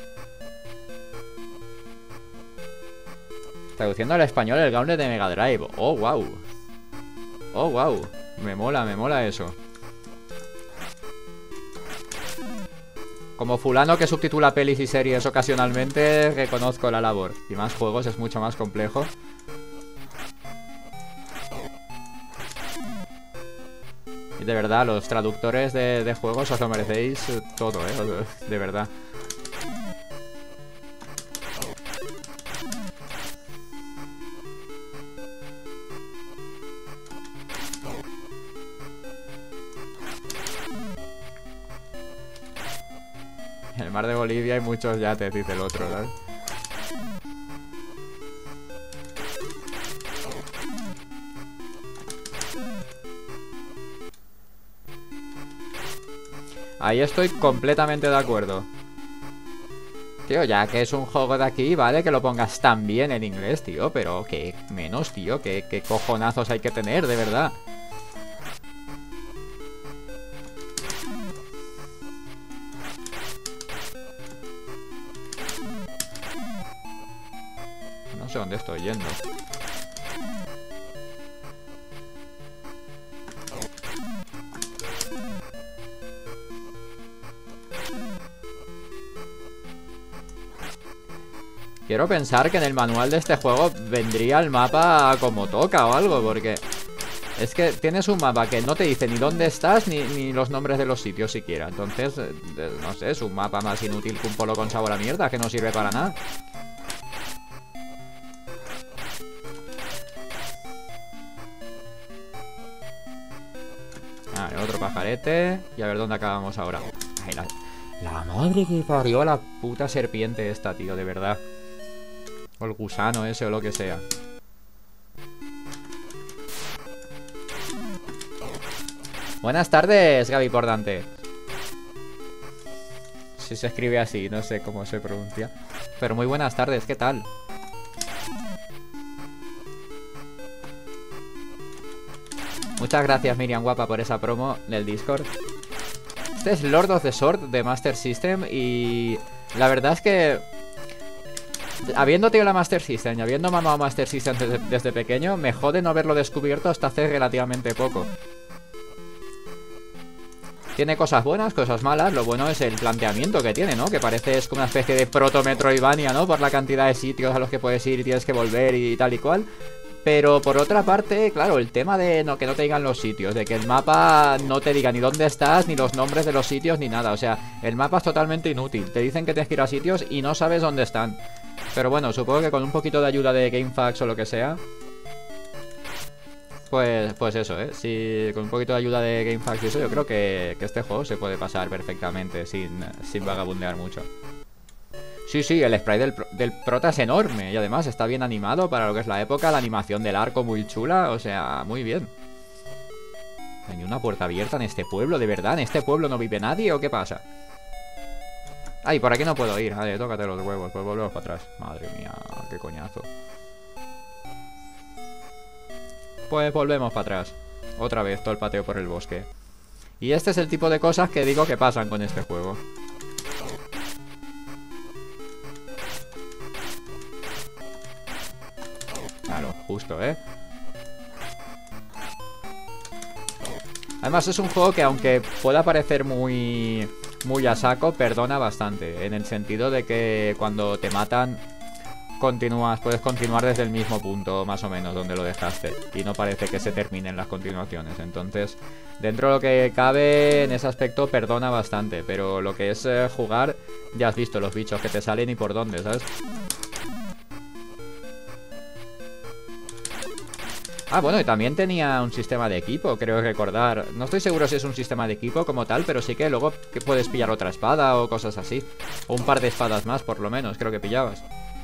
Traduciendo al español el Gauntlet de Mega Drive. Oh, wow. Oh, wow. Me mola eso. Como fulano que subtitula pelis y series ocasionalmente, reconozco la labor. Y más juegos, es mucho más complejo. Y de verdad, los traductores de juegos os lo merecéis todo, de verdad. En el mar de Bolivia hay muchos yates, dice el otro, ¿sabes? Ahí estoy completamente de acuerdo. Tío, ya que es un juego de aquí, vale, que lo pongas tan bien en inglés, tío. Pero que menos, tío, que cojonazos hay que tener, de verdad. No sé dónde estoy yendo. Quiero pensar que en el manual de este juego vendría el mapa como toca o algo, porque es que tienes un mapa que no te dice ni dónde estás ni los nombres de los sitios siquiera. Entonces, no sé, es un mapa más inútil que un polo con sabor a mierda, que no sirve para nada. Vale, otro pajarete. Y a ver dónde acabamos ahora. Ay, la madre que parió a la puta serpiente esta, tío, de verdad. O el gusano ese o lo que sea. Buenas tardes, Gaby Pordante. Si se escribe así, no sé cómo se pronuncia. Pero muy buenas tardes, ¿qué tal? Muchas gracias, Miriam Guapa, por esa promo del Discord. Este es Lord of the Sword de Master System. Y la verdad es que, habiendo tenido la Master System y habiendo mamado Master System desde pequeño, me jode no haberlo descubierto hasta hace relativamente poco. Tiene cosas buenas, cosas malas. Lo bueno es el planteamiento que tiene, ¿no? Que parece es como una especie de proto-Metroidvania, ¿no? Por la cantidad de sitios a los que puedes ir y tienes que volver y tal y cual. Pero por otra parte, claro, el tema de que no te digan los sitios, de que el mapa no te diga ni dónde estás, ni los nombres de los sitios, ni nada. O sea, el mapa es totalmente inútil. Te dicen que tienes que ir a sitios y no sabes dónde están. Pero bueno, supongo que con un poquito de ayuda de GameFAQs o lo que sea, pues eso, si con un poquito de ayuda de GameFAQs y eso, yo creo que este juego se puede pasar perfectamente sin vagabundear mucho. Sí, sí, el sprite del prota es enorme y además está bien animado para lo que es la época. La animación del arco muy chula, o sea, muy bien. ¿Hay una puerta abierta en este pueblo? ¿De verdad? ¿En este pueblo no vive nadie o qué pasa? Ay, por aquí no puedo ir. Vale, tócate los huevos, pues volvemos para atrás. Madre mía, qué coñazo. Pues volvemos para atrás. Otra vez, todo el pateo por el bosque. Y este es el tipo de cosas que digo que pasan con este juego. Claro, justo, Además es un juego que, aunque pueda parecer muy a saco, perdona bastante. En el sentido de que cuando te matan, puedes continuar desde el mismo punto, más o menos, donde lo dejaste. Y no parece que se terminen las continuaciones. Entonces, dentro de lo que cabe, en ese aspecto perdona bastante. Pero lo que es jugar, ya has visto los bichos que te salen y por dónde, ¿sabes? Ah, bueno, y también tenía un sistema de equipo, creo recordar. No estoy seguro si es un sistema de equipo como tal, pero sí que luego que puedes pillar otra espada o cosas así. O un par de espadas más, por lo menos, creo que pillabas.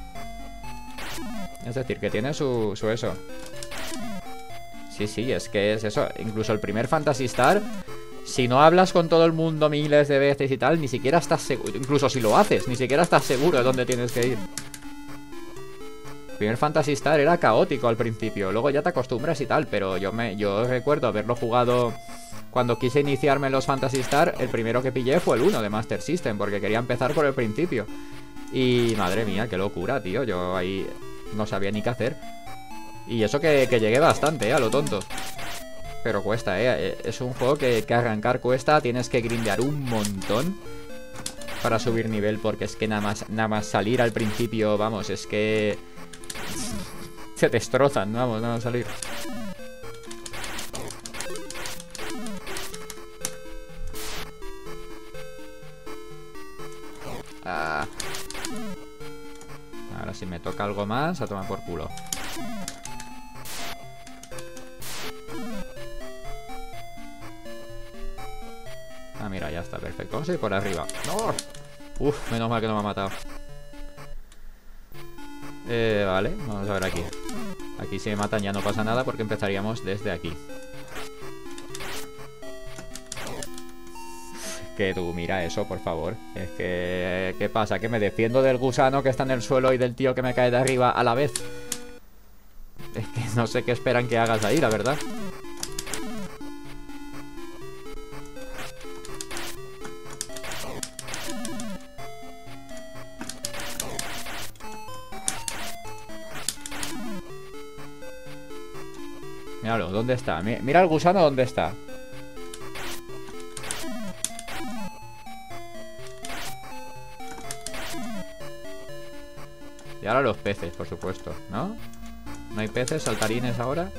Es decir, que tiene su eso. Sí, sí, es que es eso. Incluso el primer Phantasy Star, si no hablas con todo el mundo miles de veces y tal, ni siquiera estás seguro. Incluso si lo haces, ni siquiera estás seguro de dónde tienes que ir. El primer Phantasy Star era caótico al principio. Luego ya te acostumbras y tal, pero yo recuerdo haberlo jugado cuando quise iniciarme en los Phantasy Star. El primero que pillé fue el 1 de Master System, porque quería empezar por el principio. Y madre mía, qué locura, tío. Yo ahí no sabía ni qué hacer. Y eso que llegué bastante, a lo tonto. Pero cuesta, es un juego que arrancar cuesta. Tienes que grindear un montón para subir nivel, porque es que nada más salir al principio, vamos, es que se destrozan, vamos, nada más salir. Ah. Ahora si me toca algo más, a tomar por culo. Ah, mira, ya está, perfecto. Vamos a ir por arriba. ¡No! Uf, menos mal que no me ha matado. Vale, vamos a ver aquí. Aquí si me matan ya no pasa nada, porque empezaríamos desde aquí. Que tú, mira eso, por favor. Es que... ¿qué pasa? ¿Que me defiendo del gusano que está en el suelo y del tío que me cae de arriba a la vez? Es que no sé qué esperan que hagas ahí, la verdad. Míralo, ¿dónde está? Mira el gusano, ¿dónde está? Y ahora los peces, por supuesto, ¿no? ¿No hay peces, saltarines ahora?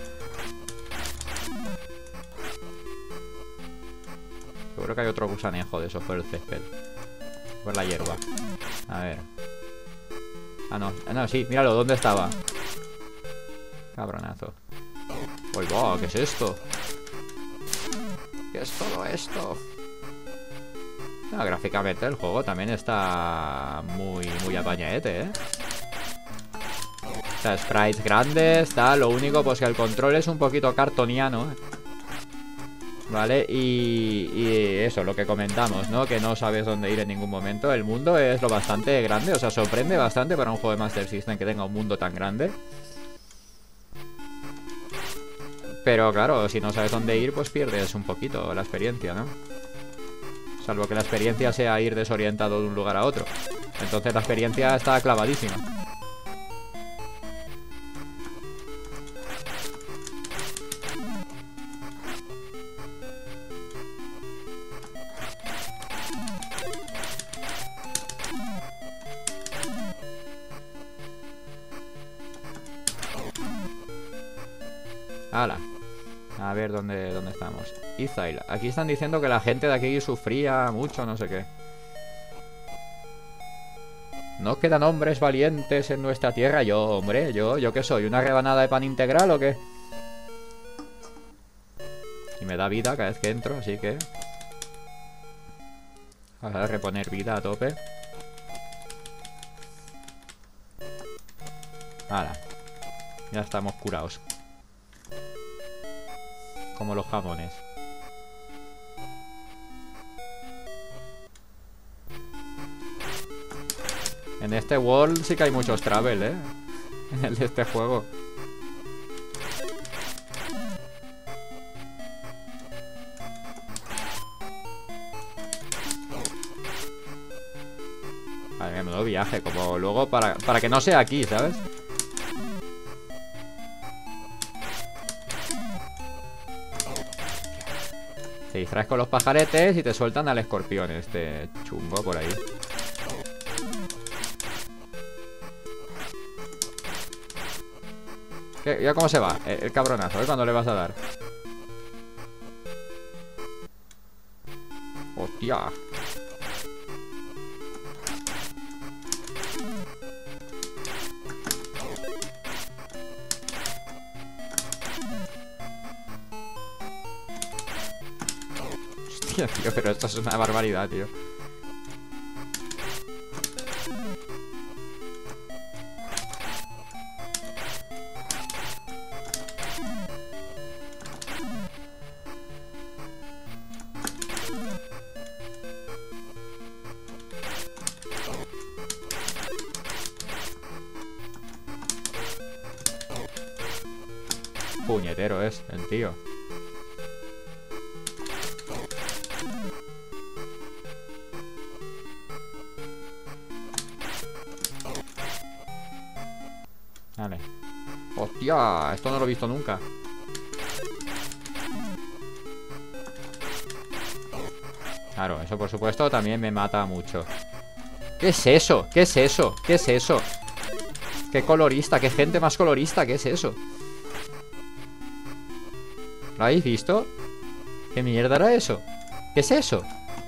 Seguro que hay otro gusanejo de esos por el césped. Por la hierba. A ver. Ah, no, sí, míralo, ¿dónde estaba? Cabronazo. ¡Uy, va! ¿Qué es esto? ¿Qué es todo esto? No, gráficamente el juego también está muy apañadete, ¿eh? O sea, sprites grandes, tal. Lo único, pues que el control es un poquito cartoniano, ¿eh? ¿Vale? Y eso, lo que comentamos, ¿no? Que no sabes dónde ir en ningún momento. El mundo es lo bastante grande, o sea, sorprende bastante para un juego de Master System que tenga un mundo tan grande. Pero claro, si no sabes dónde ir, pues pierdes un poquito la experiencia, ¿no? Salvo que la experiencia sea ir desorientado de un lugar a otro. Entonces la experiencia está clavadísima. ¡Hala! A ver dónde estamos. Izail. Aquí están diciendo que la gente de aquí sufría mucho, no sé qué. ¿No quedan hombres valientes en nuestra tierra? Yo, hombre, ¿yo qué soy? ¿Una rebanada de pan integral o qué? Y me da vida cada vez que entro, así que... a reponer vida a tope. ¡Hala! Ya estamos curados. Como los jamones. En este world sí que hay muchos travel, ¿eh? En el de este juego. Vale, menudo viaje. Como luego para que no sea aquí, ¿sabes? Te distraes con los pajaretes y te sueltan al escorpión este chungo por ahí. ¿Ya cómo se va? El cabronazo, ¿eh? Cuando le vas a dar. ¡Hostia! Hostia, tío, pero esto es una barbaridad, tío. Puñetero es el tío. Vale. ¡Hostia! Esto no lo he visto nunca. Claro, eso por supuesto también me mata mucho. ¿Qué es eso? ¿Qué es eso? ¿Qué es eso? ¿Qué colorista? ¿Qué gente más colorista? ¿Qué es eso? ¿Lo habéis visto? ¿Qué mierda era eso? ¿Qué es eso?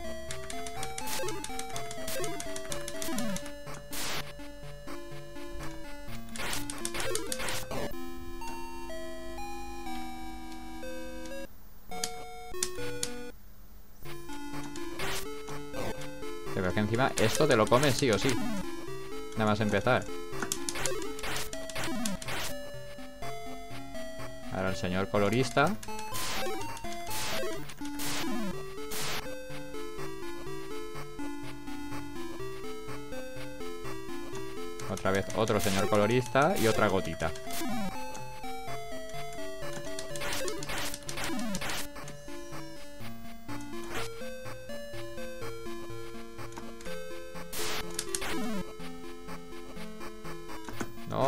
Pero que encima esto te lo comes sí o sí. Nada más empezar. Ahora el señor colorista. Otra vez otro señor colorista y otra gotita. No.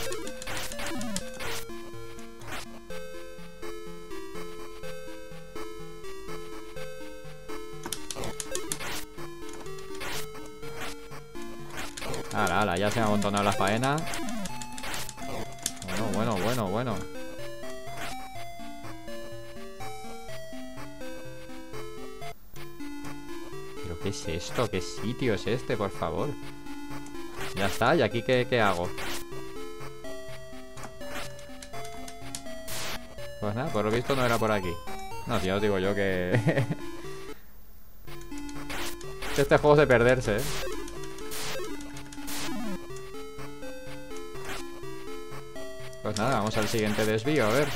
Ala, ala, ya se me ha amontonado la faena. Bueno. ¿Pero qué es esto? ¿Qué sitio es este, por favor? Ya está, ¿y aquí qué hago? Pues nada, por lo visto no era por aquí. No, si ya os digo yo que... que este juego es de perderse, ¿eh? Pues nada, vamos al siguiente desvío, a ver.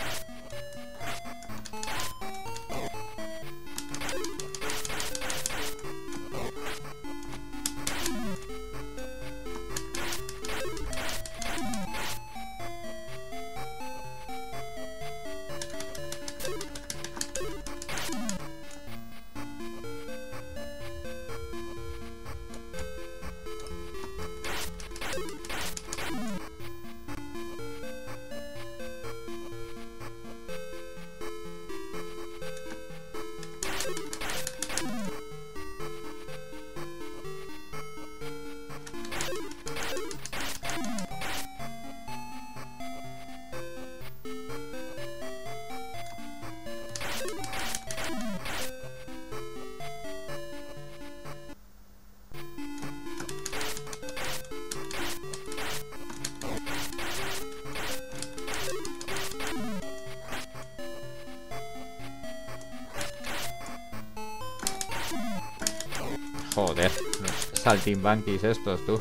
Joder, los saltimbanquis estos, tú.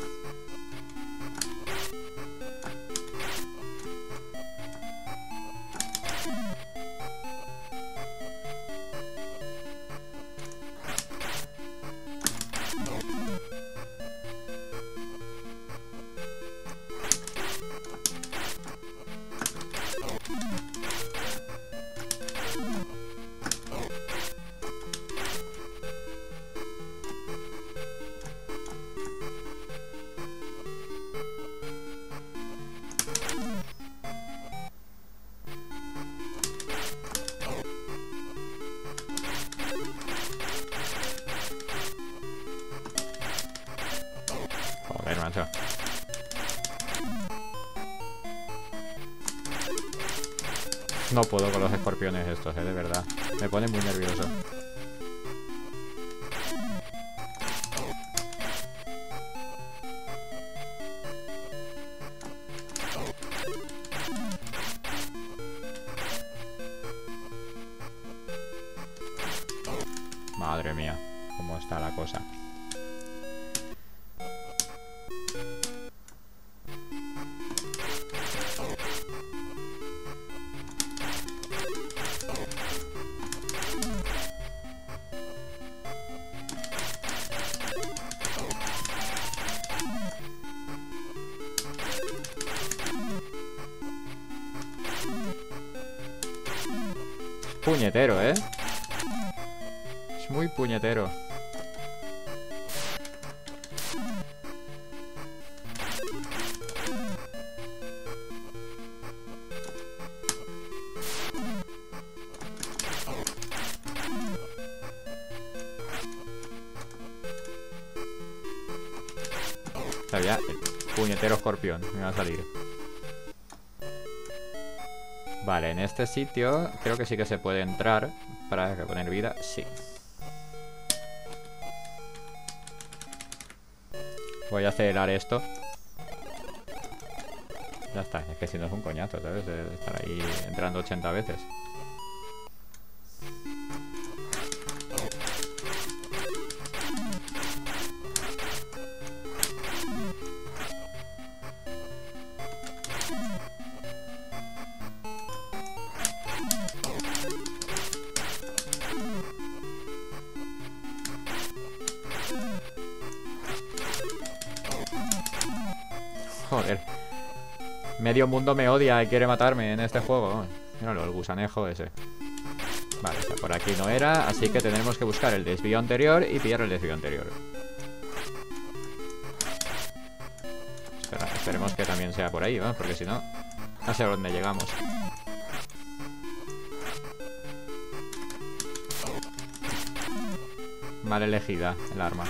No puedo con los escorpiones estos, de verdad. Me pone muy nervioso. Madre mía, cómo está la cosa. Puñetero, ¿eh? Es muy puñetero. Sabía, el puñetero escorpión me va a salir. Vale, en este sitio creo que sí que se puede entrar para reponer vida. Sí. Voy a acelerar esto. Ya está, es que si no es un coñazo, ¿sabes? De estar ahí entrando 80 veces. Joder. Medio mundo me odia y quiere matarme en este juego. Míralo, el gusanejo ese. Vale, está por aquí no era. Así que tendremos que buscar el desvío anterior y pillar el desvío anterior. Esperemos que también sea por ahí, ¿no? Porque si no, no sé a dónde llegamos. Mal elegida el arma.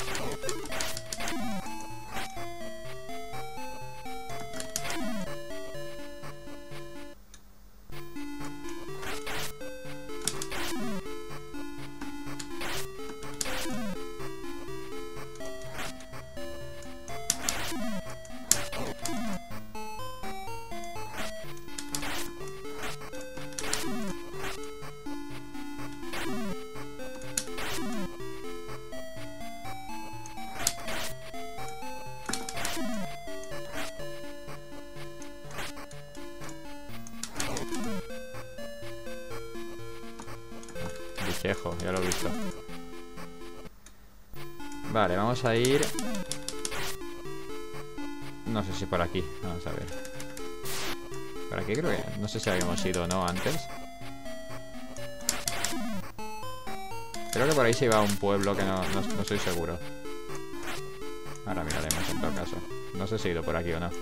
Bichejo, ya lo he visto. Vale, vamos a ir. No sé si por aquí. Vamos a ver. Por aquí creo que... No sé si habíamos ido o no antes. Creo que por ahí se iba a un pueblo que no estoy seguro. Ahora miraremos en todo caso. No sé si he ido por aquí o no.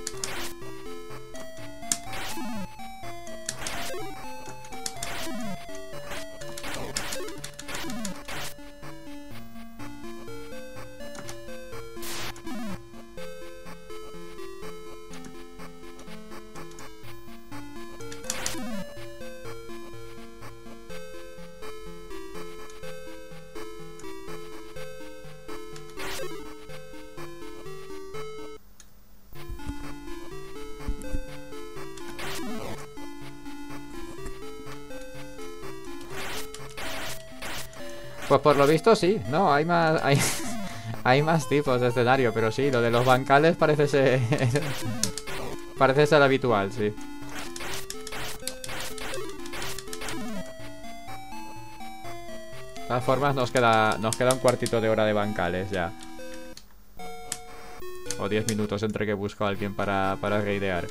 Pues por lo visto sí, no, hay más hay más tipos de escenario, pero sí, lo de los bancales parece ser parece ser habitual, sí. De todas formas nos queda un cuartito de hora de bancales ya. O 10 minutos entre que busco a alguien para raidear.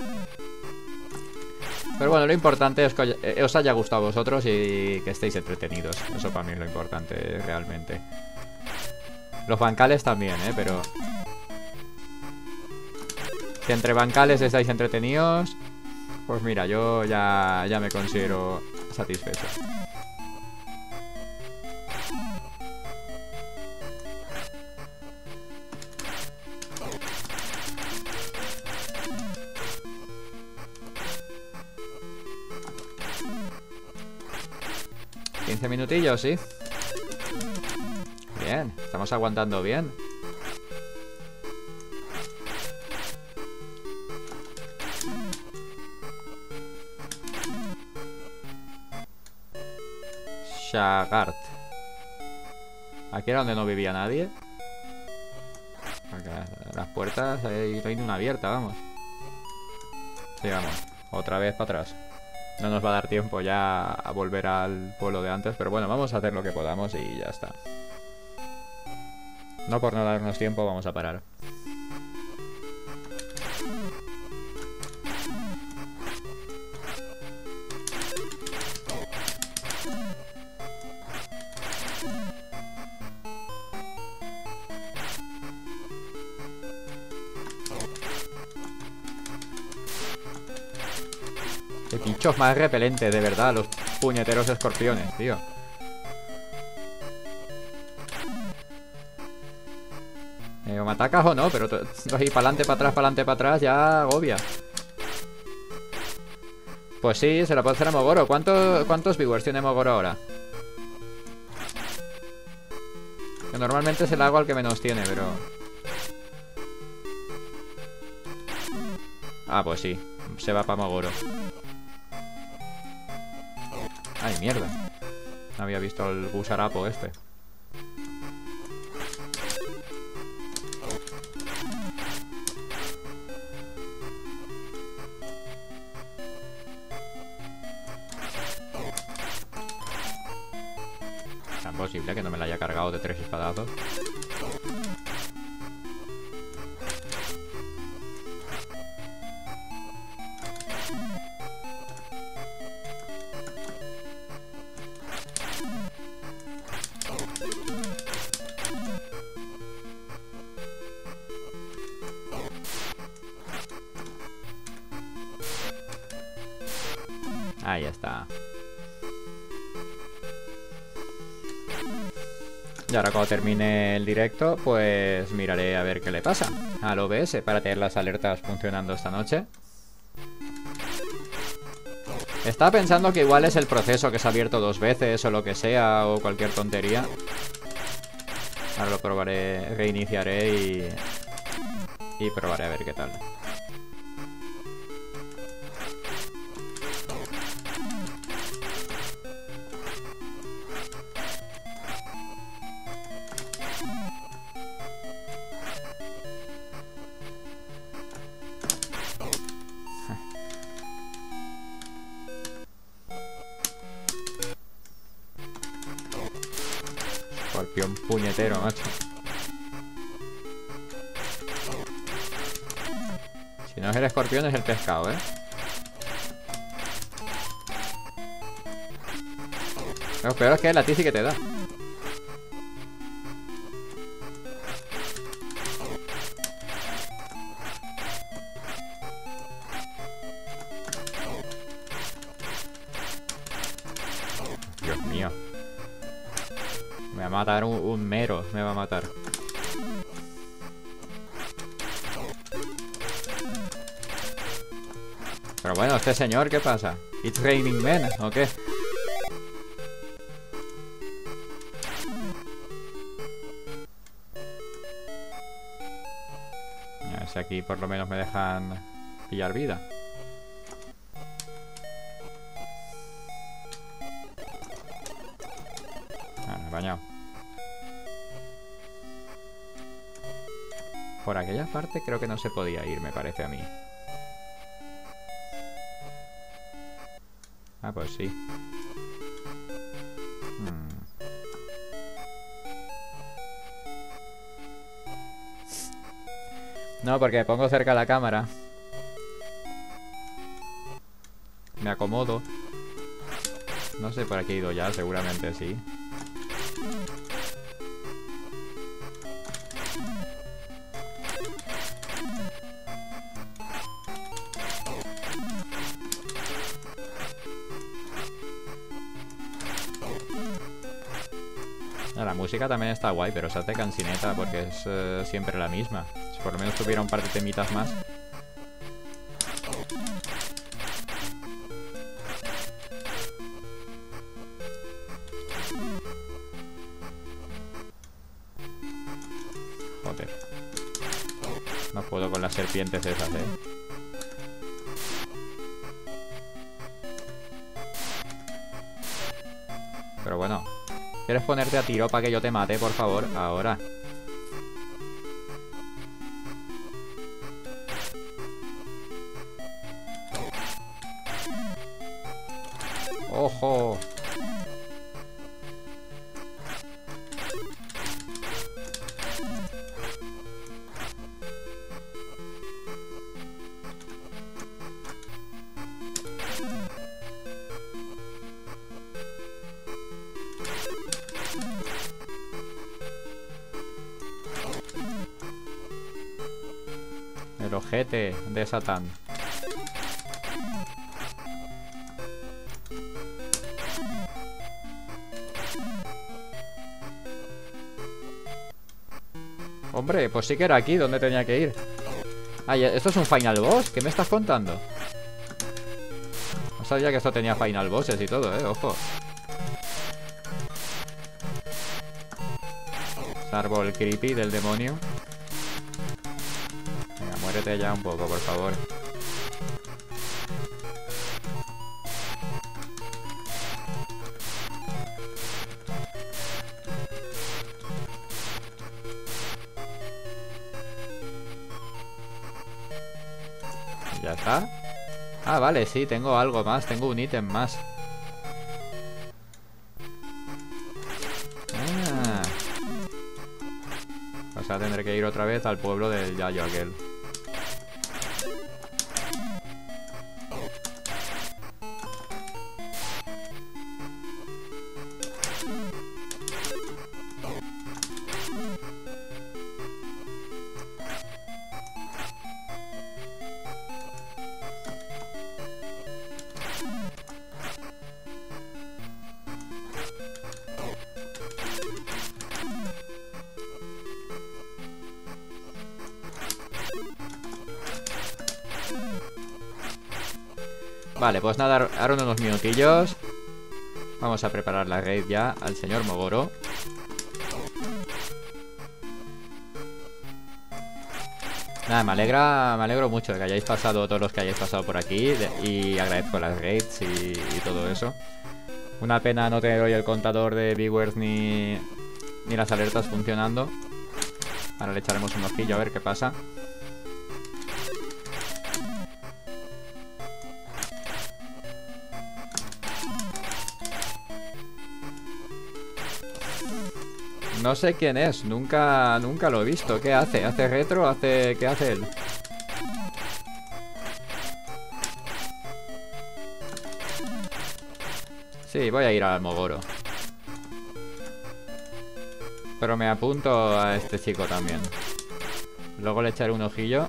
Pero bueno, lo importante es que os haya gustado a vosotros y que estéis entretenidos. Eso para mí es lo importante, realmente. Los bancales también, pero... Si entre bancales estáis entretenidos, pues mira, yo ya me considero satisfecho. 15 minutillos, sí. Bien, estamos aguantando bien. Shagart. Aquí era donde no vivía nadie. Acá, las puertas, ahí no hay ni una abierta, vamos. Sí, vamos. Otra vez para atrás. No nos va a dar tiempo ya a volver al pueblo de antes, pero bueno, vamos a hacer lo que podamos y ya está. No por no darnos tiempo, vamos a parar. Qué pinchos más repelentes, de verdad, los puñeteros escorpiones, tío. O me atacas o no, pero ahí para adelante, para atrás, ya agobia. Pues sí, se la puede hacer a Mogoro. ¿Cuántos viewers tiene Mogoro ahora? Que normalmente se la hago al que menos tiene, pero... Ah, pues sí, se va para Mogoro. Ay, mierda. No había visto el gusarapo este. Es imposible que no me la haya cargado de 3 espadazos. Ahí está. Y ahora cuando termine el directo, pues miraré a ver qué le pasa al OBS para tener las alertas funcionando esta noche. Estaba pensando que igual es el proceso que se ha abierto 2 veces o lo que sea, o cualquier tontería. Ahora lo probaré, reiniciaré y probaré a ver qué tal. Escorpión puñetero, macho. Si no es el escorpión, es el pescado, ¿eh? Lo peor es que la ti sí que te da. Dios mío. Me va a matar un mero, me va a matar. Pero bueno, este señor, ¿qué pasa? ¿It's raining men o qué? A ver si aquí por lo menos me dejan pillar vida. Bañado. Por aquella parte creo que no se podía ir, me parece a mí. Ah, pues sí. No, porque me pongo cerca de la cámara. Me acomodo. No sé por aquí he ido ya, seguramente sí. La música también está guay, pero se hace cansineta porque es siempre la misma. Si por lo menos tuviera un par de temitas más. Joder. No puedo con las serpientes esas, Pero bueno. ¿Quieres ponerte a tiro para que yo te mate, por favor? Ahora. ¡Ojo! El ojete de Satán. Hombre, pues sí que era aquí donde tenía que ir. Ah, ¿esto es un final boss? ¿Qué me estás contando? No sabía que esto tenía final bosses y todo, ojo. Árbol creepy del demonio. Venga, muérete ya un poco, por favor. ¿Ya está? Ah, vale, sí, tengo algo más. Tengo un ítem más. O sea, tendré que ir otra vez al pueblo del Yayo aquel. Vale, pues nada, ahora unos minutillos. Vamos a preparar la raid ya al señor Mogoro. Nada, me alegro mucho de que hayáis pasado, todos los que hayáis pasado por aquí, y agradezco las raids y todo eso. Una pena no tener hoy el contador de viewers ni las alertas funcionando. Ahora le echaremos un ojillo a ver qué pasa. No sé quién es, nunca lo he visto. ¿Qué hace? ¿Hace retro? ¿Qué hace él? Sí, voy a ir al Mogoro. Pero me apunto a este chico también. Luego le echaré un ojillo.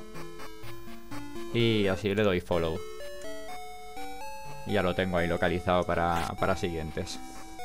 Y así le doy follow. Y ya lo tengo ahí localizado para siguientes.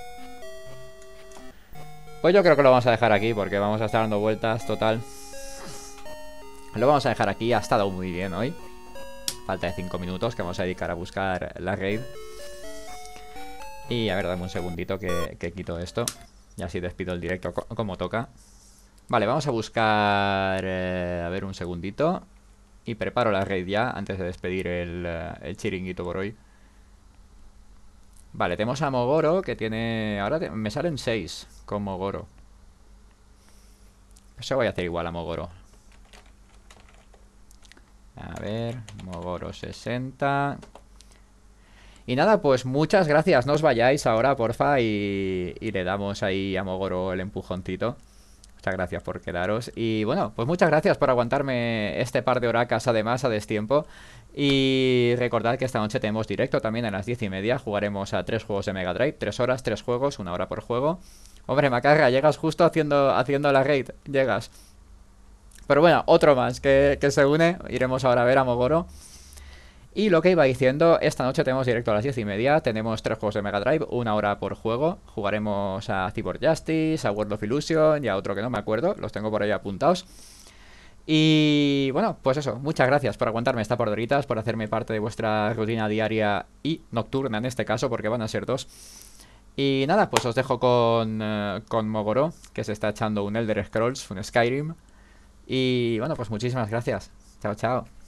Pues yo creo que lo vamos a dejar aquí porque vamos a estar dando vueltas, total. Lo vamos a dejar aquí, ha estado muy bien hoy. Falta de 5 minutos que vamos a dedicar a buscar la raid. Y a ver, dame un segundito que quito esto. Y así despido el directo como toca. Vale, vamos a buscar... a ver, un segundito. Y preparo la raid ya antes de despedir el chiringuito por hoy. Vale, tenemos a Mogoro que tiene... Ahora me salen 6 con Mogoro. Eso voy a hacer igual a Mogoro. A ver, Mogoro 60. Y nada, pues muchas gracias. No os vayáis ahora, porfa, y le damos ahí a Mogoro el empujoncito. Muchas gracias por quedaros. Y bueno, pues muchas gracias por aguantarme este par de horacas además a destiempo. Y recordad que esta noche tenemos directo también a las 10:30. Jugaremos a 3 juegos de Mega Drive. 3 horas, 3 juegos, 1 hora por juego. Hombre, Macarra, llegas justo haciendo la raid. Llegas. Pero bueno, otro más que se une. Iremos ahora a ver a Mogoro. Y lo que iba diciendo, esta noche tenemos directo a las 10:30. Tenemos 3 juegos de Mega Drive, 1 hora por juego. Jugaremos a Cyborg Justice, a World of Illusion y a otro que no me acuerdo. Los tengo por ahí apuntados. Y bueno, pues eso, muchas gracias por aguantarme esta par de horitas, por hacerme parte de vuestra rutina diaria y nocturna en este caso, porque van a ser 2. Y nada, pues os dejo con Mogoro, que se está echando un Elder Scrolls, un Skyrim. Y bueno, pues muchísimas gracias. Chao, chao.